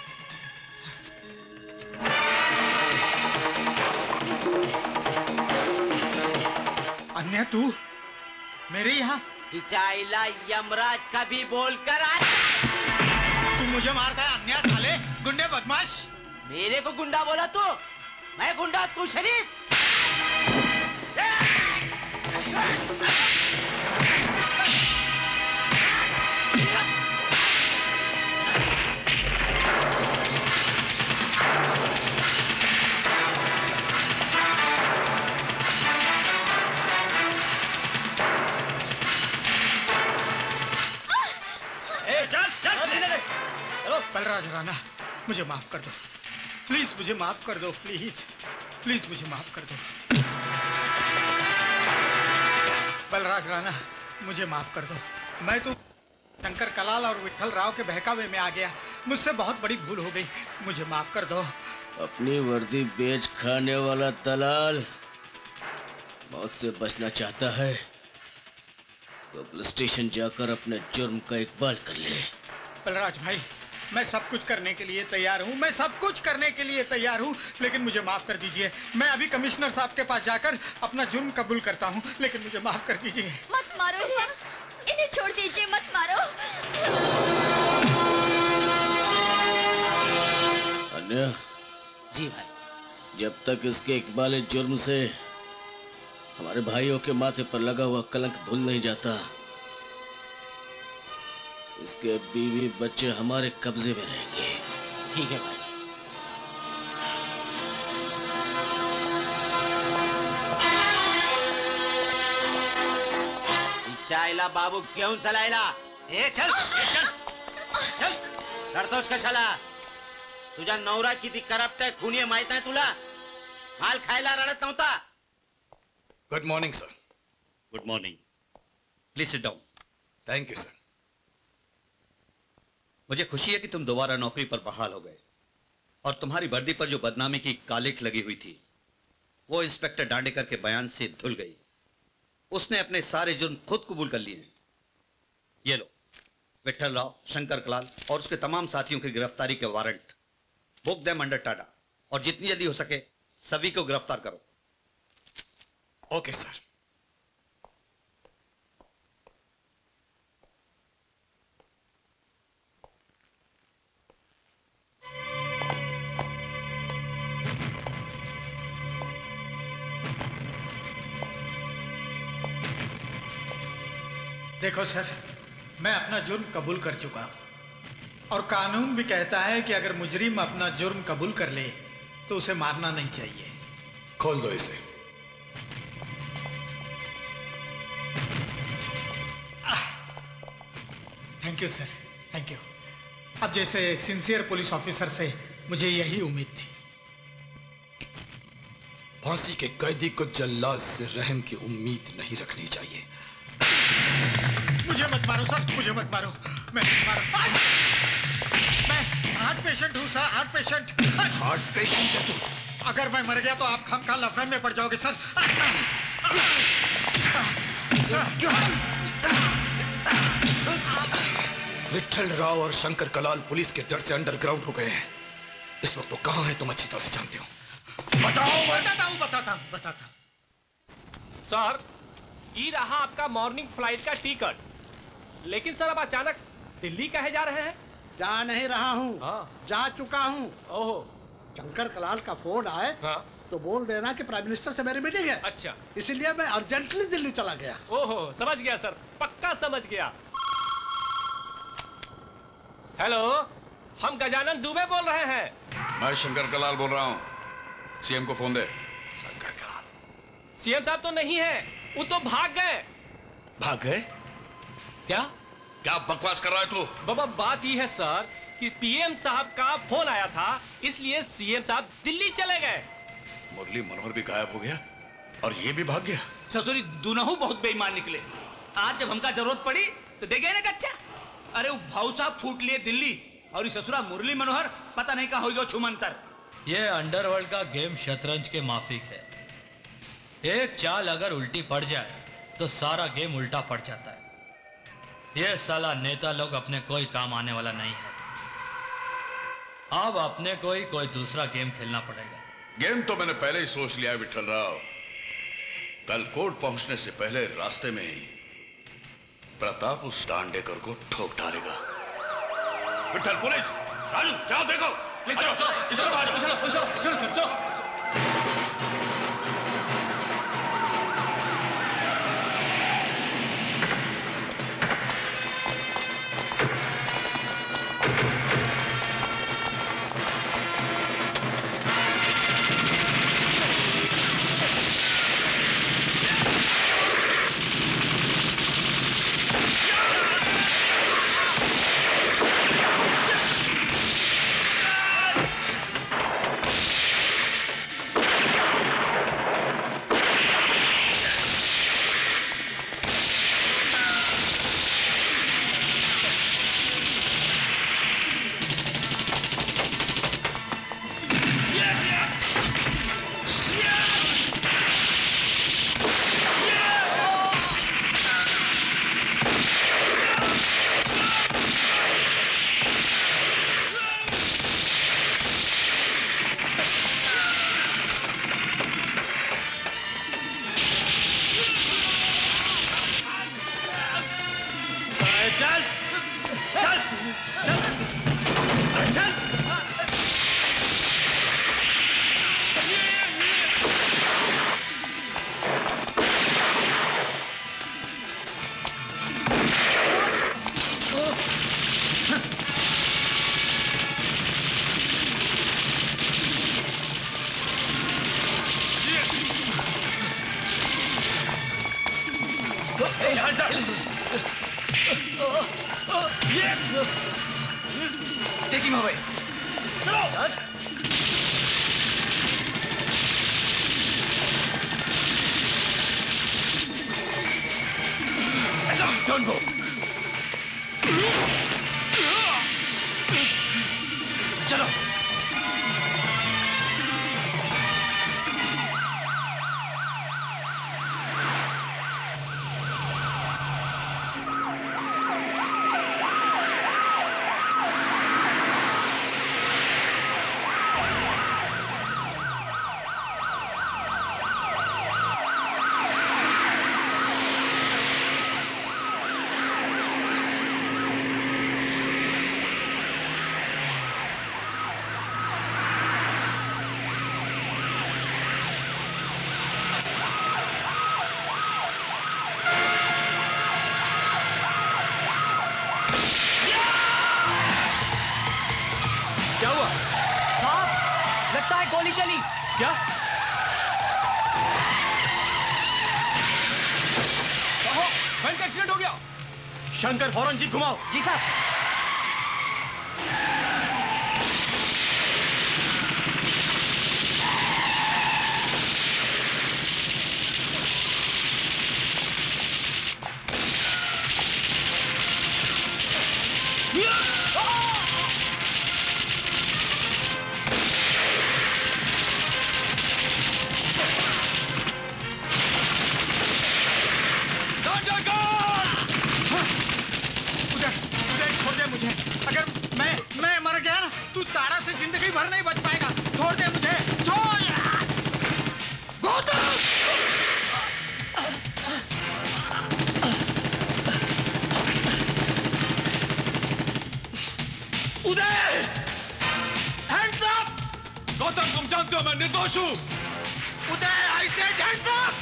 अन्य तू मेरे यहाँ? चाइला यमराज कभी बोलकर आ। तू मुझे मारता है अन्य साले, गुंडे बदमाश। मेरे को गुंडा बोला तू? मैं गुंडा, तू शरीफ। बलराज राणा, मुझे माफ कर दो प्लीज, मुझे माफ कर दो प्लीज, प्लीज मुझे माफ कर दो। बलराज राणा, मुझे माफ कर दो। मैं तो शंकर कलाल और विठल राव के बहकावे में आ गया। मुझसे बहुत बड़ी भूल हो गई, मुझे माफ कर दो। अपनी वर्दी बेच खाने वाला दलाल मौत से बचना चाहता है तो पुलिस स्टेशन जाकर अपने जुर्म का इकबाल कर ले। बलराज भाई, मैं सब कुछ करने के लिए तैयार हूँ, मैं सब कुछ करने के लिए तैयार हूँ, लेकिन मुझे माफ कर दीजिए। मैं अभी कमिश्नर साहब के पास जाकर अपना जुर्म कबूल करता हूँ, लेकिन मुझे माफ कर दीजिए। मत मारो इन्हें, इन्हें छोड़ दीजिए, मत मारो। अन्य जी भाई, जब तक इसके इकबाल जुर्म से हमारे भाइयों के माथे पर लगा हुआ कलंक धुल नहीं जाता, इसके बीवी बच्चे हमारे कब्जे में रहेंगे। ठीक है भाई। चाइला बाबू क्यों चलायला? ए चल, ए चल, चल। करतोस कशाला? तुझा नवरा किती करप्ट आहे, खुनी आहे माहित आहे तुला? माल खायला रडत नव्हता। Good morning sir. Good morning, please sit down. Thank you sir. मुझे खुशी है कि तुम दोबारा नौकरी पर बहाल हो गए और तुम्हारी वर्दी पर जो बदनामी की कालिख लगी हुई थी वो इंस्पेक्टर डांडेकर के बयान से धुल गई। उसने अपने सारे जुर्म खुद कबूल कर लिए। ये लो, विठल राव, शंकर कलाल और उसके तमाम साथियों की गिरफ्तारी के वारंट। बुक देम अंडर टाडा और जितनी जल्दी हो सके सभी को गिरफ्तार करो। Okay sir. देखो सर, मैं अपना जुर्म कबूल कर चुका हूं और कानून भी कहता है कि अगर मुजरिम अपना जुर्म कबूल कर ले तो उसे मारना नहीं चाहिए। खोल दो इसे। Thank you sir, thank you. अब जैसे सिंसियर पुलिस ऑफिसर से मुझे यही उम्मीद थी। फांसी के कैदी को जल्लाद से रहम की उम्मीद नहीं रखनी चाहिए। मुझे मत मारो सर, मुझे मत मारो, मैं मारो। मैं हार्ट पेशेंट हूँ sir, heart patient. Heart patient है तू? अगर मैं मर गया तो आप खामखा लफड़े में पड़ जाओगे सर। विठल राव और शंकर कलाल पुलिस के डर से अंडरग्राउंड हो गए हैं। इस वक्त वो कहां है तुम अच्छी तरह से जानते हो। बताओ। बताता हूँ बताता हूँ बताता हूँ। सर, ये रहा आपका मॉर्निंग फ्लाइट का टिकट। लेकिन सर अब अचानक दिल्ली कहे जा रहे हैं? जा नहीं रहा हूँ, जा चुका हूँ। ओहो। शंकर कलाल का फोन आए तो बोल देना कि प्राइम मिनिस्टर से मेरी मीटिंग है। अच्छा। इसीलिए मैं अर्जेंटली दिल्ली चला गया। ओहो, समझ गया सर, पक्का समझ गया। हेलो, हम गजानन दुबे बोल रहे हैं। मैं शंकर कलाल बोल रहा हूँ। सीएम को फोन दे। शंकर कलाल सीएम साहब तो नहीं है, वो तो भाग गए। भाग गए? क्या क्या बकवास कर रहा है तू? बाबा बात ये है सर कि पीएम साहब का फोन आया था, इसलिए सीएम साहब दिल्ली चले गए। मुरली मनोहर भी गायब हो गया और ये भी भाग गया। ससुरी दोनों बहुत बेईमान निकले। आज जब हमका जरूरत पड़ी तो दे गए ना कच्चा। अरे वो भाऊ साहब फूट लिए दिल्ली और ससुरा मुरली मनोहर पता नहीं कहाँ हो गया छुमंतर। ये अंडरवर्ल्ड का गेम शतरंज के माफिक है। एक चाल अगर उल्टी पड़ जाए तो सारा गेम उल्टा पड़ जाता है। ये साला नेता लोग अपने कोई काम आने वाला नहीं है। अब अपने को ही कोई दूसरा गेम खेलना पड़ेगा। गेम तो मैंने पहले ही सोच लिया है विठल राव। कल कोर्ट पहुंचने से पहले रास्ते में ही प्रताप उस दांडेकर को ठोक डालेगा। विठल, पुलिस, राजू, जाओ देखो। चलो चलो चलो चलो चलो चलो चलो। Take him away. Chalo! Don't go. चलो। क्या हुआ? साहब, लगता है गोली चली। क्या? कहो, भयंकर एक्सीडेंट हो गया। शंकर फौरन जीप घुमाओ। जी साहब। Go, go, go! Uday! Hands up! Gautam, तुम जानते हो मैं निर्दोष हूं। Uday, I said hands up!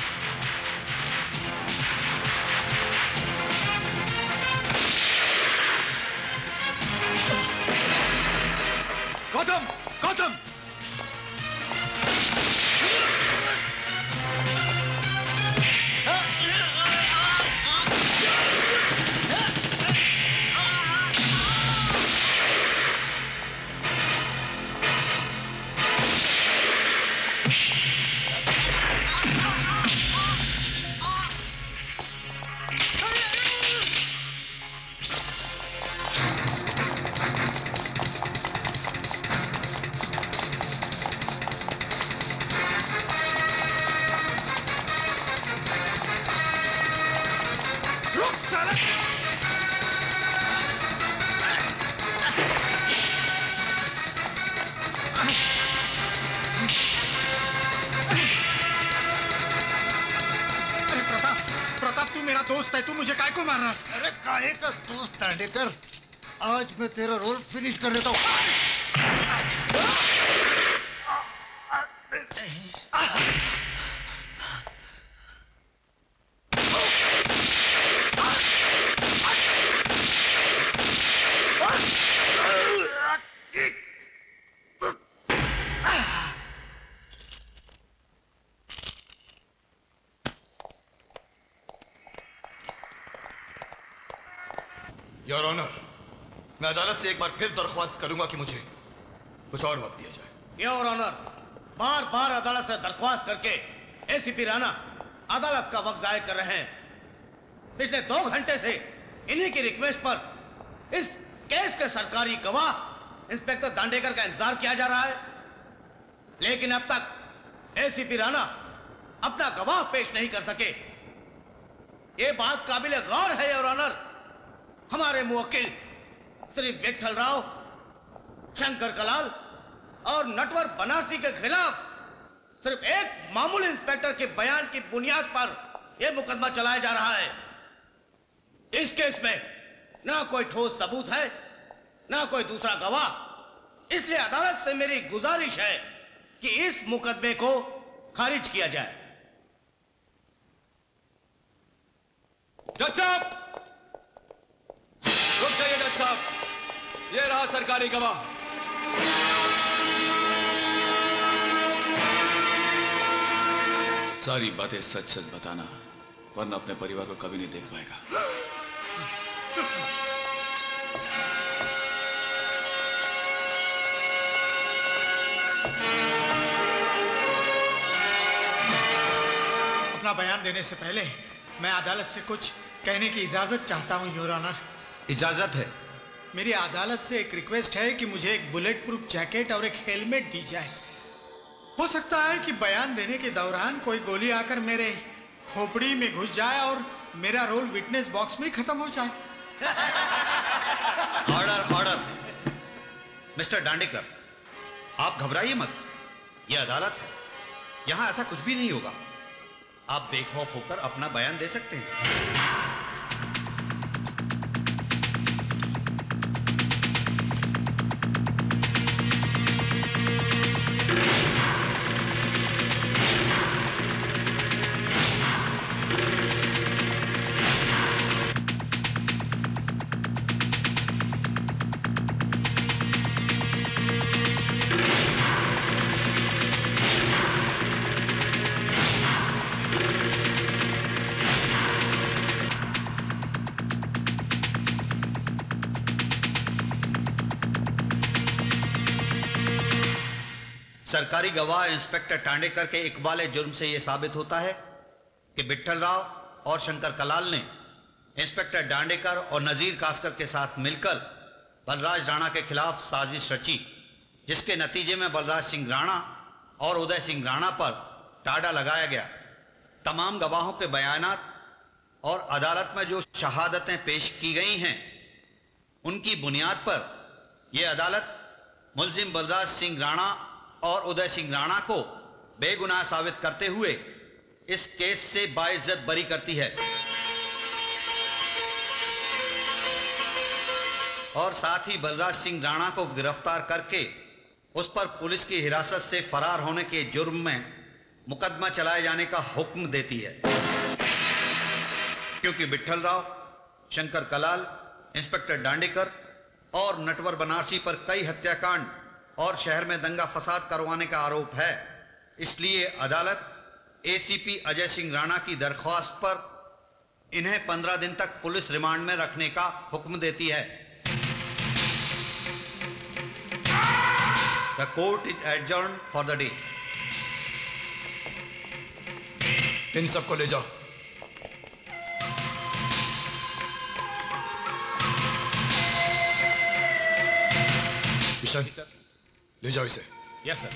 Gautam, Gautam! दोस्त है, तू मुझे काय को मार रहा? अरे काहे का दोस्त दांडेकर, आज मैं तेरा रोल फिनिश कर देता हूँ। योर ऑनर, मैं अदालत से एक बार फिर दरख्वास्त करूंगा कि मुझे कुछ और वक्त दिया जाए। योर ऑनर, बार बार अदालत से दरख्वास्त करके एसीपी राणा अदालत का वक्त जाया कर रहे हैं। पिछले दो घंटे से इन्हीं की रिक्वेस्ट पर इस केस के सरकारी गवाह इंस्पेक्टर दांडेकर का इंतजार किया जा रहा है, लेकिन अब तक एसीपी राणा अपना गवाह पेश नहीं कर सके। ये बात काबिल गौर है योर ऑनर। हमारे मुवक्किल श्री विठल राव, शंकर कलाल और नटवर बनारसी के खिलाफ सिर्फ एक मामूली इंस्पेक्टर के बयान की बुनियाद पर यह मुकदमा चलाया जा रहा है। इस केस में ना कोई ठोस सबूत है, ना कोई दूसरा गवाह। इसलिए अदालत से मेरी गुजारिश है कि इस मुकदमे को खारिज किया जाए। जज साहब, रुक जाइए जज साहब, ये रहा सरकारी गवाह। सारी बातें सच सच बताना, वरना अपने परिवार को कभी नहीं देख पाएगा। अपना बयान देने से पहले मैं अदालत से कुछ कहने की इजाजत चाहता हूं योर ऑनर। इजाजत है। मेरी अदालत से एक रिक्वेस्ट है कि मुझे एक बुलेट प्रूफ जैकेट और एक हेलमेट दी जाए। हो सकता है कि बयान देने के दौरान कोई गोली आकर मेरे खोपड़ी में घुस जाए और मेरा रोल विटनेस बॉक्स में ही खत्म हो जाए। Order, order. मिस्टर दांडेकर, आप घबराइए मत, यह अदालत है, यहां ऐसा कुछ भी नहीं होगा। आप बेखौफ होकर अपना बयान दे सकते हैं। सरकारी गवाह इंस्पेक्टर टांडेकर के इकबाल जुर्म से यह साबित होता है कि विठल राव और शंकर कलाल ने इंस्पेक्टर दांडेकर और नजीर कास्कर के साथ मिलकर बलराज राणा के खिलाफ साजिश रची, जिसके नतीजे में बलराज सिंह राणा और उदय सिंह राणा पर टाड़ा लगाया गया। तमाम गवाहों के बयानात और अदालत में जो शहादतें पेश की गई हैं, उनकी बुनियाद पर यह अदालत मुलजिम बलराज सिंह राणा और उदय सिंह राणा को बेगुनाह साबित करते हुए इस केस से बाइज्जत बरी करती है। और साथ ही बलराज सिंह राणा को गिरफ्तार करके उस पर पुलिस की हिरासत से फरार होने के जुर्म में मुकदमा चलाए जाने का हुक्म देती है, क्योंकि विट्ठल राव, शंकर कलाल, इंस्पेक्टर दांडेकर और नटवर बनारसी पर कई हत्याकांड और शहर में दंगा फसाद करवाने का आरोप है। इसलिए अदालत एसीपी अजय सिंह राणा की दरख्वास्त पर इन्हें पंद्रह दिन तक पुलिस रिमांड में रखने का हुक्म देती है। The court is adjourned for the day. इन सबको ले जाओ। किशन, ले जाओ इसे। Yes sir.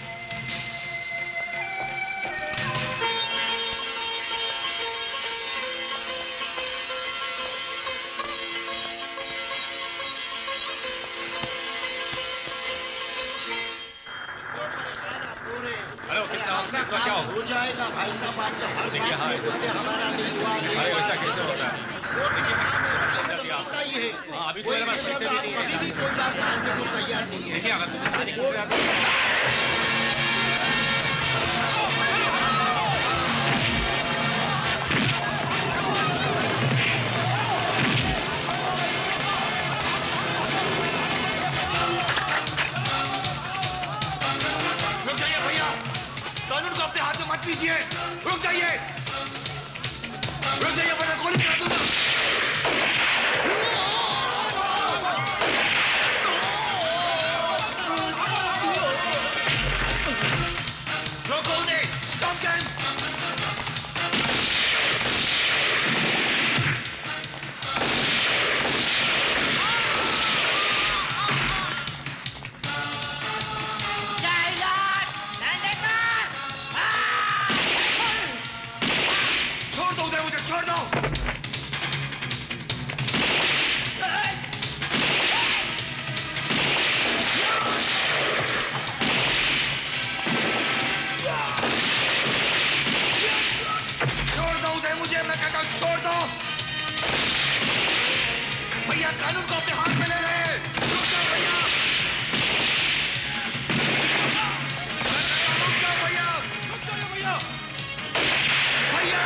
अरे वकील साहब, कैसा क्या हो जाएगा भाई साहब? आपसे हर देखिए, हाँ, बात बोलते हमारा नहीं हुआ, नहीं अरे हुआ। वैसा कैसे होता है? बताइए, हाँ, अभी तो कोई मेरे पास भी पैसे शब्द भी नहीं आप है। कभी भी कोई बात मानने को तैयार नहीं है। देखिए, अगर मुझे थाने को गया तो रुक जाइए भैया, कानून को अपने हाथ में मत लीजिए। रुक जाइए, रुक जाइए वरना गोली चला दूंगा। रोको उन्हें, स्टॉप देम। छोड़ दो उधर, मुझे छोड़ दो। छोड़ दो उधर मुझे, मैं कहता हूं छोड़ दो। भैया कानून को अपने हाथ में ले रहे हैं। रुक जाओ भैया, रुक जाओ भैया, रुक जाओ भैया, भैया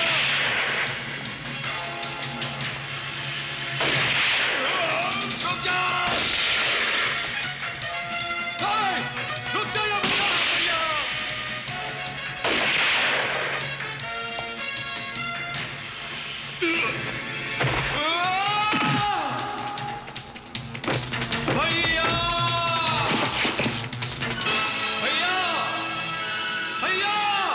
रुक जाओ। हाय, रुक जाइए भैया, भैया भैया, भैया, भैया,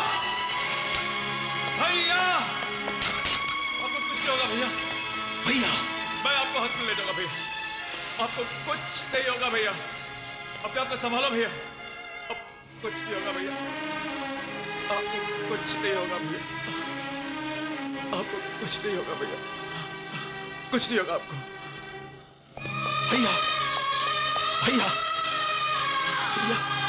भैया, आपको कुछ नहीं होगा भैया। भैया, मैं आपको हॉस्पिटल ले जाऊंगा भैया, आपको कुछ नहीं होगा भैया। अपने आप को संभालो भैया, अब कुछ नहीं होगा भैया, आपको कुछ नहीं होगा भैया, आपको कुछ नहीं होगा भैया, कुछ नहीं होगा आपको। भैया, भैया, भैया